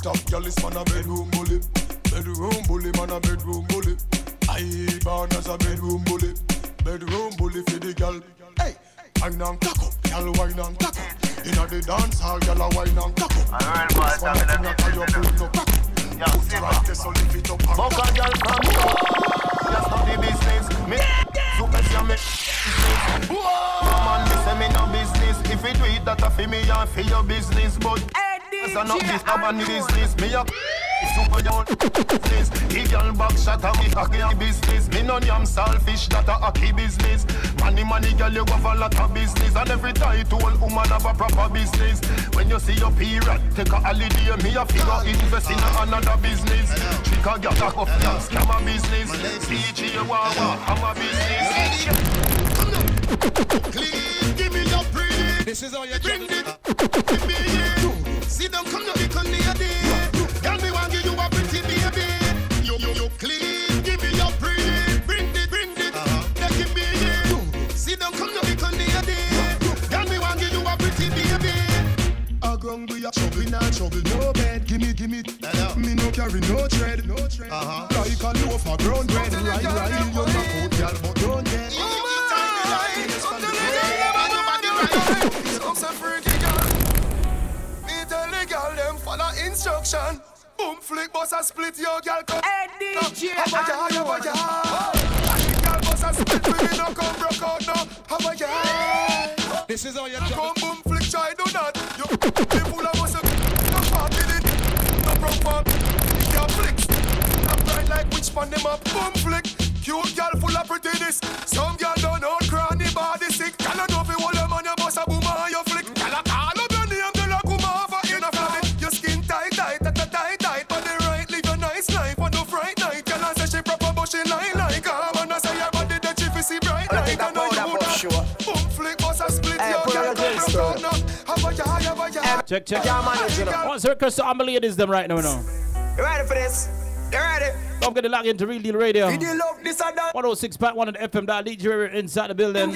Speaker 6: Top girl is man a bedroom bully. Bedroom bully, man a bedroom bully. I born as a bedroom bully. Bedroom bully for the girl. Hey, wine and cock up, girl wine and cock up. Inna the dance hall, girl a wine and cock up. I heard about that. I'm not your food no cock. Yeah, see right there, so lift it up and cock. Fuck a girl from you. Just not the business. Me super see me. Man, me say me no business. If you do it, that a fi me and fi your business, but that's not this urban business. Me a super young business. The girl back shot a me a business. Me no yam selfish, that a key business. Money, money, girl, you have a lot of business. And every title woman have a proper business. When you see your period, take a holiday. Me a figure invest in another business. Trick a girl, a off scam a business. C G Wawa, I'm a business. Clean, give me your breed. This is all you bring it. Give me it. Sit down, come now, because me a day. Girl, me want give you a pretty baby. You, you, you clean, give me your breed. Bring it, bring it. Now give me it. Sit down, come now, because me a day. Girl, me want give you a pretty baby. A ground we a trouble, not trouble, no bed. Gimme, gimme. Me no carry no tread. No tread. Uh-huh. Like a loaf of brown bread. Right, right, you knock out, girl, but don't get. Some freaky girl. Me tell the girl them follow instruction. Boom flick boss a split your girl come. Hey D J, how about ya? Girl boss a split with me no come broke out now. How about ya? This is how you come boom flick try do that. You people are must no part in it. No broke part. Girl flicks. I'm bright like which one them up. Boom flick. Cute girl full of prettiness. Some girl don't know cranny body sick. Girl I know fi hold them on your boss a boom and you flick. Girl I call up your name, girl I come over in a flammy. Your skin tight, tight, tight, tight, tight. But the right live a nice life, but no fright night. Girl I say she proper but she lie like her. Man I say your body that she fi see bright like. I know you that. Sure. Boom flick, boss a split hey, your girl come broke out now. How about ya, how about ya?
Speaker 2: Check, check. Yeah, man. One circle so I'm ladies them right now, now.
Speaker 11: You ready for this? You ready?
Speaker 2: Don't get to log into Real Deal Radio. one oh six point one on the F M dot D J inside the building.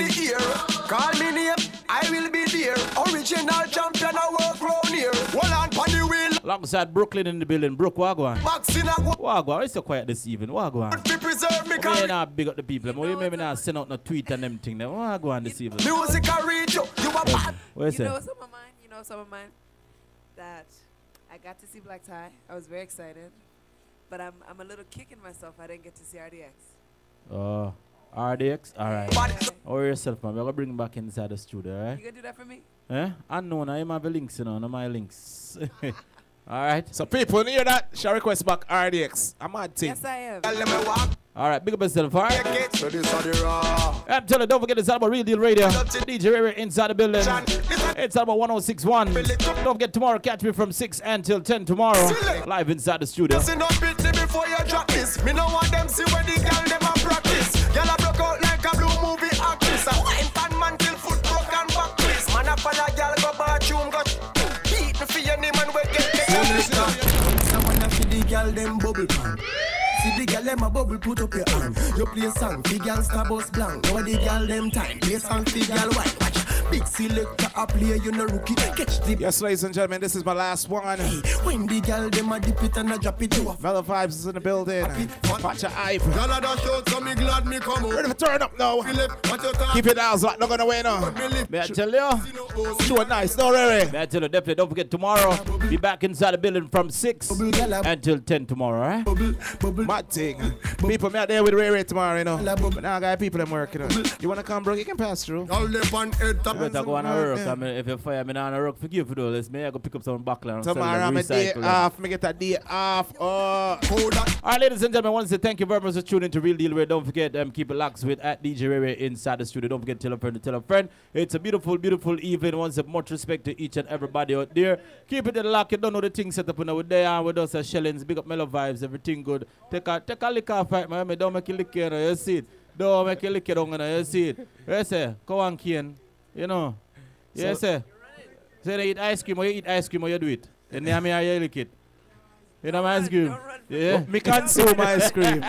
Speaker 11: Call me name, I will be there. Original champion, I work round here. Hold on, pon the wheel.
Speaker 2: Alongside Brooklyn in the building. Brook, Wagwan. Wagwan, it's so quiet this evening. Wagwan.
Speaker 11: Preserve me,
Speaker 2: okay, now big up the people. You maybe not send out no tweet and them thing. Wagwan this evening.
Speaker 11: Music I read you. You are bad.
Speaker 2: Where's
Speaker 13: you
Speaker 2: it?
Speaker 13: know some of mine. You know some of mine. That I got to see Black Tie. I was very excited. But I'm I'm a little kicking myself. I didn't get to see R D X.
Speaker 2: Oh, R D X? All right. Or yourself, man. We're going to bring him back inside the studio, all right?
Speaker 13: You going to do that for me?
Speaker 2: Eh? I know. Now you have the links, you know. Not my links. All right.
Speaker 1: So people hear that, shall request back R D X. I'm mad thing.
Speaker 13: Yes, I am.
Speaker 2: All right, big up yourself, all right?
Speaker 11: So this are the raw.
Speaker 2: I'm telling you, don't forget it's all about Real Deal Radio. D J Ray inside the building. It's all about one oh six point one. Don't forget tomorrow, catch me from six until ten tomorrow. Live inside the studio.
Speaker 11: Listen up, beat me before you drop this. Me no want them see where the girl them a practice. Girl a broke out like a blue movie actress. A wine pan man till foot broke and back twist. Man a follow girl go bathroom go beat me for your name and we get get.
Speaker 14: Someone a feed the girl them bubble pan. See the girl them a bubble, put up your hand. You play song, the girl star bus blank. Now the girl them time, play song, the girl white. Watch, big selector a play, you no rookie. Catch the.
Speaker 1: Yes, ladies and gentlemen, this is my last one.
Speaker 14: Hey, when the girl them a dip it and a drop it off.
Speaker 1: Mellow Vibes is in the building. Watch your eye.
Speaker 11: Girl a dash out, so me glad me come out.
Speaker 1: Ready for turn up now. Keep your dials locked, not gonna win now.
Speaker 2: May I tell you?
Speaker 1: Do it nice, no really.
Speaker 2: May I tell you, definitely don't forget tomorrow. Be back inside the building from six until ten tomorrow, alright?
Speaker 1: Mad thing. People, me out there with Ray Ray tomorrow, you know. But now I got people I'm working on. You wanna come, bro? You can pass through.
Speaker 11: All the pan head
Speaker 2: You better go on a work. I mean, if you fire me on a work, forgive you though. Let's me I go pick up some backline.
Speaker 1: Tomorrow I'm a day off. Me get a day off. Oh.
Speaker 2: Alright, ladies and gentlemen, I want to say thank you very much for tuning into Real Deal Radio. Don't forget, um, keep it locked with at D J Ray Ray inside the studio. Don't forget to tell a friend to tell a friend. It's a beautiful, beautiful evening. Once again, much respect to each and everybody out there. Keep it in the lock. You don't know the things set up in our day and with us as Shellings. Big up Mellow Vibes. Everything good. Take a take a lick off right, man. Don't make it lick here. You see it. Don't make it lick it on. You see it. You say, go on, Kian. You know.
Speaker 1: So
Speaker 2: You say. Say they eat ice cream or you eat ice cream or you do it. And then I you lick it. You know my ice cream? Yeah.
Speaker 1: Me consume ice cream.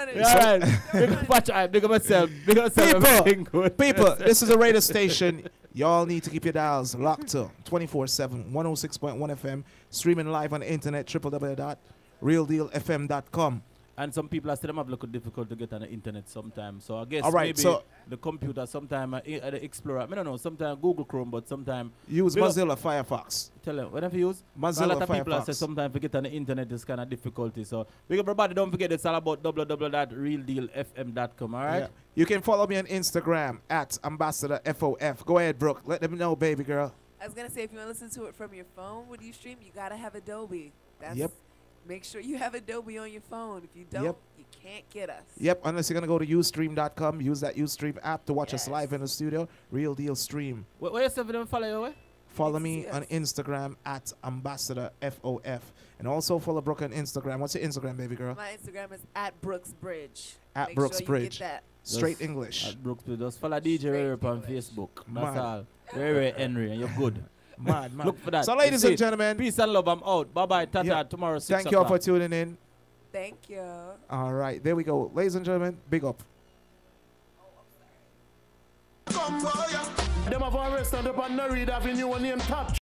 Speaker 2: Alright. Big up watch out. Big up myself. Big up myself.
Speaker 1: People, people, this is a radio station. Y'all need to keep your dials locked to twenty-four seven, one oh six point one F M, streaming live on the internet, w w w dot real deal f m dot com.
Speaker 2: And some people are still have a little difficult to get on the internet sometimes. So I guess
Speaker 1: All right,
Speaker 2: maybe
Speaker 1: so
Speaker 2: the computer sometimes, uh, uh, the Explorer, I don't know, sometimes Google Chrome, but sometimes...
Speaker 1: Use Mozilla Firefox.
Speaker 2: Tell them, whatever you use.
Speaker 1: Mozilla
Speaker 2: a lot of people
Speaker 1: Firefox.
Speaker 2: say sometimes to get on the internet is kind of difficulty. So big up everybody, don't forget it's all about w w w dot real deal f m dot com, all right?
Speaker 1: Yeah. You can follow me on Instagram at Ambassador F O F. Go ahead, Brooke. Let them know, baby girl.
Speaker 13: I was gonna say, if you want to listen to it from your phone, when you stream, you gotta have Adobe. That's
Speaker 1: Yep.
Speaker 13: Make sure you have Adobe on your phone. If you don't,
Speaker 1: Yep.
Speaker 13: you can't get us.
Speaker 1: Yep, unless you're going to go to ustream dot com, use that Ustream app to watch us live in the studio. Real Deal Stream.
Speaker 2: Where, where yourself them follow you, where?
Speaker 1: Follow me on Instagram at Ambassador F O F. And also follow Brooke on Instagram. What's your Instagram, baby girl?
Speaker 13: My Instagram is at Brooks Bridge.
Speaker 1: At
Speaker 13: Make
Speaker 1: Brooks
Speaker 13: sure you
Speaker 1: Bridge.
Speaker 13: get that.
Speaker 1: Straight
Speaker 2: Just
Speaker 1: English.
Speaker 2: At Brooks Bridge. Just follow D J Ray up on Facebook. That's
Speaker 1: Mad.
Speaker 2: all. Ray Ray Henry, and you're good.
Speaker 1: Mad, mad.
Speaker 2: Look for that.
Speaker 1: So, ladies
Speaker 2: That's
Speaker 1: and
Speaker 2: it.
Speaker 1: gentlemen.
Speaker 2: Peace and love. I'm out. Bye-bye. Tata.
Speaker 1: Yeah.
Speaker 2: Tomorrow, six
Speaker 1: Thank you all for
Speaker 2: o'clock.
Speaker 1: tuning in.
Speaker 13: Thank you.
Speaker 1: All right, there we go. Ladies and gentlemen, big up.
Speaker 17: Them have a restaurant up on Norrid Avenue and name Top